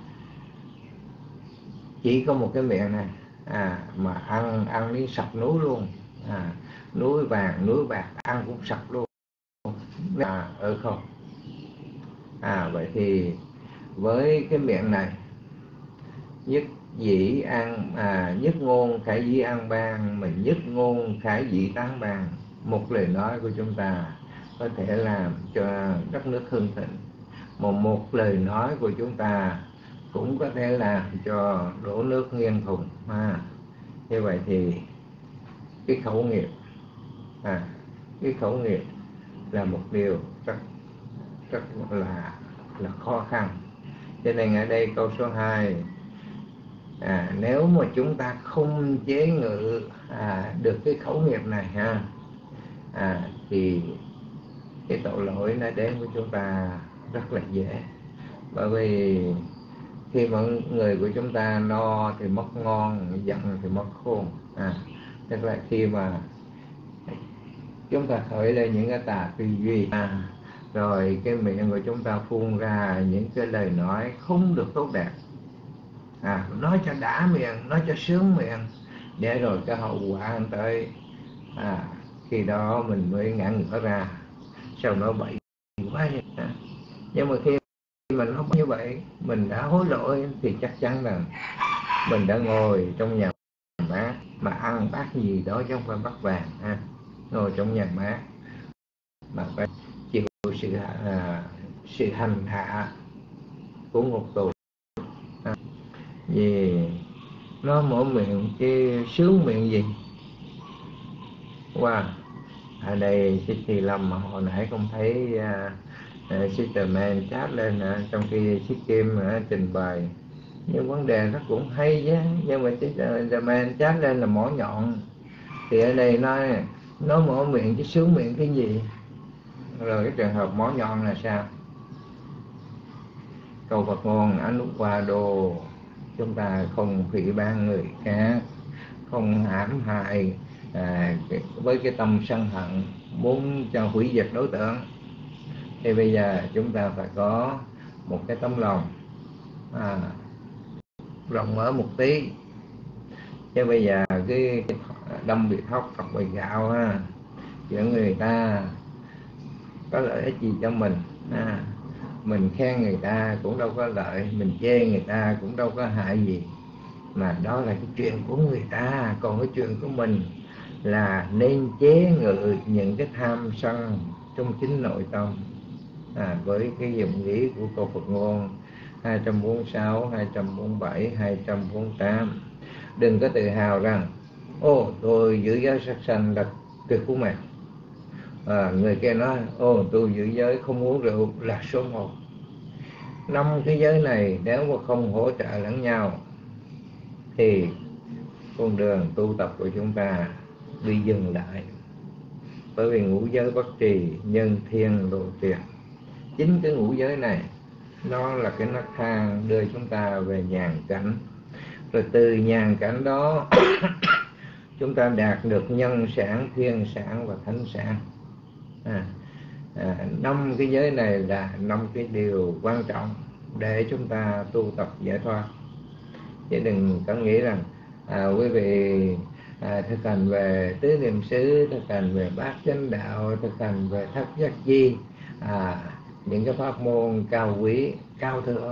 chỉ có một cái miệng này, à, mà ăn ăn đến sập núi luôn, à, núi vàng núi bạc ăn cũng sập luôn, à, ở không. À, vậy thì với cái miệng này, nhất dĩ an, à, nhất ngôn khải dĩ an bang, mình nhất ngôn khải dĩ tán bang. Một lời nói của chúng ta có thể làm cho đất nước hưng thịnh, một một lời nói của chúng ta cũng có thể làm cho đổ nước nghiêng thùng. À, như vậy thì cái khẩu nghiệp, à, cái khẩu nghiệp là một điều rất rất là là khó khăn. Cho nên ở đây câu số hai, à, nếu mà chúng ta không chế ngự, à, được cái khẩu nghiệp này ha, à, thì cái tội lỗi nó đến với chúng ta rất là dễ. Bởi vì khi mà người của chúng ta no thì mất ngon, giận thì mất khôn, à, tức là khi mà chúng ta khởi lên những cái tà tư duy, à, rồi cái miệng của chúng ta phun ra những cái lời nói không được tốt đẹp, à, nói cho đã miệng, nói cho sướng miệng, để rồi cái hậu quả tới, à, khi đó mình mới ngã ngửa ra, sao nó bậy quá vậy. À, nhưng mà khi mà nó như vậy, mình đã hối lỗi thì chắc chắn là mình đã ngồi trong nhà mát mà ăn bát gì đó chứ không phải bát vàng, ha, ngồi trong nhà mát mà phải chịu sự, à, sự hành hạ của ngục tù, à, vì nó mở miệng chứ sướng miệng gì. Wow, ở đây Siti Lâm mà hồi nãy không thấy, uh, uh, Sister Man chat lên, uh, trong khi Sister Kim uh, trình bày những vấn đề nó cũng hay chứ, nhưng mà Sister Man chat lên là mỏ nhọn, thì ở đây nói nó mở miệng chứ sướng miệng cái gì. Rồi cái trường hợp mỏ nhọn là sao? Câu Phật ngôn Anuppado, chúng ta không phỉ báng người khác, không hãm hại, à, với cái tâm sân hận muốn cho hủy diệt đối tượng. Thì bây giờ chúng ta phải có một cái tấm lòng, à, rộng mở một tí, chứ bây giờ cái đâm bị thóc thọc bị gạo ha, chuyện người ta có lợi ích gì cho mình, à, mình khen người ta cũng đâu có lợi, mình chê người ta cũng đâu có hại gì, mà đó là cái chuyện của người ta. Còn cái chuyện của mình là nên chế ngự những cái tham sân trong chính nội tâm, à, với cái dụng ý của câu Phật ngôn hai trăm bốn mươi sáu, hai trăm bốn mươi bảy, hai trăm bốn mươi tám. Đừng có tự hào rằng ô tôi giữ giới sát sanh là tuyệt của mày, à, người kia nói ô tôi giữ giới không uống rượu là số một. Năm cái giới này nếu mà không hỗ trợ lẫn nhau thì con đường tu tập của chúng ta bị dừng lại. Bởi vì ngũ giới bất trì, nhân thiên lộ tuyệt. Chính cái ngũ giới này nó là cái nấc thang đưa chúng ta về nhàn cảnh. Rồi từ nhàn cảnh đó chúng ta đạt được nhân sản, thiên sản và thánh sản. À, à, năm cái giới này là năm cái điều quan trọng để chúng ta tu tập giải thoát. Chứ đừng có nghĩ rằng à, quý vị à, thực hành về tứ niệm xứ, thực hành về bát chánh đạo, thực hành về thất giác chi, à, những cái pháp môn cao quý, cao thượng,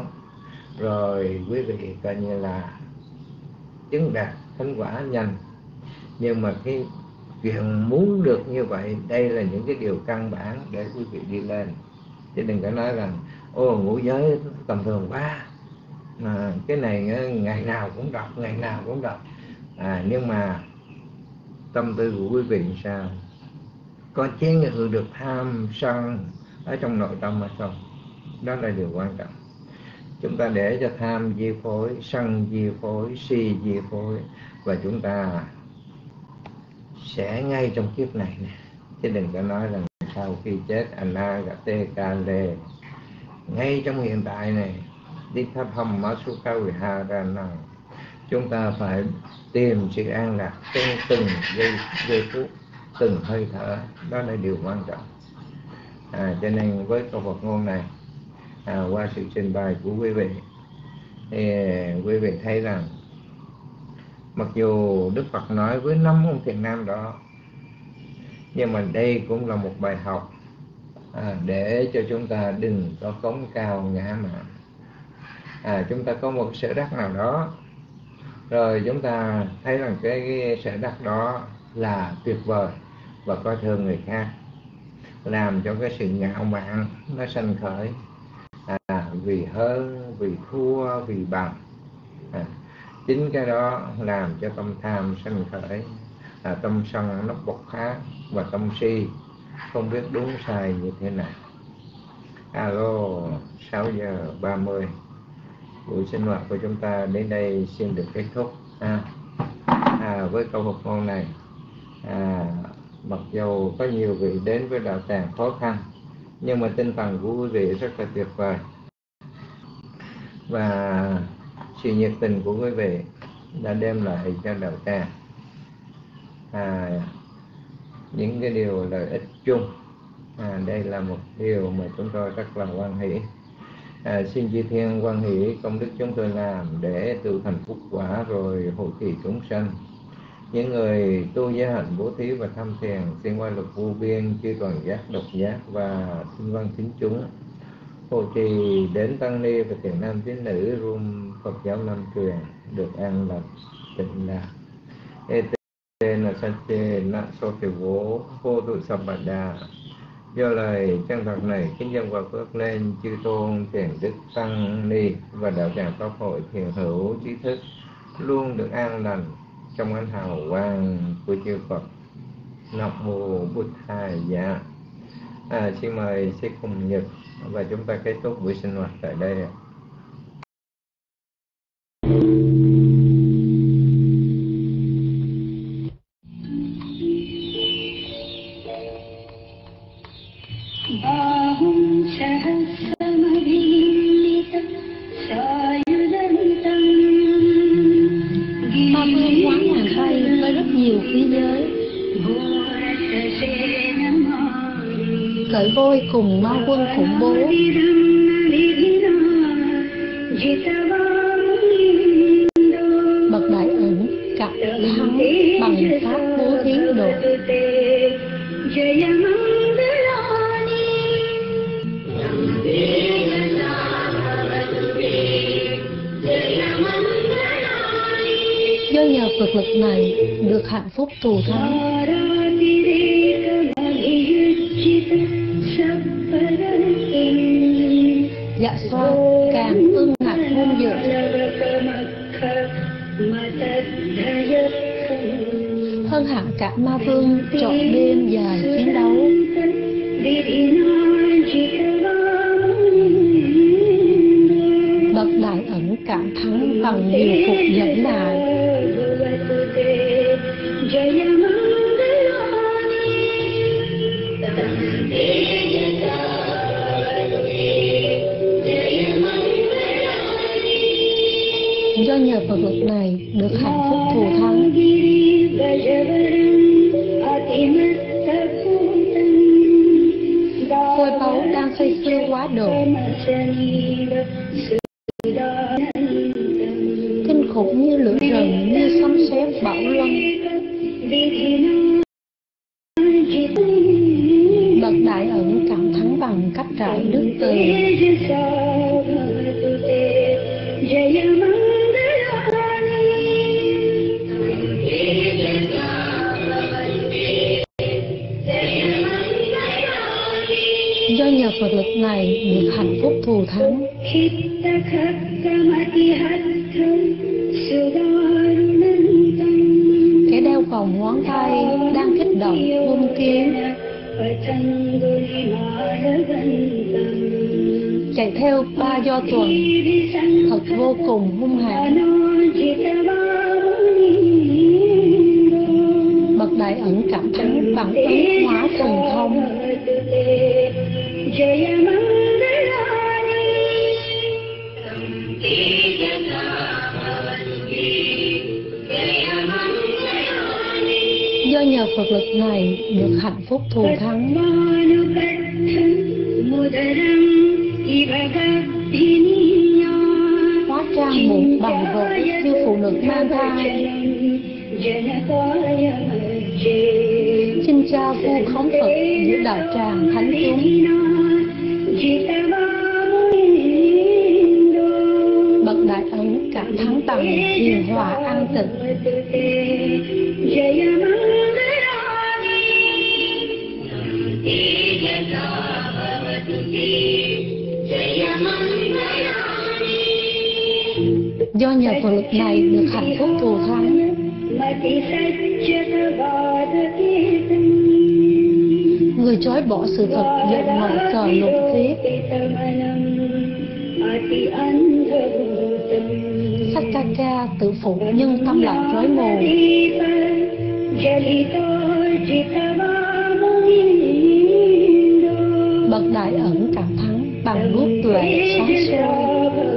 rồi quý vị coi như là chứng đạt thánh quả nhanh. Nhưng mà cái chuyện muốn được như vậy, đây là những cái điều căn bản để quý vị đi lên. Chứ đừng có nói rằng ô ngũ giới tầm thường quá, à, cái này ngày nào cũng đọc, ngày nào cũng đọc, à, nhưng mà tâm tư của quý vị sao? Có chế ngự được tham sân ở trong nội tâm hay không? Đó là điều quan trọng. Chúng ta để cho tham chi phối, sân chi phối, si chi phối, và chúng ta sẽ ngay trong kiếp này nè. Chứ đừng có nói rằng sau khi chết anagate kale, ngay trong hiện tại này, đi thắp hầm masuka viharana, chúng ta phải tìm sự an lạc trong từng giây giây phút, từng hơi thở. Đó là điều quan trọng. À, cho nên với câu Phật ngôn này, à, qua sự trình bày của quý vị, thì quý vị thấy rằng mặc dù Đức Phật nói với năm ông thiện nam đó, nhưng mà đây cũng là một bài học à, để cho chúng ta đừng có cống cao ngã mạn. À, chúng ta có một sở đắc nào đó, rồi chúng ta thấy rằng cái, cái sở đắc đó là tuyệt vời và coi thường người khác, làm cho cái sự ngạo mạn nó sanh khởi, à, vì hơn, vì thua, vì bằng. À, chính cái đó làm cho tâm tham sanh khởi, à, tâm sân nó bộc phát, và tâm si không biết đúng sai như thế nào. Alo, sáu giờ ba mươi, buổi sinh hoạt của chúng ta đến đây xin được kết thúc. À, à, với câu Phật ngôn này, à, mặc dù có nhiều vị đến với đạo tràng khó khăn, nhưng mà tinh thần của quý vị rất là tuyệt vời, và sự nhiệt tình của quý vị đã đem lại cho đạo tràng à, những cái điều lợi ích chung. À, đây là một điều mà chúng tôi rất là hoan hỷ. À, xin chư thiên hoan hỷ công đức chúng tôi làm để tự thành phúc quả, rồi hộ trì chúng sanh. Những người tu giới hạnh bố thí và tham thiền, xin qua lực vô biên chư toàn giác độc giác và sinh văn tín chúng, hộ trì đến tăng ni và thiện nam tín nữ room Phật giáo Nam truyền được an lành tịnh lạc. Ete na sache na so thể vô vô tu sabada. Do lời chân thật này, kính dân và phước lên chư tôn thiền đức tăng ni và đạo tràng pháp hội thiền hữu trí thức luôn được an lành trong ánh hào quang của chư Phật. Nam mô Bụt Thầy Dạ. À, xin mời sư cùng Nhật và chúng ta kết thúc buổi sinh hoạt tại đây ạ. Cởi vôi cùng ma quân khủng bố, bậc đại ẩn cặp thắng bằng pháp bố thí độ. Do nhờ Phật lực này được hạnh phúc thù thắng. Dạ xoa càng ưng hạnh hôn dự, hơn hẳn cả ma vương trọn đêm dài chiến đấu. Bậc đại ẩn cảm thắng bằng nhiều cuộc dẫn đài. Do nhờ Phật lực này được hạnh phúc thù thắng. Khôi báu đang say sưa quá độ, kinh khủng như lửa rừng, như sấm sét bão luân. Bậc đại ẩn cảm thắng bằng cách rải nước từ. Do nhờ Phật lực này được hạnh phúc thù thắng. Kẻ đeo vòng ngón tay đang kích động vung kiếm, chạy theo ba do tuần, thật vô cùng hung hãn. Bậc đại ẩn cảm thắng bằng ấn hóa thần thông. Do nhờ Phật lực này được hạnh phúc thù thắng. răng mụn bằng vợ như phụ nữ mang thai. Xin cha vu khống Phật giữa đạo tràng thánh chúng. Bậc đại ấn cảm thắng bằng hiền hòa an tịnh. Do nhờ phần lực này được hạnh phúc thù thắng. Người chối bỏ sự thật giận ngọn cờ lục thiết. Sakkaya tự phụ nhưng tâm lại rối mù. Bậc đại ẩn cảm thắng bằng đuốc tuệ sáng soi.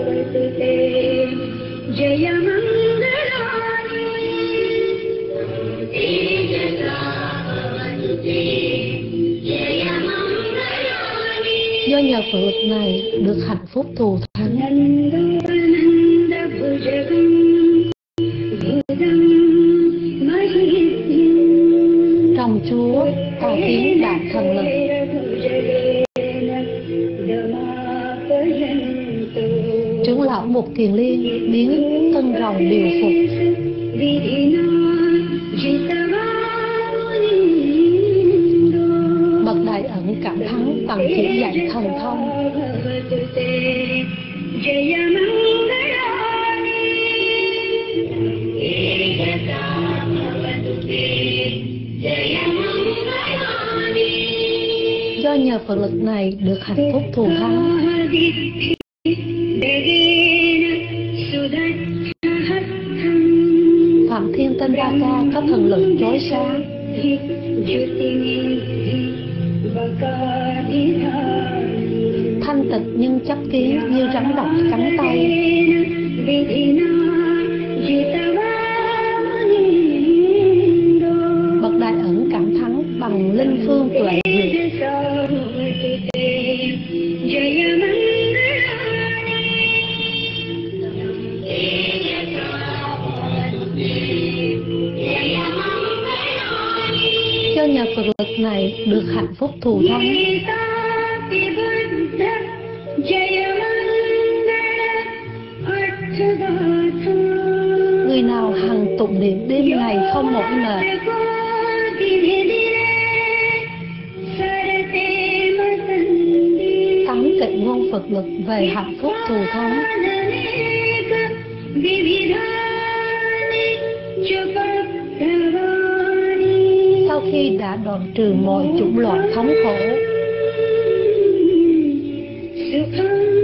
Do nhờ phật lực này được hạnh phúc thù thắng. Trong Chúa ta tiếng đại thần lực. Trưởng lão Mục Kiền Liên biến tân rồng điều phục. Bậc đại ẩn cảm thắng bằng chỉ dạy thần thông. Do nhờ phật lực này được hạnh phúc thù thắng. Phạm Thiên Tinh Ba Ca có thần lực chói sáng. Thanh tịnh nhưng chấp kiến như rắn độc cắn tay. Bậc đại ẩn cảm thắng bằng linh phương tuệ diệt. Do nhờ phật lực này được hạnh phúc thù thắng. Người nào hằng tụng niệm đêm ngày không mỏi mệt, tắm tịnh ngôn phật lực về hạnh phúc thù thắng. Sau khi đã đoạn trừ mọi chủng loại thống khổ,